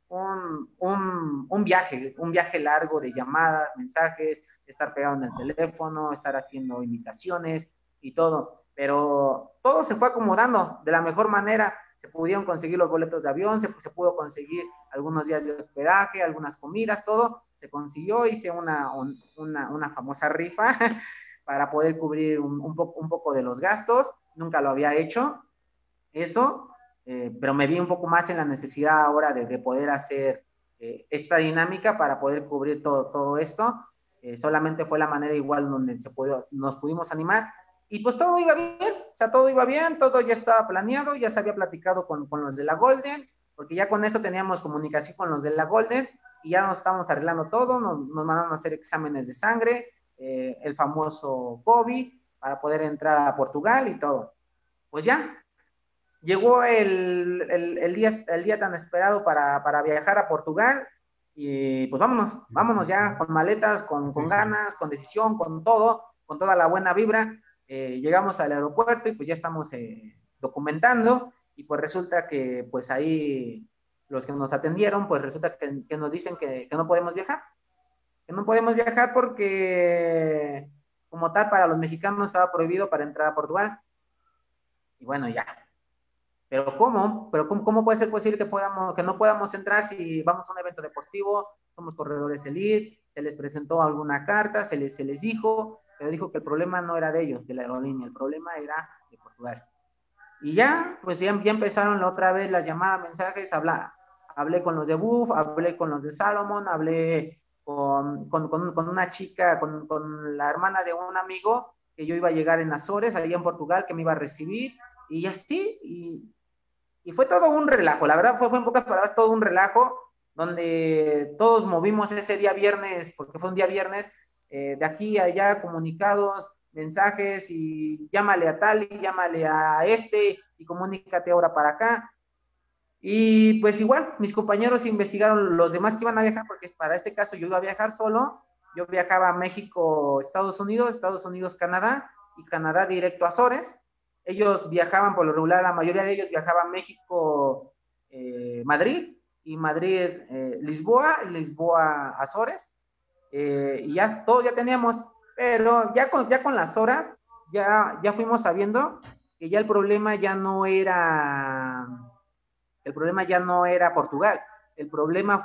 Speaker 5: un viaje largo de llamadas, mensajes, estar pegado en el teléfono, estar haciendo invitaciones y todo. Pero todo se fue acomodando de la mejor manera. Se pudieron conseguir los boletos de avión, se pudo conseguir algunos días de hospedaje, algunas comidas, todo se consiguió. Hice una famosa rifa para poder cubrir un poco de los gastos. Nunca lo había hecho eso, pero me vi un poco más en la necesidad ahora de poder hacer esta dinámica para poder cubrir todo esto. Solamente fue la manera igual donde nos pudimos animar y pues todo iba bien, o sea, todo iba bien, todo ya estaba planeado, ya se había platicado con los de la Golden, porque ya con esto teníamos comunicación con los de la Golden y ya nos estábamos arreglando todo, nos mandaron a hacer exámenes de sangre, el famoso COVID, para poder entrar a Portugal y todo. Pues ya, llegó el día tan esperado para viajar a Portugal y pues vámonos ya con maletas, con ganas, con decisión, con todo, con toda la buena vibra. Llegamos al aeropuerto y pues ya estamos documentando y pues resulta que pues ahí los que nos atendieron pues resulta que nos dicen que no podemos viajar, porque como tal para los mexicanos estaba prohibido para entrar a Portugal. Y bueno, ya, pero ¿cómo puede ser posible que no podamos entrar si vamos a un evento deportivo, somos corredores elite, se les presentó alguna carta, se les dijo, pero dijo que el problema no era de ellos, de la aerolínea, el problema era de Portugal. Y ya, pues ya empezaron otra vez las llamadas, mensajes, hablé con los de Buff, hablé con los de Salomon, hablé con una chica, con la hermana de un amigo, que yo iba a llegar en Azores, allá en Portugal, que me iba a recibir, y así, y fue todo un relajo, la verdad fue en pocas palabras todo un relajo, donde todos movimos ese día viernes, porque fue un día viernes, de aquí a allá, comunicados, mensajes, y llámale a tal, y llámale a este, y comunícate ahora para acá. Y pues igual, mis compañeros investigaron los demás que iban a viajar, porque para este caso yo iba a viajar solo, yo viajaba a México, Estados Unidos, Canadá, y Canadá directo a Azores. Ellos viajaban por lo regular, la mayoría de ellos viajaban a México, Madrid, y Madrid, Lisboa, Azores, y ya todo ya teníamos, pero ya con las horas, ya fuimos sabiendo que ya el problema ya no era Portugal, el problema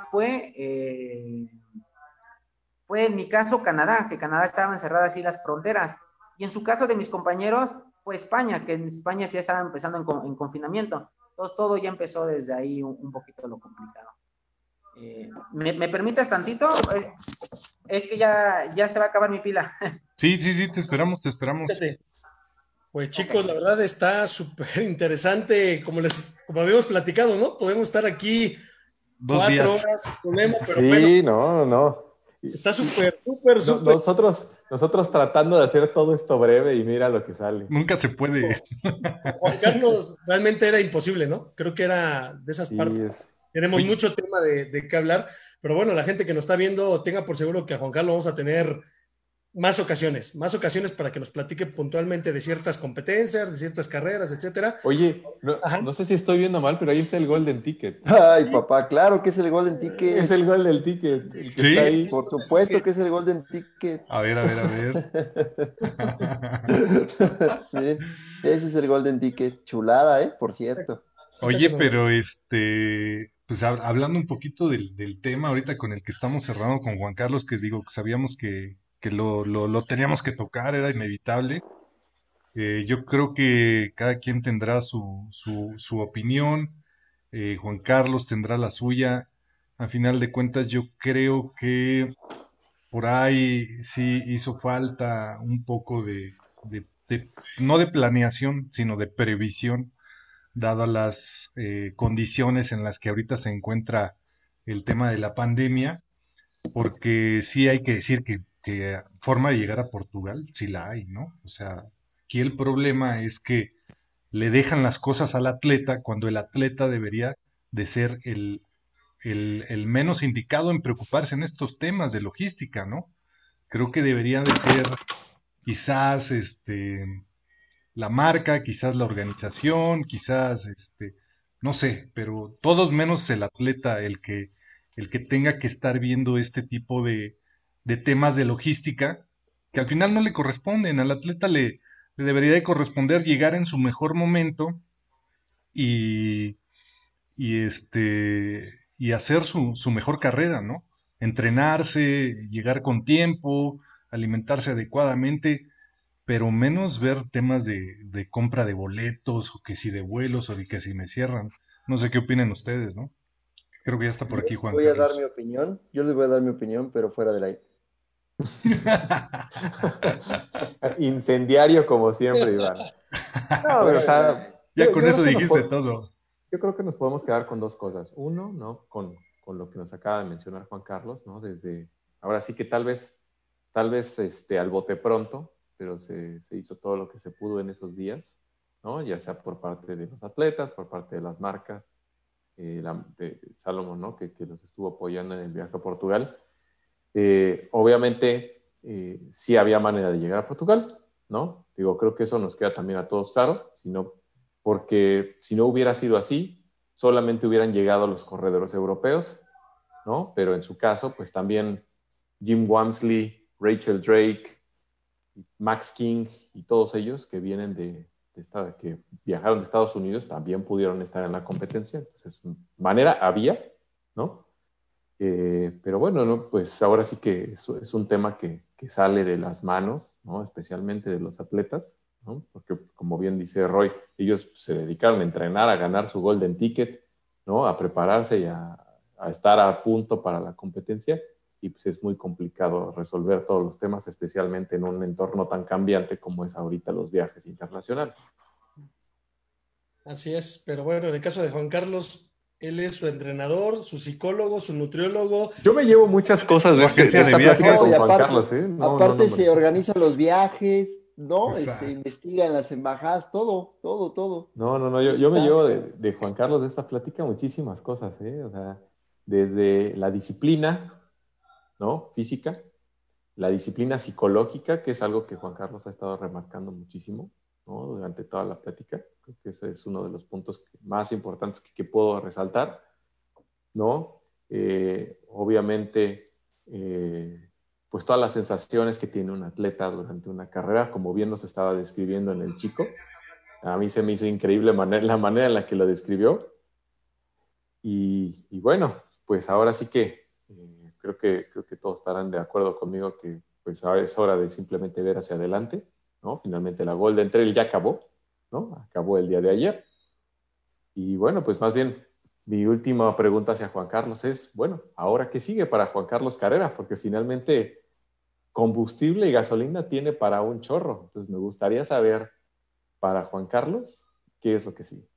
Speaker 5: fue en mi caso Canadá, que Canadá estaba encerrada así las fronteras, y en su caso de mis compañeros fue España, que en España ya estaban empezando en confinamiento. Entonces todo ya empezó desde ahí un poquito lo complicado. ¿Me permites tantito? Es que ya se va a acabar mi pila.
Speaker 4: Sí, te esperamos.
Speaker 3: Pues chicos, la verdad está súper interesante, como habíamos platicado, ¿no? Podemos estar aquí 4 horas sin problema, pero
Speaker 2: sí,
Speaker 3: bueno.
Speaker 2: No.
Speaker 3: Está súper.
Speaker 2: Nosotros tratando de hacer todo esto breve y mira lo que sale.
Speaker 4: Nunca se puede.
Speaker 3: Con Juan Carlos realmente era imposible, ¿no? Creo que era de esas partes. Tenemos mucho tema de qué hablar, pero bueno, la gente que nos está viendo, tenga por seguro que a Juan Carlos vamos a tener más ocasiones para que nos platique puntualmente de ciertas competencias, de ciertas carreras, etcétera.
Speaker 2: Oye, no sé si estoy viendo mal, pero ahí está el Golden Ticket.
Speaker 1: Ay, papá, claro que es el Golden Ticket.
Speaker 2: Es el Golden Ticket. El que
Speaker 4: ¿Sí?
Speaker 2: está ahí.
Speaker 1: Por supuesto que es el Golden Ticket.
Speaker 4: A ver.
Speaker 1: Miren, ese es el Golden Ticket. Chulada, por cierto.
Speaker 4: Oye, pero pues hablando un poquito del tema ahorita con el que estamos cerrando con Juan Carlos, que digo, que sabíamos que lo teníamos que tocar, era inevitable. Yo creo que cada quien tendrá su opinión, Juan Carlos tendrá la suya. A final de cuentas, yo creo que por ahí sí hizo falta un poco no de planeación, sino de previsión, dadas las condiciones en las que ahorita se encuentra el tema de la pandemia, porque sí hay que decir que forma de llegar a Portugal, sí la hay, ¿no? O sea, aquí el problema es que le dejan las cosas al atleta cuando el atleta debería de ser el menos indicado en preocuparse en estos temas de logística, ¿no? Creo que debería de ser quizás la marca, quizás la organización, quizás no sé, pero todos menos el atleta el que tenga que estar viendo este tipo de temas de logística que al final no le corresponden. Al atleta le debería de corresponder llegar en su mejor momento y, y hacer su mejor carrera, ¿no? Entrenarse, llegar con tiempo, alimentarse adecuadamente, pero menos ver temas de compra de boletos, o que si de vuelos, o de que si me cierran. No sé qué opinen ustedes, ¿no? Creo que ya está por
Speaker 1: Yo
Speaker 4: aquí
Speaker 1: les
Speaker 4: Juan
Speaker 1: voy a dar mi
Speaker 4: Carlos.
Speaker 1: opinión, yo les voy a dar mi opinión, pero fuera del aire.
Speaker 2: Incendiario como siempre, Iván. No, pero, o
Speaker 1: Fuera del
Speaker 2: sea,
Speaker 1: aire.
Speaker 4: Ya con
Speaker 2: creo
Speaker 4: eso
Speaker 2: que
Speaker 4: dijiste todo.
Speaker 2: yo creo que nos podemos quedar con dos cosas. Uno, ¿no? Con lo que nos acaba de mencionar Juan Carlos, ¿no? Desde, ahora sí que tal vez al bote pronto, pero se hizo todo lo que se pudo en esos días, ¿no? Ya sea por parte de los atletas, por parte de las marcas, de Salomón, ¿no? Que los estuvo apoyando en el viaje a Portugal. Obviamente, sí había manera de llegar a Portugal, ¿no? Digo, creo que eso nos queda también a todos claro, porque si no hubiera sido así, solamente hubieran llegado los corredores europeos, ¿no? Pero en su caso, pues también Jim Walmsley, Rachel Drake, Max King y todos ellos que vienen que viajaron de Estados Unidos también pudieron estar en la competencia. Entonces, manera había, ¿no? Pero bueno, ¿no? Pues ahora sí que es un tema que sale de las manos, ¿no? Especialmente de los atletas, ¿no? Porque como bien dice Roy, ellos se dedicaron a entrenar, a ganar su golden ticket, ¿no? A prepararse y a estar a punto para la competencia, y pues es muy complicado resolver todos los temas, especialmente en un entorno tan cambiante como es ahorita los viajes internacionales.
Speaker 3: Así es, pero bueno, en el caso de Juan Carlos, él es su entrenador, su psicólogo, su nutriólogo.
Speaker 2: Yo me llevo muchas cosas
Speaker 4: Su
Speaker 2: de
Speaker 4: agencia de
Speaker 2: esta plática
Speaker 4: viajes.
Speaker 1: No, y
Speaker 2: con Juan
Speaker 1: aparte,
Speaker 2: Carlos, ¿eh? No,
Speaker 1: aparte
Speaker 2: hombre.
Speaker 1: se organizan los viajes, ¿no?
Speaker 4: Exacto.
Speaker 1: Investiga en las embajadas, todo, todo, todo.
Speaker 2: No, yo me llevo
Speaker 1: Tazo.
Speaker 2: de Juan Carlos de esta plática muchísimas cosas, ¿eh? O sea, desde la disciplina, ¿no? Física, la disciplina psicológica, que es algo que Juan Carlos ha estado remarcando muchísimo, ¿no? Durante toda la plática. Creo que ese es uno de los puntos más importantes que puedo resaltar, ¿no? Obviamente, pues todas las sensaciones que tiene un atleta durante una carrera, como bien nos estaba describiendo en el chico. A mí se me hizo increíble la manera en la que lo describió. Y bueno, pues ahora sí que creo que todos estarán de acuerdo conmigo que pues ahora es hora de simplemente ver hacia adelante, ¿no? Finalmente la Golden Trail ya acabó, ¿no? Acabó el día de ayer. Y bueno, pues más bien mi última pregunta hacia Juan Carlos es, bueno, ¿ahora qué sigue para Juan Carlos Carrera? Porque finalmente combustible y gasolina tiene para un chorro. Entonces me gustaría saber para Juan Carlos, ¿qué es lo que sigue?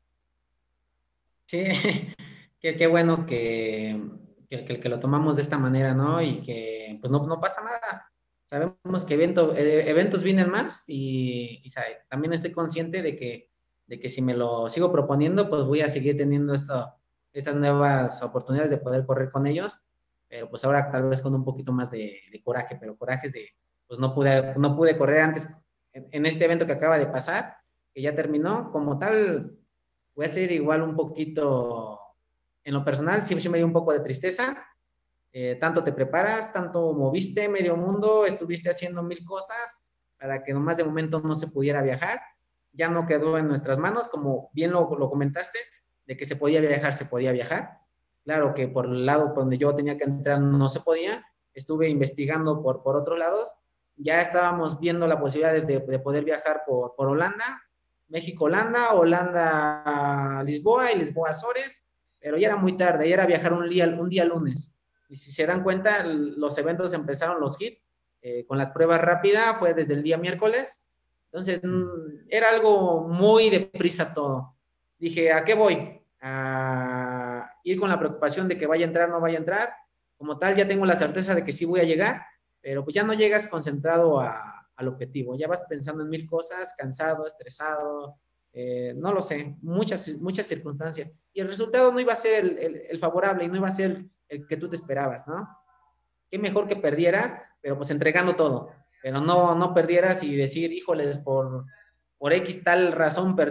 Speaker 5: Sí, qué bueno que lo tomamos de esta manera, ¿no? Y que pues no pasa nada. Sabemos que eventos vienen más y sabe, también estoy consciente de que si me lo sigo proponiendo, pues voy a seguir teniendo estas nuevas oportunidades de poder correr con ellos, pero pues ahora tal vez con un poquito más de coraje, pero corajes pues no pude correr antes en este evento que acaba de pasar, que ya terminó, como tal, voy a ser igual un poquito, en lo personal, sí me dio un poco de tristeza. Tanto te preparas, tanto moviste medio mundo, estuviste haciendo mil cosas para que nomás de momento no se pudiera viajar. Ya no quedó en nuestras manos, como bien lo comentaste, de que se podía viajar, se podía viajar. Claro que por el lado por donde yo tenía que entrar no se podía. Estuve investigando por otros lados. Ya estábamos viendo la posibilidad de poder viajar por Holanda, México-Holanda, Holanda-Lisboa y Lisboa-Azores, pero ya era muy tarde, ya era viajar un día lunes. Y si se dan cuenta, los eventos empezaron los HIIT, con las pruebas rápidas, fue desde el día miércoles. Entonces, era algo muy deprisa todo. Dije, ¿a qué voy? A ir con la preocupación de que vaya a entrar, no vaya a entrar. Como tal, ya tengo la certeza de que sí voy a llegar, pero pues ya no llegas concentrado al objetivo. Ya vas pensando en mil cosas, cansado, estresado, no lo sé, muchas circunstancias. Y el resultado no iba a ser el favorable y no iba a ser el que tú te esperabas, ¿no? Qué mejor que perdieras, pero pues entregando todo. Pero no perdieras y decir, híjoles, por X tal razón perdí.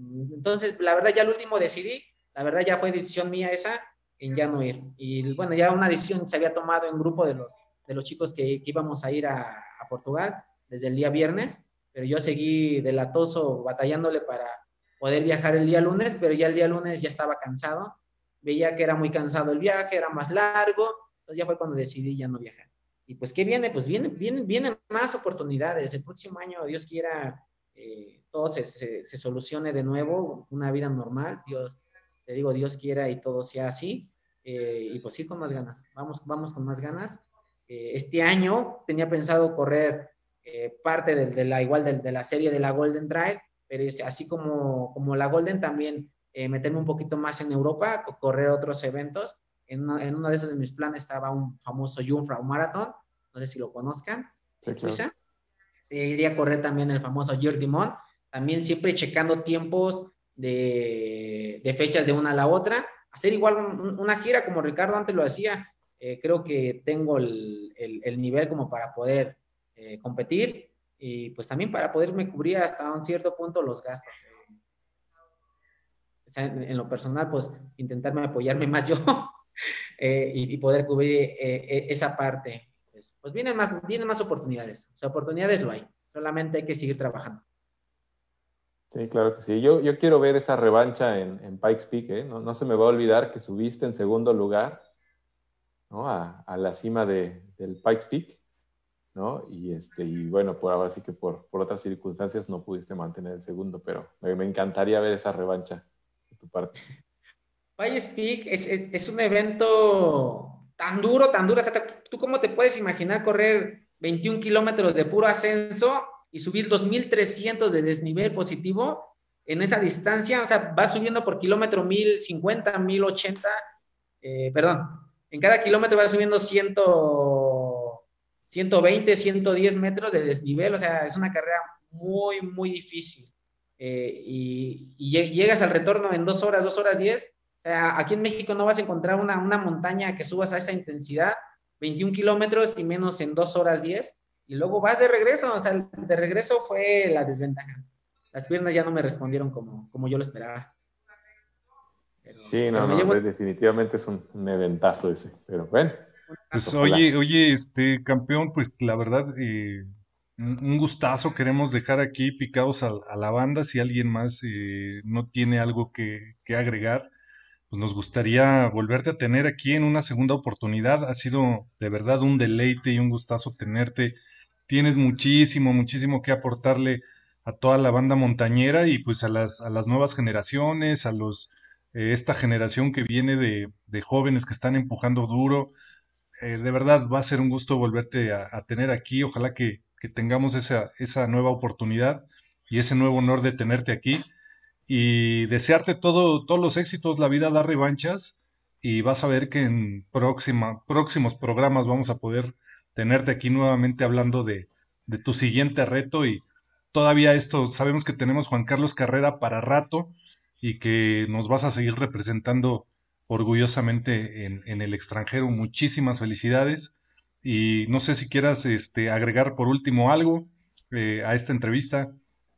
Speaker 5: Entonces, la verdad, ya el último decidí, la verdad ya fue decisión mía esa, en ya no ir. Y bueno, ya una decisión se había tomado en grupo de los chicos que íbamos a ir a Portugal desde el día viernes, pero yo seguí de latoso batallándole para poder viajar el día lunes, pero ya el día lunes ya estaba cansado, veía que era muy cansado el viaje, era más largo, entonces ya fue cuando decidí ya no viajar. Y pues, ¿qué viene? Pues vienen más oportunidades. El próximo año, Dios quiera, todo se solucione de nuevo, una vida normal. Dios, te digo, Dios quiera y todo sea así. Y pues sí, con más ganas. Vamos con más ganas. Este año tenía pensado correr parte de la serie de la Golden Trail, pero es así como la Golden también meterme un poquito más en Europa, correr otros eventos. En uno de esos de mis planes estaba un famoso Jungfrau Marathon, no sé si lo conozcan, en Suiza. Claro. Iría a correr también el famoso Gir de Mont, también siempre checando tiempos de fechas de una a la otra, hacer igual una gira como Ricardo antes lo hacía. Creo que tengo el nivel como para poder competir y pues también para poderme cubrir hasta un cierto punto los gastos. O sea, en lo personal, pues intentarme apoyarme más yo y poder cubrir esa parte. Pues vienen más oportunidades. O sea, oportunidades lo hay. Solamente hay que seguir trabajando.
Speaker 2: Sí, claro que sí. Yo quiero ver esa revancha en Pikes Peak, ¿eh? No se me va a olvidar que subiste en segundo lugar, ¿no? A la cima del Pikes Peak, ¿no? Y bueno, por ahora sí que por otras circunstancias no pudiste mantener el segundo, pero me encantaría ver esa revancha de tu parte.
Speaker 5: Pikes Peak es un evento tan duro, tan duro. O sea, ¿tú cómo te puedes imaginar correr 21 kilómetros de puro ascenso y subir 2.300 de desnivel positivo en esa distancia? O sea, vas subiendo por kilómetro 1.050, 1.080, perdón, en cada kilómetro vas subiendo 120, 110 metros de desnivel. O sea, es una carrera muy, muy difícil. Y llegas al retorno en 2 horas 10. O sea, aquí en México no vas a encontrar una montaña que subas a esa intensidad, 21 kilómetros y menos en 2 horas 10, y luego vas de regreso. O sea, de regreso fue la desventaja. Las piernas ya no me respondieron como yo lo esperaba.
Speaker 2: Sí, definitivamente es un eventazo ese, pero bueno.
Speaker 4: Pues oye, campeón, pues la verdad, un gustazo. Queremos dejar aquí picados a la banda. Si alguien más no tiene algo que agregar, pues nos gustaría volverte a tener aquí en una segunda oportunidad. Ha sido de verdad un deleite y un gustazo tenerte. Tienes muchísimo, muchísimo que aportarle a toda la banda montañera y pues a las nuevas generaciones, a esta generación que viene de jóvenes que están empujando duro. De verdad va a ser un gusto volverte a tener aquí. Ojalá que tengamos esa nueva oportunidad y ese nuevo honor de tenerte aquí y desearte todos los éxitos. La vida da revanchas y vas a ver que en próximos programas vamos a poder tenerte aquí nuevamente hablando de tu siguiente reto. Y todavía esto, sabemos que tenemos Juan Carlos Carrera para rato y que nos vas a seguir representando orgullosamente en el extranjero. Muchísimas felicidades y no sé si quieras agregar por último algo a esta entrevista.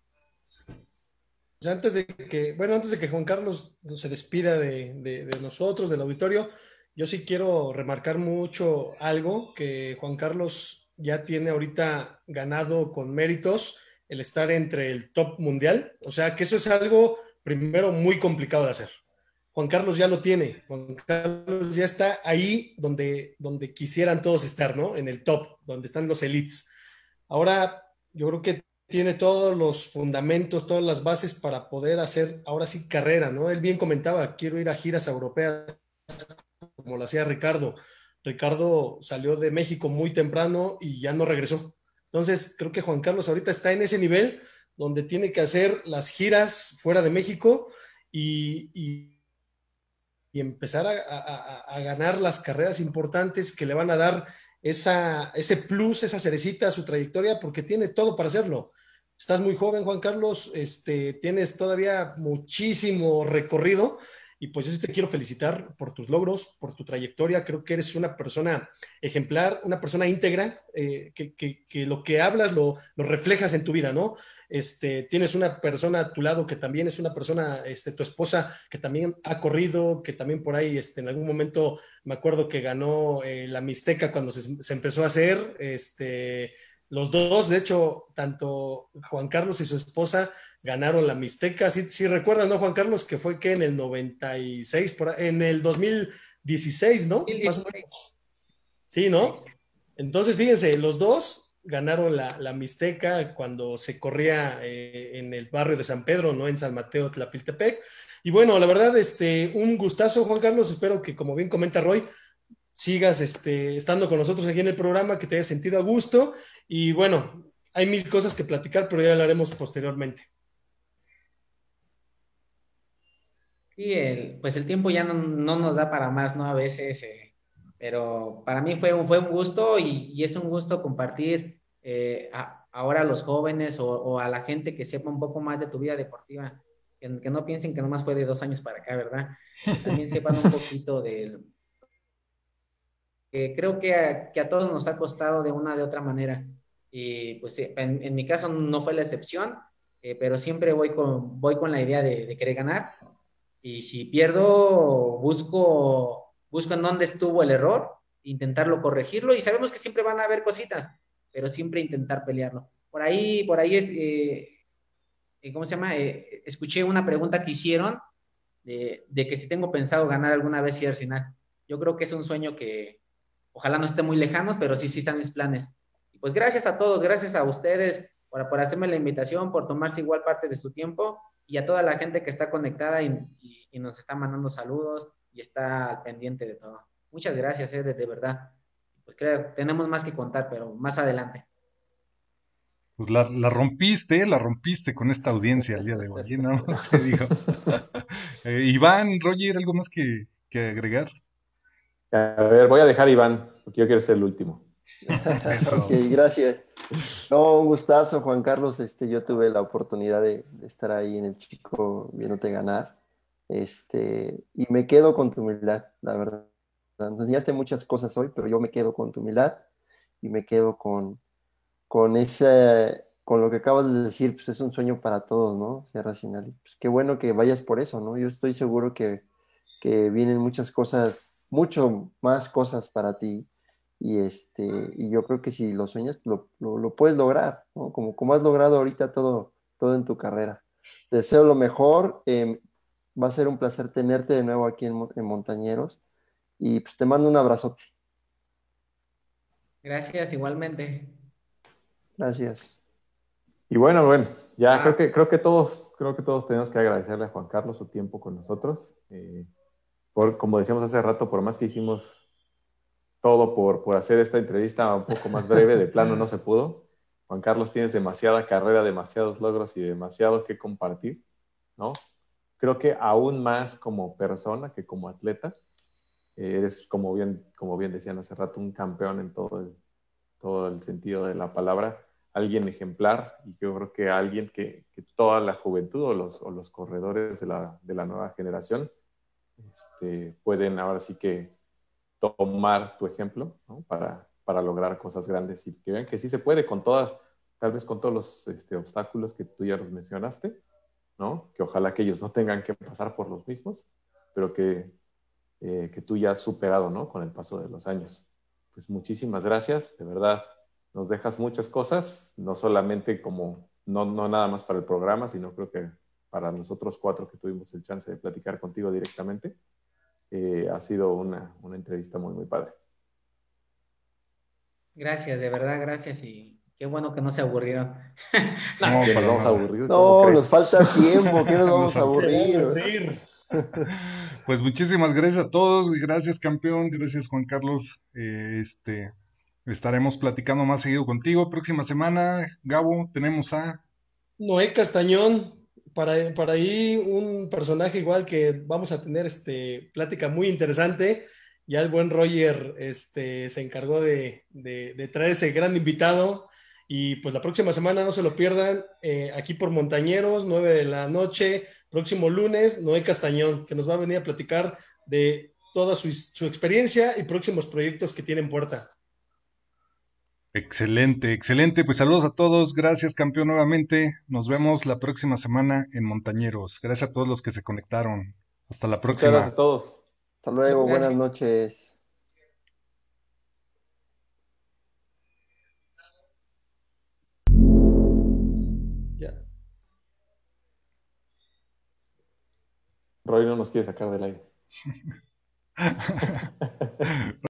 Speaker 3: Antes de que Juan Carlos se despida de nosotros, del auditorio, yo sí quiero remarcar mucho algo que Juan Carlos ya tiene ahorita ganado con méritos, el estar entre el top mundial. O sea, que eso es algo, primero, muy complicado de hacer. Juan Carlos ya lo tiene. Juan Carlos ya está ahí donde quisieran todos estar, ¿no? En el top, donde están los elites. Ahora, yo creo que tiene todos los fundamentos, todas las bases para poder hacer ahora sí carrera, ¿no? Él bien comentaba, quiero ir a giras europeas como lo hacía Ricardo. Ricardo salió de México muy temprano y ya no regresó. Entonces, creo que Juan Carlos ahorita está en ese nivel donde tiene que hacer las giras fuera de México y empezar a ganar las carreras importantes que le van a dar ese plus, esa cerecita a su trayectoria, porque tiene todo para hacerlo. Estás muy joven, Juan Carlos, tienes todavía muchísimo recorrido y pues yo sí te quiero felicitar por tus logros, por tu trayectoria. Creo que eres una persona ejemplar, una persona íntegra, que lo que hablas lo reflejas en tu vida, ¿no? Tienes una persona a tu lado que también es una persona, tu esposa, que también ha corrido, que también por ahí en algún momento me acuerdo que ganó la Mixteca cuando se empezó a hacer. Los dos, de hecho, tanto Juan Carlos y su esposa ganaron la Mixteca. Sí, sí recuerdas, ¿no, Juan Carlos? Que fue que en el 96, en el 2016, ¿no? Más o menos. Sí, ¿no? Entonces, fíjense, los dos ganaron la Mixteca cuando se corría en el barrio de San Pedro, ¿no? En San Mateo, Tlapiltepec. Y bueno, la verdad, un gustazo, Juan Carlos. Espero que, como bien comenta Roy, sigas estando con nosotros aquí en el programa, que te hayas sentido a gusto. Y bueno, hay mil cosas que platicar, pero ya lo haremos posteriormente.
Speaker 5: Sí, pues el tiempo ya no nos da para más, ¿no? A veces, pero para mí fue un gusto y es un gusto compartir ahora a los jóvenes o a la gente que sepa un poco más de tu vida deportiva, que no piensen que nomás fue de 2 años para acá, ¿verdad? Que también sepan un poquito creo que a todos nos ha costado de una de otra manera. Y pues en mi caso no fue la excepción, pero siempre voy con la idea de querer ganar. Y si pierdo, busco en dónde estuvo el error, intentarlo corregirlo. Y sabemos que siempre van a haber cositas, pero siempre intentar pelearlo. Por ahí ¿cómo se llama? Escuché una pregunta que hicieron de que si tengo pensado ganar alguna vez Ciudad Arsenal. Yo creo que es un sueño que ojalá no esté muy lejano, pero sí están mis planes. Y pues gracias a todos, gracias a ustedes por hacerme la invitación, por tomarse igual parte de su tiempo y a toda la gente que está conectada y nos está mandando saludos y está al pendiente de todo. Muchas gracias, de verdad. Pues creo, tenemos más que contar, pero más adelante.
Speaker 4: Pues la rompiste con esta audiencia el día de hoy, nada más te digo. Iván, Roger, ¿algo más que agregar?
Speaker 2: A ver, voy a dejar a Iván, porque yo quiero ser el último.
Speaker 4: Eso.
Speaker 1: Ok, gracias. No, un gustazo, Juan Carlos. Yo tuve la oportunidad de estar ahí en el Chico viéndote ganar. Y me quedo con tu humildad, la verdad. Nos enseñaste muchas cosas hoy, pero yo me quedo con tu humildad y me quedo con lo que acabas de decir, pues es un sueño para todos, ¿no? Ser racional. Pues qué bueno que vayas por eso, ¿no? Yo estoy seguro que vienen muchas cosas, mucho más cosas para ti. Y yo creo que si lo sueñas, lo puedes lograr, ¿no? Como has logrado ahorita todo en tu carrera. Te deseo lo mejor. Va a ser un placer tenerte de nuevo aquí en Montañeros. Y pues te mando un abrazote.
Speaker 5: Gracias, igualmente.
Speaker 1: Gracias.
Speaker 2: Y bueno, ya creo que todos tenemos que agradecerle a Juan Carlos su tiempo con nosotros. Como decíamos hace rato, por más que hicimos todo por hacer esta entrevista un poco más breve, de plano no se pudo. Juan Carlos, tienes demasiada carrera, demasiados logros y demasiado que compartir, ¿no? Creo que aún más como persona que como atleta. Eres, como bien decían hace rato, un campeón en todo el sentido de la palabra, alguien ejemplar, y yo creo que alguien que toda la juventud o los corredores de la nueva generación pueden ahora sí que tomar tu ejemplo, ¿no? para lograr cosas grandes y que vean que sí se puede tal vez con todos los obstáculos que tú ya los mencionaste, ¿no? Que ojalá que ellos no tengan que pasar por los mismos, pero que tú ya has superado, ¿no? Con el paso de los años. Pues muchísimas gracias, de verdad, nos dejas muchas cosas, no solamente no nada más para el programa, sino creo que para nosotros 4 que tuvimos el chance de platicar contigo directamente. Ha sido una entrevista muy, muy padre.
Speaker 5: Gracias, de verdad, gracias. Y qué bueno que no se aburrieron.
Speaker 2: No, nos vamos a aburrir.
Speaker 1: No, nos falta tiempo, ¿qué nos vamos a aburrir?
Speaker 4: Pues muchísimas gracias a todos, gracias campeón, gracias Juan Carlos. Estaremos platicando más seguido contigo. Próxima semana, Gabo, tenemos a
Speaker 3: Noé Castañón, para ahí un personaje igual que vamos a tener plática muy interesante. Ya el buen Roger se encargó de traer ese gran invitado Y pues la próxima semana no se lo pierdan, aquí por Montañeros, 9 de la noche, próximo lunes, Noé Castañón, que nos va a venir a platicar de toda su experiencia y próximos proyectos que tiene en puerta.
Speaker 4: Excelente, excelente. Pues saludos a todos. Gracias, campeón, nuevamente. Nos vemos la próxima semana en Montañeros. Gracias a todos los que se conectaron. Hasta la
Speaker 2: Muchas gracias
Speaker 4: próxima.
Speaker 2: a todos.
Speaker 1: Hasta luego, buenas
Speaker 5: Gracias.
Speaker 1: noches.
Speaker 3: Ya.
Speaker 2: Roy no nos quiere sacar del aire.